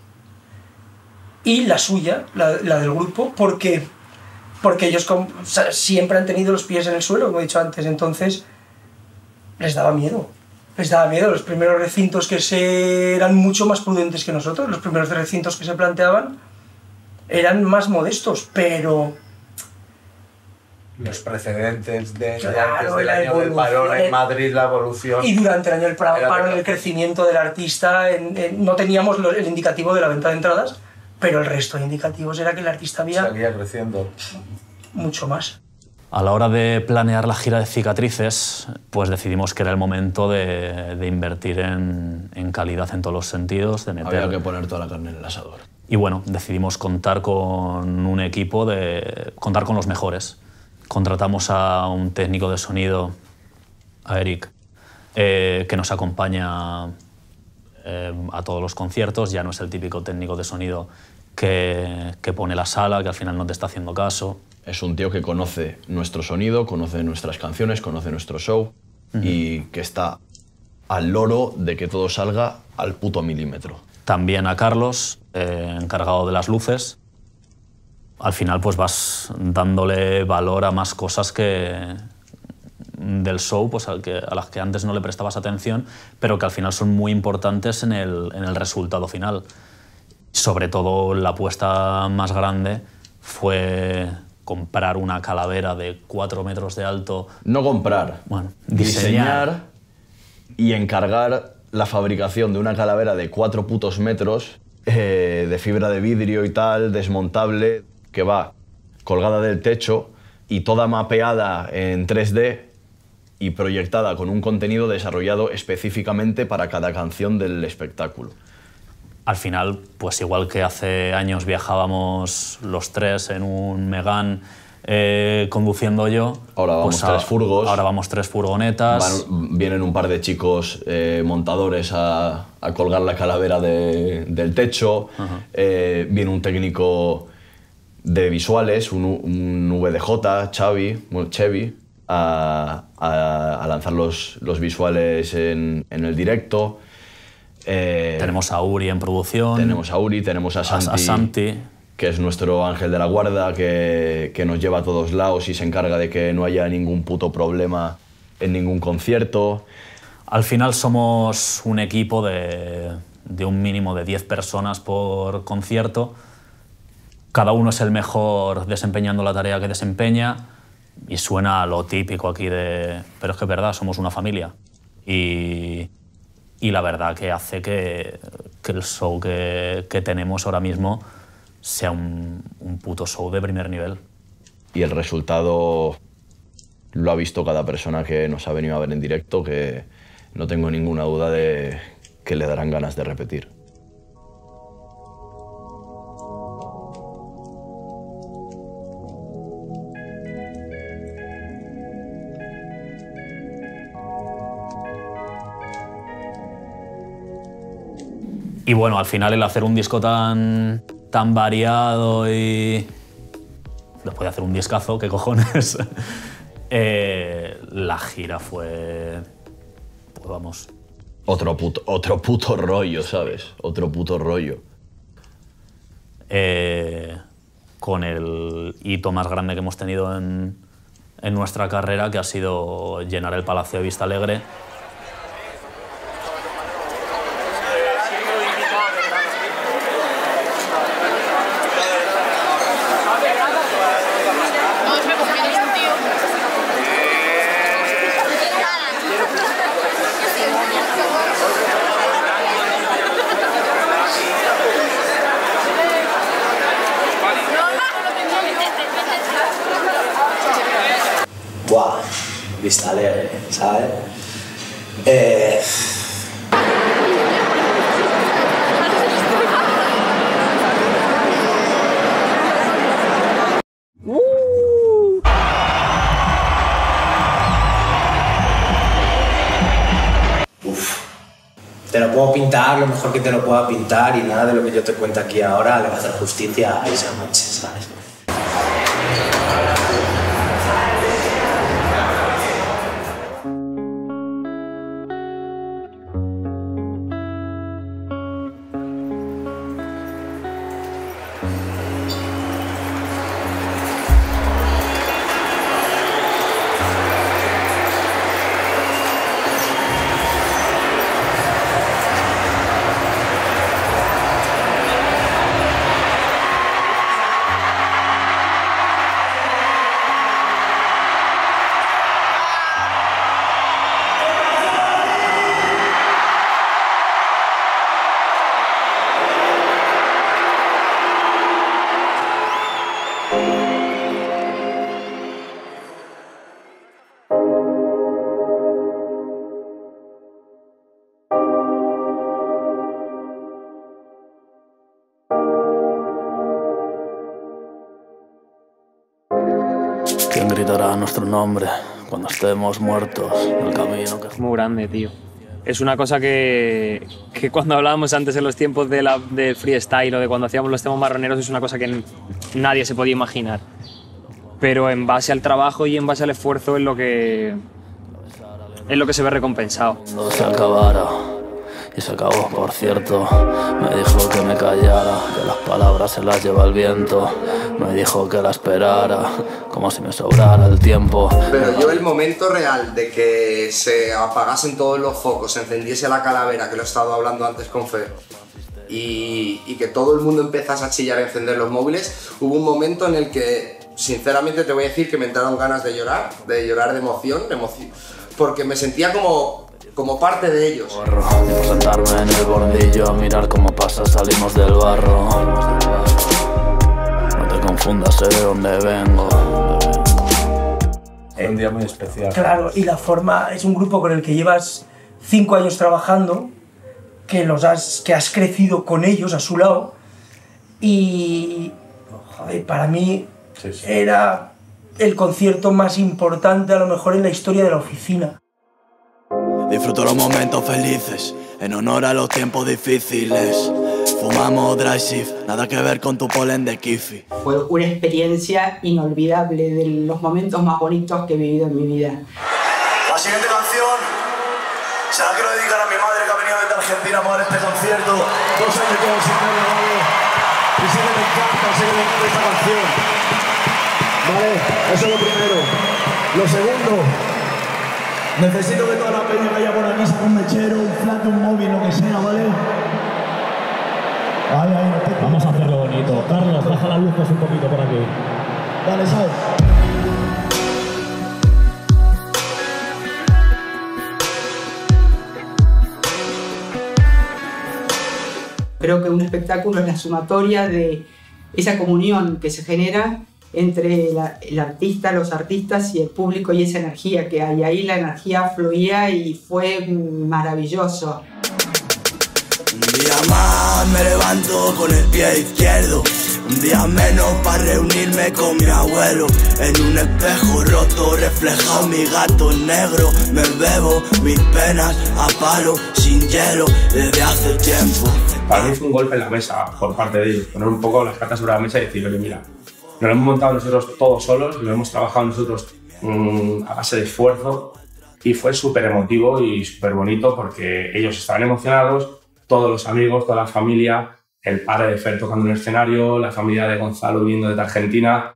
S1: y la suya, la, la del grupo, porque, porque ellos com, o sea, siempre han tenido los pies en el suelo, como he dicho antes, entonces les daba miedo. Les daba miedo. Los primeros recintos que se eran mucho más prudentes que nosotros, los primeros recintos que se planteaban eran más modestos, pero...
S10: Los precedentes de,
S1: claro,
S10: de antes del año del parón en Madrid, la evolución...
S1: Y durante el año del parón, el crecimiento del artista, en, en, no teníamos lo, el indicativo de la venta de entradas, pero el resto de indicativos era que el artista había...
S10: Seguía creciendo.
S1: Mucho más.
S3: A la hora de planear la gira de Cicatrices, pues decidimos que era el momento de, de invertir en, en calidad en todos los sentidos, de meter...
S2: Había que poner toda la carne en el asador.
S3: Y bueno, decidimos contar con un equipo, de contar con los mejores. Contratamos a un técnico de sonido, a Eric, eh, que nos acompaña eh, a todos los conciertos. Ya no es el típico técnico de sonido que, que pone la sala, que al final no te está haciendo caso.
S2: Es un tío que conoce nuestro sonido, conoce nuestras canciones, conoce nuestro show uh-huh. y que está al loro de que todo salga al puto milímetro.
S3: También a Carlos, eh, encargado de las luces. Al final pues vas dándole valor a más cosas que del show, pues a, que, a las que antes no le prestabas atención, pero que al final son muy importantes en el, en el resultado final. Sobre todo la apuesta más grande fue comprar una calavera de cuatro metros de alto.
S2: No comprar,
S3: bueno,
S2: diseñar, diseñar y encargar la fabricación de una calavera de cuatro putos metros eh, de fibra de vidrio y tal, desmontable, que va colgada del techo y toda mapeada en tres D y proyectada con un contenido desarrollado específicamente para cada canción del espectáculo.
S3: Al final, pues igual que hace años viajábamos los tres en un Megane eh, conduciendo yo,
S2: ahora vamos
S3: pues
S2: tres furgos.
S3: Ahora vamos tres furgonetas.
S2: Van, vienen un par de chicos eh, montadores a, a colgar la calavera de, del techo. Uh-huh. eh, viene un técnico de visuales, un, un V D J, Xavi, bueno, Chevy, a, a, a lanzar los, los visuales en, en el directo. Eh,
S3: tenemos a Uri en producción.
S2: Tenemos a Uri, tenemos a Santi,
S3: a, a Santi.
S2: que es nuestro ángel de la guarda, que, que nos lleva a todos lados y se encarga de que no haya ningún puto problema en ningún concierto.
S3: Al final somos un equipo de, de un mínimo de diez personas por concierto. Cada uno es el mejor desempeñando la tarea que desempeña y suena lo típico aquí de... Pero es que es verdad, somos una familia. Y, y la verdad que hace que, que el show que, que tenemos ahora mismo sea un, un puto show de primer nivel.
S2: Y el resultado lo ha visto cada persona que nos ha venido a ver en directo, que no tengo ninguna duda de que le darán ganas de repetir.
S3: Y bueno, al final el hacer un disco tan, tan variado y después de hacer un discazo, ¿qué cojones? eh, la gira fue, pues vamos...
S2: Otro puto, otro puto rollo, ¿sabes? Otro puto rollo.
S3: Eh, con el hito más grande que hemos tenido en, en nuestra carrera, que ha sido llenar el Palacio de Vista Alegre.
S16: Buah, Vista Alegre, ¿sabes? Eh... Uf. Te lo puedo pintar lo mejor que te lo pueda pintar y nada de lo que yo te cuento aquí ahora le va a hacer justicia a esa noche, ¿sabes?
S3: ¿Quién gritará nuestro nombre cuando estemos muertos en el camino que...
S8: Muy grande, tío. Es una cosa que, que cuando hablábamos antes en los tiempos de la, del freestyle o de cuando hacíamos los temas marroneros es una cosa que nadie se podía imaginar. Pero en base al trabajo y en base al esfuerzo es lo que, es lo que se ve recompensado.
S3: Cuando se acabara, y se acabó, por cierto, me dijo que me callara, que las palabras se las lleva el viento. Me dijo que la esperara, como si me sobrara el tiempo.
S18: Pero yo el momento real de que se apagasen todos los focos, se encendiese la calavera, que lo he estado hablando antes con Fer, y, y que todo el mundo empezase a chillar y encender los móviles, hubo un momento en el que, sinceramente te voy a decir que me entraron ganas de llorar, de llorar de emoción, de emoción porque me sentía como, como parte de ellos.
S3: Tipo sentarme en el bordillo a mirar cómo pasa, salimos del barro. No te confundas, sé de dónde vengo.
S10: Es un día muy especial.
S1: Claro, y la forma, es un grupo con el que llevas cinco años trabajando, que, los has, que has crecido con ellos, a su lado, y joder, para mí sí, sí. era el concierto más importante a lo mejor en la historia de la oficina.
S7: Disfruto los momentos felices, en honor a los tiempos difíciles. Fumamos dry shift, nada que ver con tu polen de kifi.
S17: Fue una experiencia inolvidable, de los momentos más bonitos que he vivido en mi vida.
S7: La siguiente canción se la quiero dedicar a mi madre que ha venido desde Argentina a poder este concierto. Dos años que sin verla, ¿vale? Y sé que me encanta, sé que me encanta esta canción. Vale, eso es lo primero. Lo segundo, necesito que toda la peña vaya por aquí, saque un mechero, un flaco, un móvil, lo que sea, ¿vale? Ahí, ahí,
S22: vamos a hacerlo bonito. Carlos, baja las luces un poquito por aquí.
S7: Dale, sal.
S17: Creo que un espectáculo es la sumatoria de esa comunión que se genera entre la, el artista, los artistas y el público y esa energía que hay. Ahí la energía fluía y fue maravilloso.
S11: Un día más me levanto con el pie izquierdo, un día menos para reunirme con mi abuelo. En un espejo roto reflejado mi gato negro. Me bebo mis penas a palo sin hielo desde hace tiempo.
S20: Para mí fue un golpe en la mesa por parte de ellos, poner un poco las cartas sobre la mesa y decir, oye, mira, nos lo hemos montado nosotros todos solos, lo hemos trabajado nosotros mmm, a base de esfuerzo, y fue súper emotivo y súper bonito porque ellos estaban emocionados, todos los amigos, toda la familia, el padre de Fer tocando en el escenario, la familia de Gonzalo viniendo desde Argentina.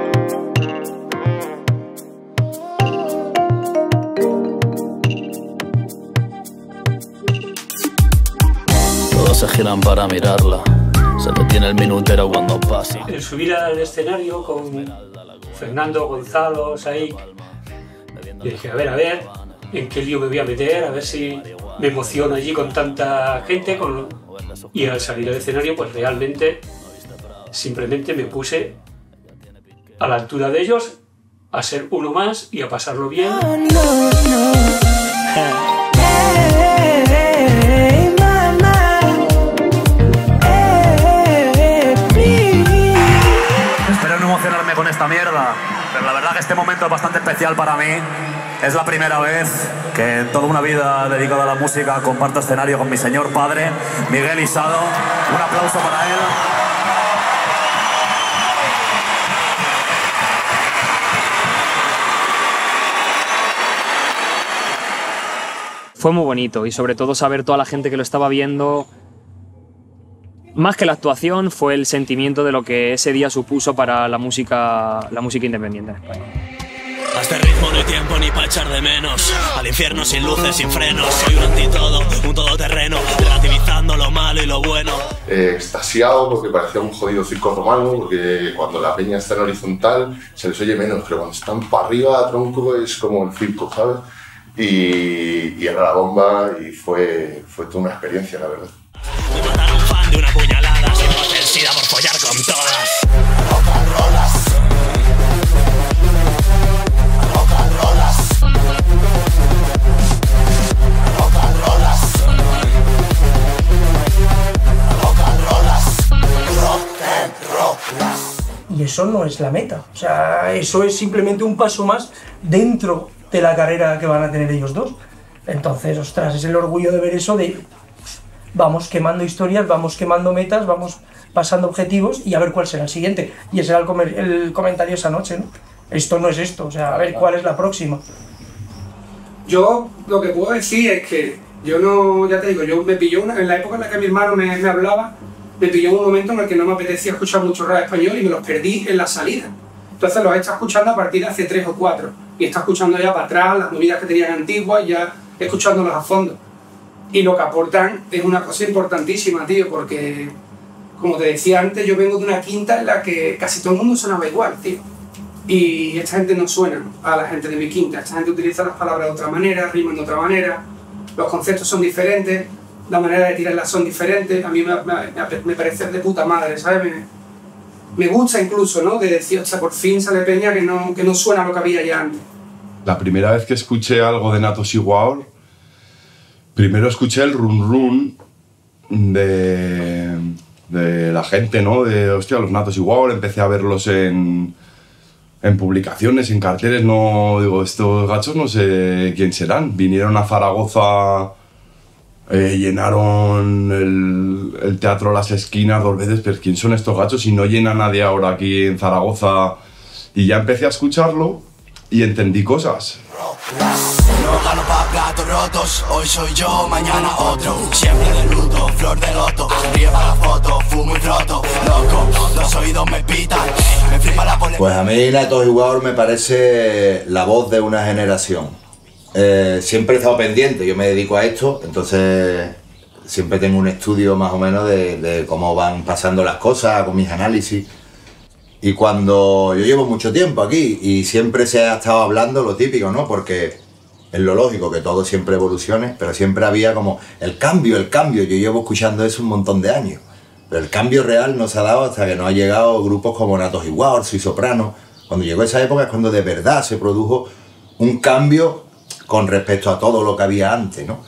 S3: Todos se giran para mirarla, se detiene el minutero cuando pasa.
S21: El subir al escenario con Fernando, Gonzalo, Saik, y dije, a ver, a ver, en qué lío me voy a meter, a ver si me emociono allí con tanta gente. Con... Y al salir al escenario, pues realmente, simplemente me puse a la altura de ellos, a ser uno más y a pasarlo bien.
S11: Oh, no, no. Hey, mama. Hey, please.
S3: Espero no emocionarme con esta mierda, pero la verdad que este momento es bastante especial para mí. Es la primera vez que en toda una vida dedicada a la música comparto escenario con mi señor padre, Miguel Isado. Un aplauso para él.
S8: Fue muy bonito y sobre todo saber toda la gente que lo estaba viendo. Más que la actuación, fue el sentimiento de lo que ese día supuso para la música, la música independiente en España.
S14: A este ritmo no hay tiempo ni para echar de menos. Al infierno sin luces, sin frenos. Soy un antitodo, un todoterreno, relativizando lo malo y lo bueno.
S5: Eh, extasiado porque parecía un jodido circo romano, porque cuando la peña está en horizontal se les oye menos, pero cuando están para arriba, tronco, es como el circo, ¿sabes? Y, y era la bomba y fue, fue toda una experiencia, la verdad.
S14: De matar a un fan de una puñalada, sin hacer sida por follar con todas.
S1: Y eso no es la meta, o sea, eso es simplemente un paso más dentro de la carrera que van a tener ellos dos. Entonces, ostras, es el orgullo de ver eso de vamos quemando historias, vamos quemando metas, vamos pasando objetivos y a ver cuál será el siguiente. Y ese era el, com el comentario esa noche, ¿no? Esto no es esto, o sea, a ver cuál es la próxima.
S23: Yo lo que puedo decir es que yo no, ya te digo, yo me pilló una, en la época en la que mi hermano me, me hablaba, me pilló un momento en el que no me apetecía escuchar mucho rap español y me los perdí en la salida. Entonces los he estado escuchando a partir de hace tres o cuatro. Y he estado escuchando ya para atrás las movidas que tenían antiguas, ya escuchándolas a fondo. Y lo que aportan es una cosa importantísima, tío, porque, como te decía antes, yo vengo de una quinta en la que casi todo el mundo sonaba igual, tío. Y esta gente no suena a la gente de mi quinta. Esta gente utiliza las palabras de otra manera, riman de otra manera, los conceptos son diferentes, la manera de tirarlas son diferentes. A mí me, me, me parece de puta madre, ¿sabes? Me, me gusta incluso, ¿no? De decir, o sea, por fin sale peña que no, que no suena lo que había ya antes.
S24: La primera vez que escuché algo de Natos Igual, primero escuché el run run de, de la gente, ¿no? De, hostia, los Natos Igual, empecé a verlos en, en publicaciones, en carteles, no, digo, estos gachos no sé quién serán. Vinieron a Zaragoza, eh, llenaron el, el Teatro Las Esquinas dos veces, pero ¿quién son estos gachos? Y no llena nadie ahora aquí en Zaragoza. Y ya empecé a escucharlo y entendí cosas.
S11: No gano pa' platos rotos, hoy soy yo, mañana otro. Siempre de luto, flor de loto, ríe para la foto, fumo y froto. Loco, los oídos me pitan, me flipa la pole.
S25: Pues a mí Natos Igual me parece la voz de una generación. Eh, siempre he estado pendiente, yo me dedico a esto, entonces siempre tengo un estudio más o menos de, de cómo van pasando las cosas, con mis análisis. Y cuando yo llevo mucho tiempo aquí y siempre se ha estado hablando lo típico, ¿no? Porque es lo lógico que todo siempre evolucione, pero siempre había como el cambio, el cambio. Yo llevo escuchando eso un montón de años, pero el cambio real no se ha dado hasta que no ha llegado grupos como Natos y Guaor, Soy Soprano. Cuando llegó esa época es cuando de verdad se produjo un cambio con respecto a todo lo que había antes, ¿no?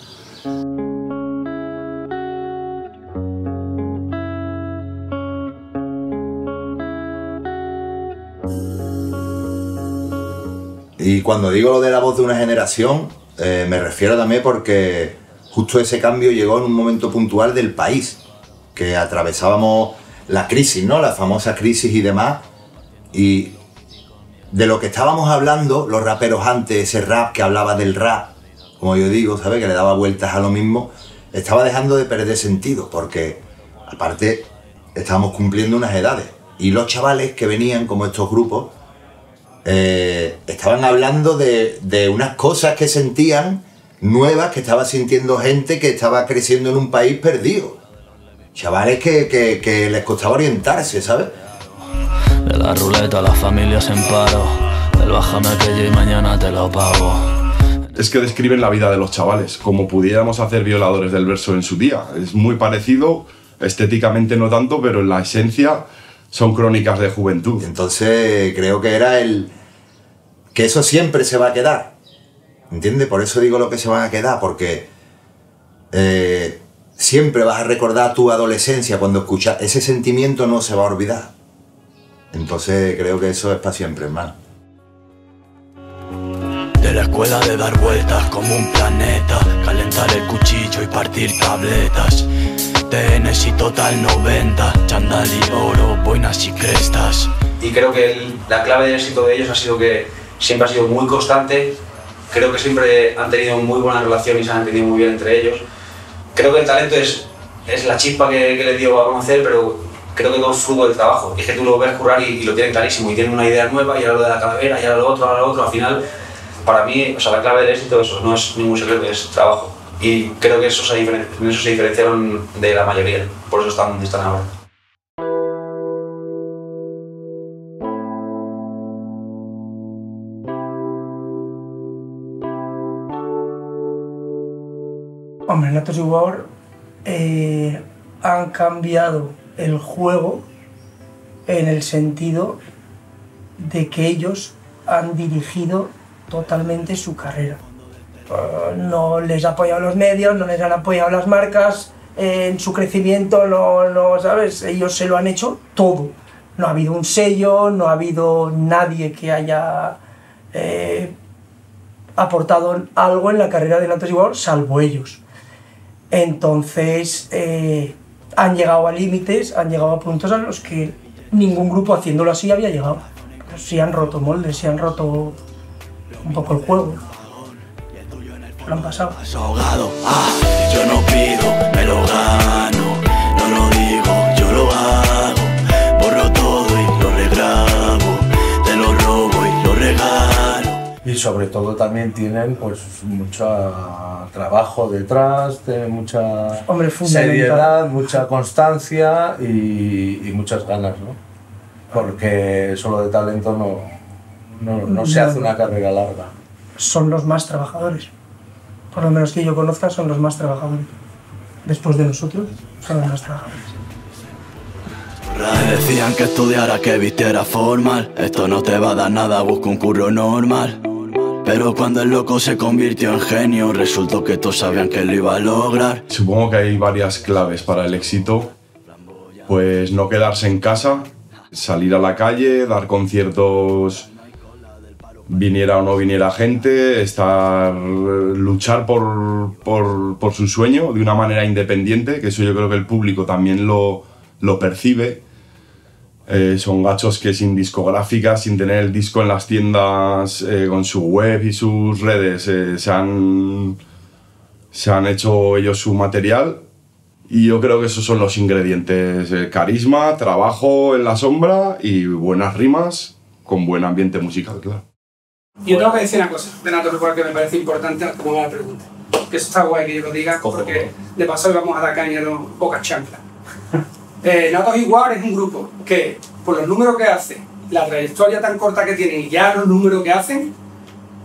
S25: Y cuando digo lo de la voz de una generación, eh, me refiero también porque justo ese cambio llegó en un momento puntual del país, que atravesábamos la crisis, ¿no? La famosa crisis y demás, y de lo que estábamos hablando, los raperos antes, ese rap que hablaba del rap, como yo digo, ¿sabes? Que le daba vueltas a lo mismo, estaba dejando de perder sentido, porque aparte estábamos cumpliendo unas edades, y los chavales que venían como estos grupos, Eh, estaban hablando de, de unas cosas que sentían nuevas, que estaba sintiendo gente que estaba creciendo en un país perdido. Chavales que, que, que les costaba orientarse, ¿sabes?
S14: De la ruleta las familias en paro, del bájame aquello y mañana te lo pago.
S24: Es que describen la vida de los chavales, como pudiéramos hacer Violadores del Verso en su día. Es muy parecido, estéticamente no tanto, pero en la esencia son crónicas de juventud.
S25: Entonces creo que era el... que eso siempre se va a quedar, ¿entiendes? Por eso digo lo que se van a quedar, porque eh, siempre vas a recordar tu adolescencia cuando escuchas, ese sentimiento no se va a olvidar. Entonces creo que eso es para siempre, hermano.
S14: De la escuela de dar vueltas como un planeta, calentar el cuchillo y partir tabletas. T N S y Total noventa, chándal y oro, boinas y crestas.
S4: Y creo que el, la clave del éxito de ellos ha sido que siempre ha sido muy constante. Creo que siempre han tenido muy buena relación y se han entendido muy bien entre ellos. Creo que el talento es, es la chispa que, que les dio a conocer, pero creo que todo es fruto del trabajo. Y es que tú lo ves currar y, y lo tienen clarísimo, y tienen una idea nueva, y ahora lo de la calavera, y ahora lo otro, ahora lo otro. Al final, para mí, o sea, la clave del éxito es eso, no es ningún secreto, es trabajo. Y creo que eso se, en eso se diferenciaron de la mayoría, por eso están donde están ahora.
S1: Hombre, Natos y Guaor eh, han cambiado el juego en el sentido de que ellos han dirigido totalmente su carrera. Uh, no les ha apoyado los medios, no les han apoyado las marcas eh, en su crecimiento, no, no, ¿sabes? Ellos se lo han hecho todo. No ha habido un sello, no ha habido nadie que haya eh, aportado algo en la carrera de Natos y Guaor, salvo ellos. Entonces eh, han llegado a límites, han llegado a puntos a los que ningún grupo haciéndolo así había llegado. Pero sí han roto moldes, sí han roto un poco el juego. Lo han pasado.
S14: Ahogado, ah, yo no pido, me lo gano. No lo digo, yo lo hago. Borro todo y lo regrabo. Te lo robo y lo regalo.
S9: Y sobre todo también tienen pues mucho trabajo detrás, tienen mucha
S1: Hombre,
S9: seriedad, mucha constancia y, y muchas ganas, ¿no? Porque solo de talento no, no, no se hace una carrera larga.
S1: Son los más trabajadores. Por lo menos que yo conozca, son los más trabajadores. Después de nosotros, son los más trabajadores.
S14: Decían que estudiara, que vistiera formal. Esto no te va a dar nada, busca un curro normal. Pero cuando el loco se convirtió en genio, resultó que todos sabían que lo iba a lograr.
S24: Supongo que hay varias claves para el éxito. Pues no quedarse en casa, salir a la calle, dar conciertos, viniera o no viniera gente, estar, luchar por, por, por su sueño de una manera independiente, que eso yo creo que el público también lo, lo percibe. Eh, son gachos que sin discográfica, sin tener el disco en las tiendas, eh, con su web y sus redes, eh, se, han, se han hecho ellos su material. Y yo creo que esos son los ingredientes: eh, carisma, trabajo en la sombra y buenas rimas con buen ambiente musical, claro.
S23: Yo tengo que decir una cosa de Natos y Guaor que me parece importante como me la pregunta. Que eso está guay que yo lo diga, porque de paso le vamos a dar caña a los pocas chanclas. Eh, Natos y Guaor es un grupo que, por los números que hace, la trayectoria tan corta que tienen y ya los números que hacen,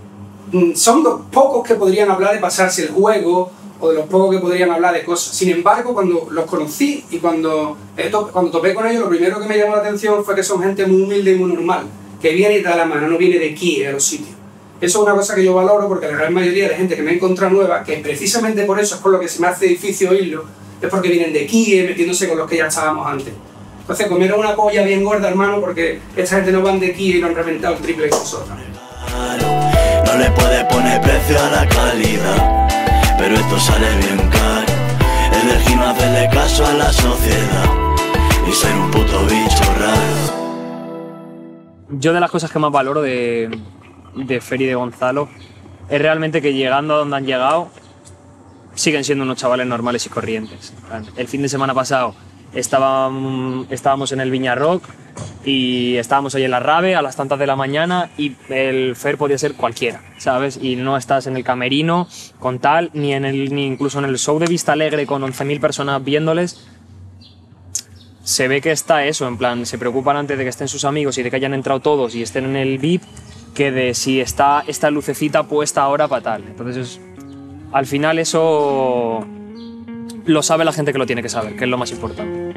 S23: son los pocos que podrían hablar de pasarse el juego o de los pocos que podrían hablar de cosas. Sin embargo, cuando los conocí y cuando, to cuando topé con ellos, lo primero que me llamó la atención fue que son gente muy humilde y muy normal, que viene y te da la mano, no viene de aquí a los sitios. Eso es una cosa que yo valoro, porque la gran mayoría de gente que me he encontrado nueva, que precisamente por eso es por lo que se me hace difícil oírlo, es porque vienen de aquí, metiéndose con los que ya estábamos antes. Entonces, comer una polla bien gorda, hermano, porque esta gente no van de aquí y lo han reventado el triple que nosotros.
S6: No le puedes poner precio a la calidad, pero esto sale bien caro. Elegí no hacerle caso a la sociedad y ser un puto bicho raro.
S8: Yo de las cosas que más valoro de, de Fer y de Gonzalo es realmente que llegando a donde han llegado siguen siendo unos chavales normales y corrientes. El fin de semana pasado estábamos, estábamos en el Viña Rock y estábamos ahí en la Rave a las tantas de la mañana y el Fer podía ser cualquiera, ¿sabes? Y no estás en el camerino con tal, ni, en el, ni incluso en el show de Vista Alegre con once mil personas viéndoles. Se ve que está eso, en plan, se preocupan antes de que estén sus amigos y de que hayan entrado todos y estén en el V I P que de si está esta lucecita puesta ahora para tal. Entonces, es, al final eso lo sabe la gente que lo tiene que saber, que es lo más importante.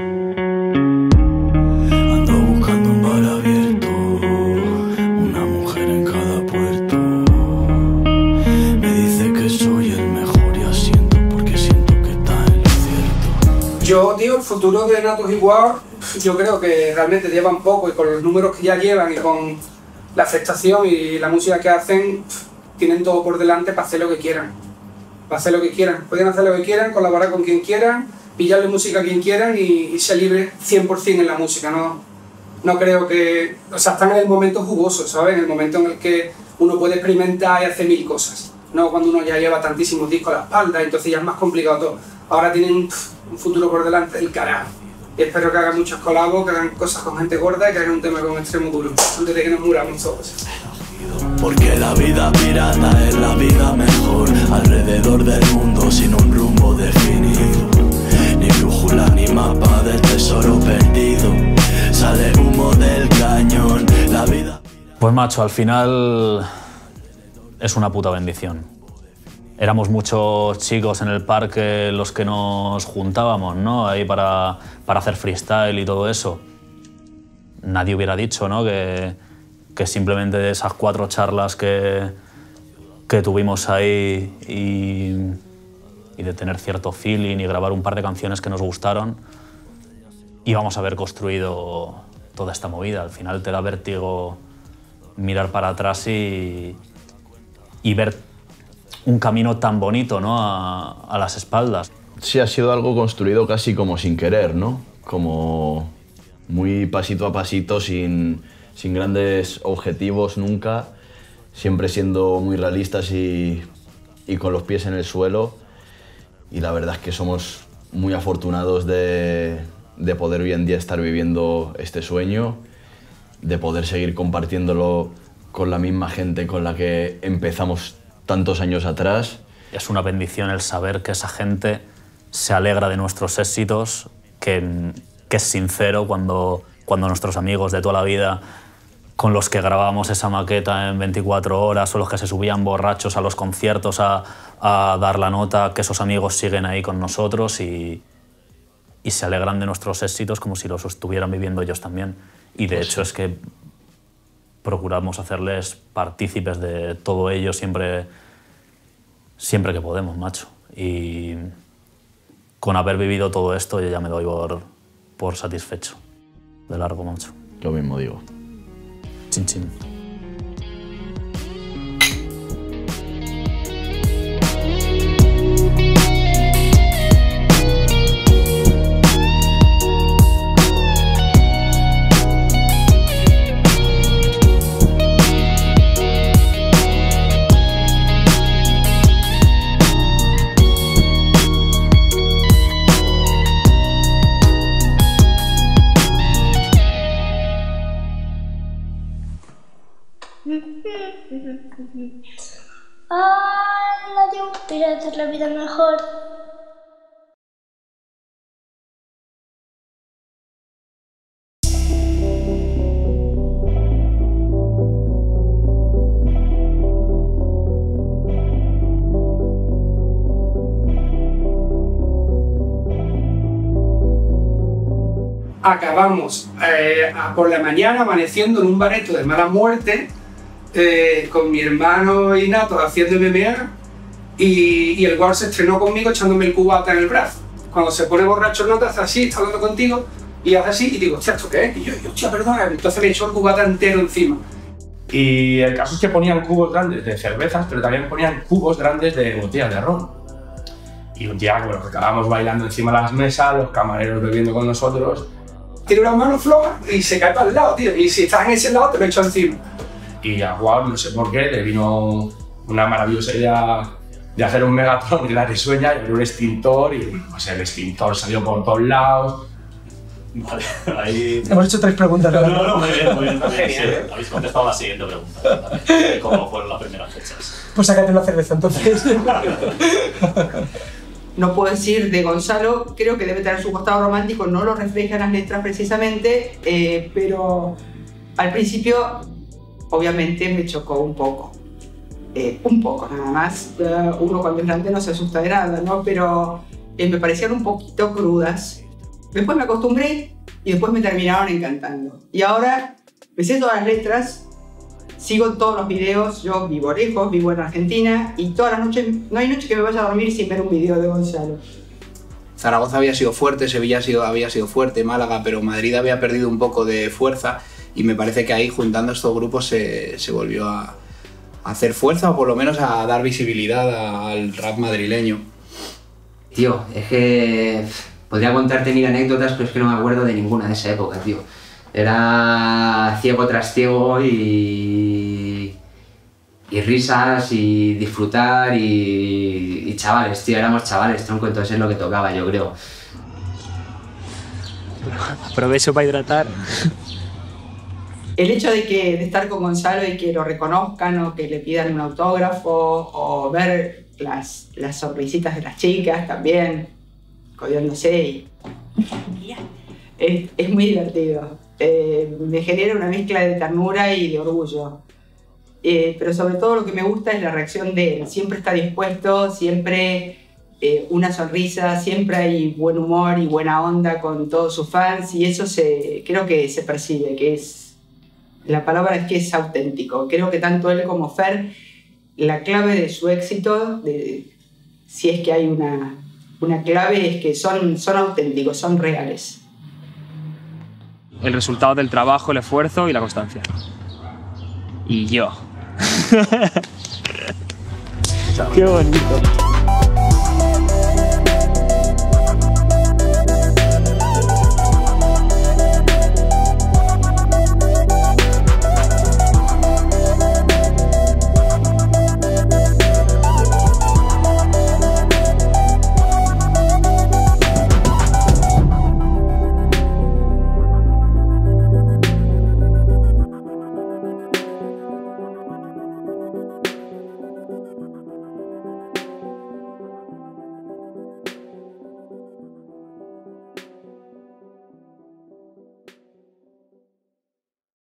S23: Yo, tío, el futuro de Natos y War, yo creo que realmente llevan poco y con los números que ya llevan y con la afectación y la música que hacen, tienen todo por delante para hacer lo que quieran. Para hacer lo que quieran. Pueden hacer lo que quieran, colaborar con quien quieran, pillarle música a quien quieran y, y ser libre cien por cien en la música. No, no creo que... O sea, están en el momento jugoso, ¿sabes? En el momento en el que uno puede experimentar y hacer mil cosas. No cuando uno ya lleva tantísimos discos a la espalda, entonces ya es más complicado todo. Ahora tienen pff, un futuro por delante del carajo. Y espero que hagan muchos colabos, que hagan cosas con gente gorda y que hagan un tema con Extremo Duro, antes de que nos muramos todos.
S6: Porque la vida pirata es la vida mejor, alrededor del mundo sin un rumbo definido. Ni brújula ni mapa del tesoro perdido, sale humo del cañón, la vida...
S3: Pues macho, al final es una puta bendición. Éramos muchos chicos en el parque los que nos juntábamos, ¿no? Ahí para, para hacer freestyle y todo eso. Nadie hubiera dicho, ¿no? Que, que simplemente de esas cuatro charlas que, que tuvimos ahí y, y de tener cierto feeling y grabar un par de canciones que nos gustaron, íbamos a haber construido toda esta movida. Al final te da vértigo mirar para atrás y, y ver un camino tan bonito, ¿no? a, a las espaldas.
S2: Sí, ha sido algo construido casi como sin querer, ¿no? Como muy pasito a pasito, sin, sin grandes objetivos nunca, siempre siendo muy realistas y, y con los pies en el suelo. Y la verdad es que somos muy afortunados de, de poder hoy en día estar viviendo este sueño, de poder seguir compartiéndolo con la misma gente con la que empezamos tantos años atrás.
S3: Es una bendición el saber que esa gente se alegra de nuestros éxitos, que, que es sincero cuando, cuando nuestros amigos de toda la vida con los que grabamos esa maqueta en veinticuatro horas o los que se subían borrachos a los conciertos a, a dar la nota, que esos amigos siguen ahí con nosotros y, y se alegran de nuestros éxitos como si los estuvieran viviendo ellos también. Y de
S2: Pues
S3: hecho es que procuramos hacerles partícipes de todo ello siempre, siempre que podemos, macho. Y con haber vivido todo esto yo ya me doy por, por satisfecho. De largo, macho.
S2: Lo mismo digo.
S3: Chin, chin.
S12: Ay, nadie gustaría hacer la vida mejor.
S23: acabamos eh, a- por la mañana amaneciendo en un bareto de mala muerte eh, con mi hermano y Nato haciendo M M A y, y el guard se estrenó conmigo echándome el cubata en el brazo. Cuando se pone borracho el Nato hace así, está hablando contigo y hace así y digo, hostia, ¿esto qué es? Y yo, hostia, perdona, entonces me echó el cubata entero encima.
S20: Y el caso es que ponían cubos grandes de cervezas, pero también ponían cubos grandes de botellas de ron. Y un día, bueno, que acabamos bailando encima de las mesas, los camareros bebiendo con nosotros.
S23: Tiene una mano floja y se cae para el lado, tío. Y si estás en ese lado, te lo echo encima.
S20: Y a Guau, no sé por qué, le vino una maravillosa idea de hacer un Megatron en la risueña y abrir un extintor. Y bueno, pues el extintor salió por todos lados.
S13: Vale, ahí...
S1: Hemos hecho tres preguntas.
S13: No, no, no, muy bien, muy bien. También, sí, habéis contestado la siguiente pregunta. ¿Vale? ¿Cómo fueron las primeras fechas?
S1: Pues sácate una cerveza entonces.
S17: No puedo decir de Gonzalo, creo que debe tener su costado romántico, no lo refleja en las letras precisamente, eh, pero al principio obviamente me chocó un poco. Eh, un poco nada más. Uh, uno cuando es grande no se asusta de nada, ¿no? Pero eh, me parecían un poquito crudas. Después me acostumbré y después me terminaron encantando. Y ahora me sé todas las letras, sigo todos los videos, yo vivo lejos, vivo en Argentina y todas las noches, no hay noche que me vaya a dormir sin ver un video de Gonzalo.
S15: Zaragoza había sido fuerte, Sevilla ha sido, había sido fuerte, Málaga, pero Madrid había perdido un poco de fuerza y me parece que ahí juntando estos grupos se, se volvió a, a hacer fuerza o por lo menos a dar visibilidad al rap madrileño.
S16: Tío, es que podría contarte mil anécdotas, pero es que no me acuerdo de ninguna de esa época, tío. Era ciego tras ciego y, y risas y disfrutar y, y chavales, tío, éramos chavales, tronco, entonces es lo que tocaba, yo creo.
S8: Aprovecho para hidratar.
S17: El hecho de, que, de estar con Gonzalo y que lo reconozcan o que le pidan un autógrafo o ver las, las sonrisitas de las chicas también, codiándose y... Es, es muy divertido. Eh, me genera una mezcla de ternura y de orgullo. Eh, pero sobre todo lo que me gusta es la reacción de él. Siempre está dispuesto, siempre eh, una sonrisa, siempre hay buen humor y buena onda con todos sus fans y eso se, creo que se percibe, que es... La palabra es que es auténtico. Creo que tanto él como Fer, la clave de su éxito, de, si es que hay una, una clave, es que son, son auténticos, son reales.
S8: El resultado del trabajo, el esfuerzo y la constancia. Y yo. Qué bonito.